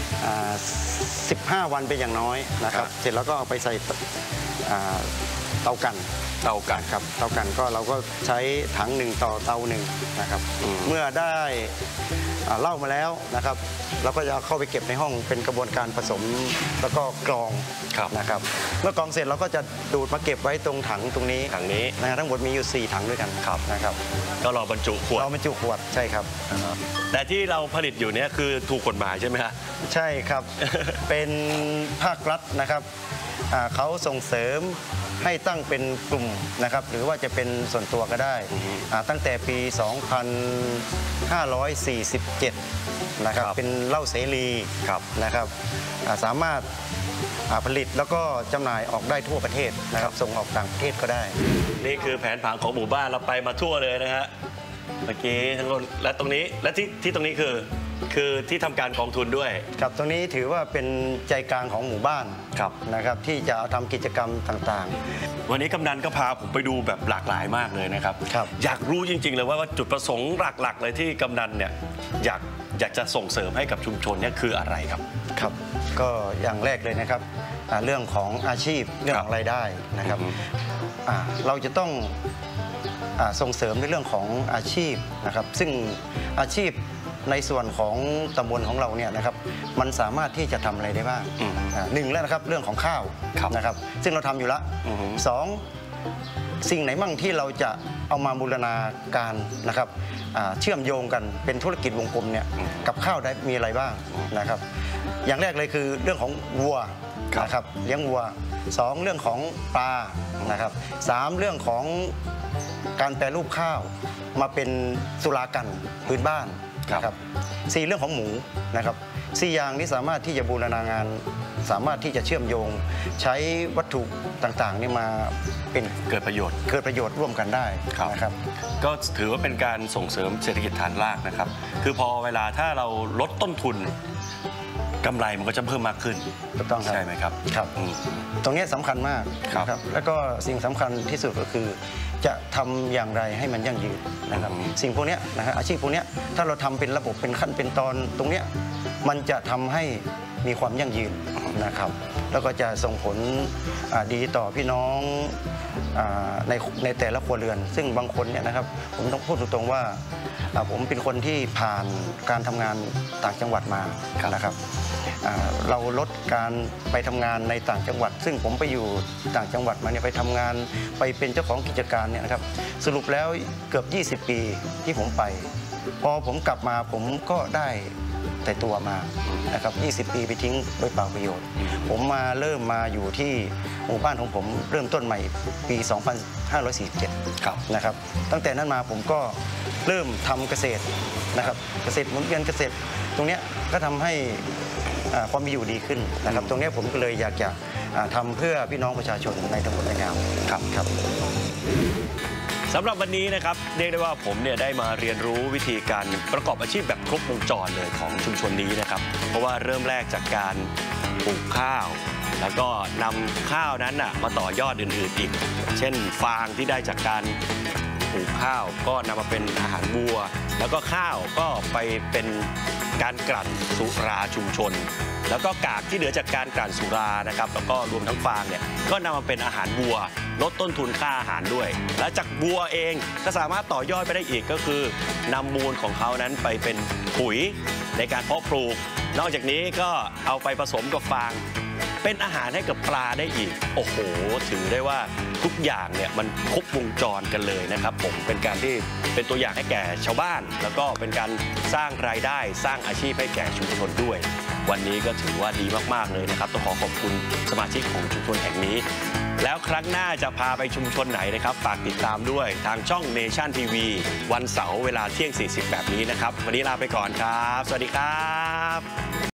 15 วันเป็นอย่างน้อยนะครับเสร็จแล้วก็เอาไปใส่เตากันครับเตากันก็เราก็ใช้ถังหนึ่งต่อเตาหนึ่งนะครับเมื่อได้เหล้ามาแล้วนะครับเราก็จะเข้าไปเก็บในห้องเป็นกระบวนการผสมแล้วก็กรองนะครับเมื่อกรองเสร็จเราก็จะดูดมาเก็บไว้ตรงถังตรงนี้นะทั้งหมดมีอยู่4ถังด้วยกันนะครับก็รอบรรจุขวดใช่ครับแต่ที่เราผลิตอยู่เนี่ยคือถูกกฎหมายใช่ไหมฮะใช่ครับเป็นภาครัฐนะครับเขาส่งเสริมให้ตั้งเป็นกลุ่มนะครับหรือว่าจะเป็นส่วนตัวก็ได้ตั้งแต่ปี 2547 นะครับเป็นเหล้าเสรีนะครับสามารถผลิตแล้วก็จำหน่ายออกได้ทั่วประเทศนะครับส่งออกต่างประเทศก็ได้นี่คือแผนผังของหมู่บ้านเราไปมาทั่วเลยนะฮะเมื่อกี้ทั้งคนและตรงนี้และที่ตรงนี้คือที่ทำการกองทุนด้วยครับตรงนี้ถือว่าเป็นใจกลางของหมู่บ้านนะครับที่จะทำกิจกรรมต่างๆวันนี้กำนันก็พาผมไปดูแบบหลากหลายมากเลยนะครับอยากรู้จริงๆเลยว่าจุดประสงค์หลักๆเลยที่กำนันเนี่ยอยากจะส่งเสริมให้กับชุมชนเนี่ยคืออะไรครับครับก็อย่างแรกเลยนะครับเรื่องของอาชีพเรื่องของรายได้นะครับเราจะต้องส่งเสริมในเรื่องของอาชีพนะครับซึ่งอาชีพในส่วนของตำบลของเราเนี่ยนะครับมันสามารถที่จะทำอะไรได้บ้างหนึ่งแล้วนะครับเรื่องของข้าวนะครับซึ่งเราทำอยู่ละ2สิ่งไหนมั่งที่เราจะเอามาบูรณาการนะครับเชื่อมโยงกันเป็นธุรกิจวงกลมเนี่ยกับข้าวได้มีอะไรบ้างนะครับอย่างแรกเลยคือเรื่องของวัวนะครับเลี้ยงวัว2เรื่องของปลานะครับ3เรื่องของการแปรรูปข้าวมาเป็นสุรากันพื้นบ้านนะครับ4เรื่องของหมูนะครับ4อย่างนี้สามารถที่จะบูรณาการสามารถที่จะเชื่อมโยงใช้วัตถุต่างๆนี่มาเป็นเกิดประโยชน์ร่วมกันได้นะครับก็ถือว่าเป็นการส่งเสริมเศรษฐกิจฐานรากนะครับคือพอเวลาถ้าเราลดต้นทุนกำไรมันก็จะเพิ่มมากขึ้นถูกต้องใช่ไหมครับครับตรงนี้สำคัญมากครับแล้วก็สิ่งสำคัญที่สุดก็คือจะทำอย่างไรให้มันยั่งยืนนะครับสิ่งพวกนี้นะครับอาชีพพวกนี้ถ้าเราทำเป็นระบบเป็นขั้นเป็นตอนตรงนี้มันจะทำให้มีความยั่งยืนนะครับแล้วก็จะส่งผลดีต่อพี่น้องในแต่ละครัวเรือนซึ่งบางคนเนี่ยนะครับผมต้องพูดตรงๆว่าผมเป็นคนที่ผ่านการทำงานต่างจังหวัดมานะครับเราลดการไปทำงานในต่างจังหวัดซึ่งผมไปอยู่ต่างจังหวัดมาเนี่ยไปทำงานไปเป็นเจ้าของกิจการเนี่ยนะครับสรุปแล้วเกือบ20 ปีที่ผมไปพอผมกลับมาผมก็ได้แต่ตัวมานะครับ20 ปีไปทิ้งโดยเปล่าประโยชน์ผมเริ่มมาอยู่ที่หมู่บ้านของผมเริ่มต้นใหม่ปี 2547นะครับตั้งแต่นั้นมาผมก็เริ่มทำเกษตรนะครับเกษตรหมุนเวียนเกษตรตรงนี้ก็ทำให้ความมีอยู่ดีขึ้นนะครับตรงนี้ผมก็เลยอยากจะทำเพื่อพี่น้องประชาชนในตำบลในงามครับสำหรับวันนี้นะครับเรียกได้ว่าผมเนี่ยได้มาเรียนรู้วิธีการประกอบอาชีพแบบครบวงจรเลยของชุมชนนี้นะครับเพราะว่าเริ่มแรกจากการปลูกข้าวแล้วก็นำข้าวนั้นมาต่อยอดอื่นๆอีกเช่นฟางที่ได้จากการปลูกข้าวก็นำมาเป็นอาหารวัวแล้วก็ข้าวก็ไปเป็นการกลั่นสุราชุมชนแล้วก็กากที่เหลือจากการกลั่นสุรานะครับแล้วก็รวมทั้งฟางเนี่ยก็นำมาเป็นอาหารวัวลดต้นทุนค่าอาหารด้วยและจากวัวเองก็สามารถต่อยอดไปได้อีกก็คือนำมูลของเขานั้นไปเป็นปุ๋ยในการเพาะปลูกนอกจากนี้ก็เอาไปผสมกับฟางเป็นอาหารให้กับปลาได้อีกโอ้โหถือได้ว่าทุกอย่างเนี่ยมันครบวงจรกันเลยนะครับผมเป็นการที่เป็นตัวอย่างให้แก่ชาวบ้านแล้วก็เป็นการสร้างรายได้สร้างอาชีพให้แก่ชุมชนด้วยวันนี้ก็ถือว่าดีมากๆเลยนะครับต้องขอขอบคุณสมาชิกของชุมชนแห่งนี้แล้วครั้งหน้าจะพาไปชุมชนไหนนะครับฝากติดตามด้วยทางช่อง Nation TV วันเสาร์เวลาเที่ยง 40 แบบนี้นะครับวันนี้ลาไปก่อนครับสวัสดีครับ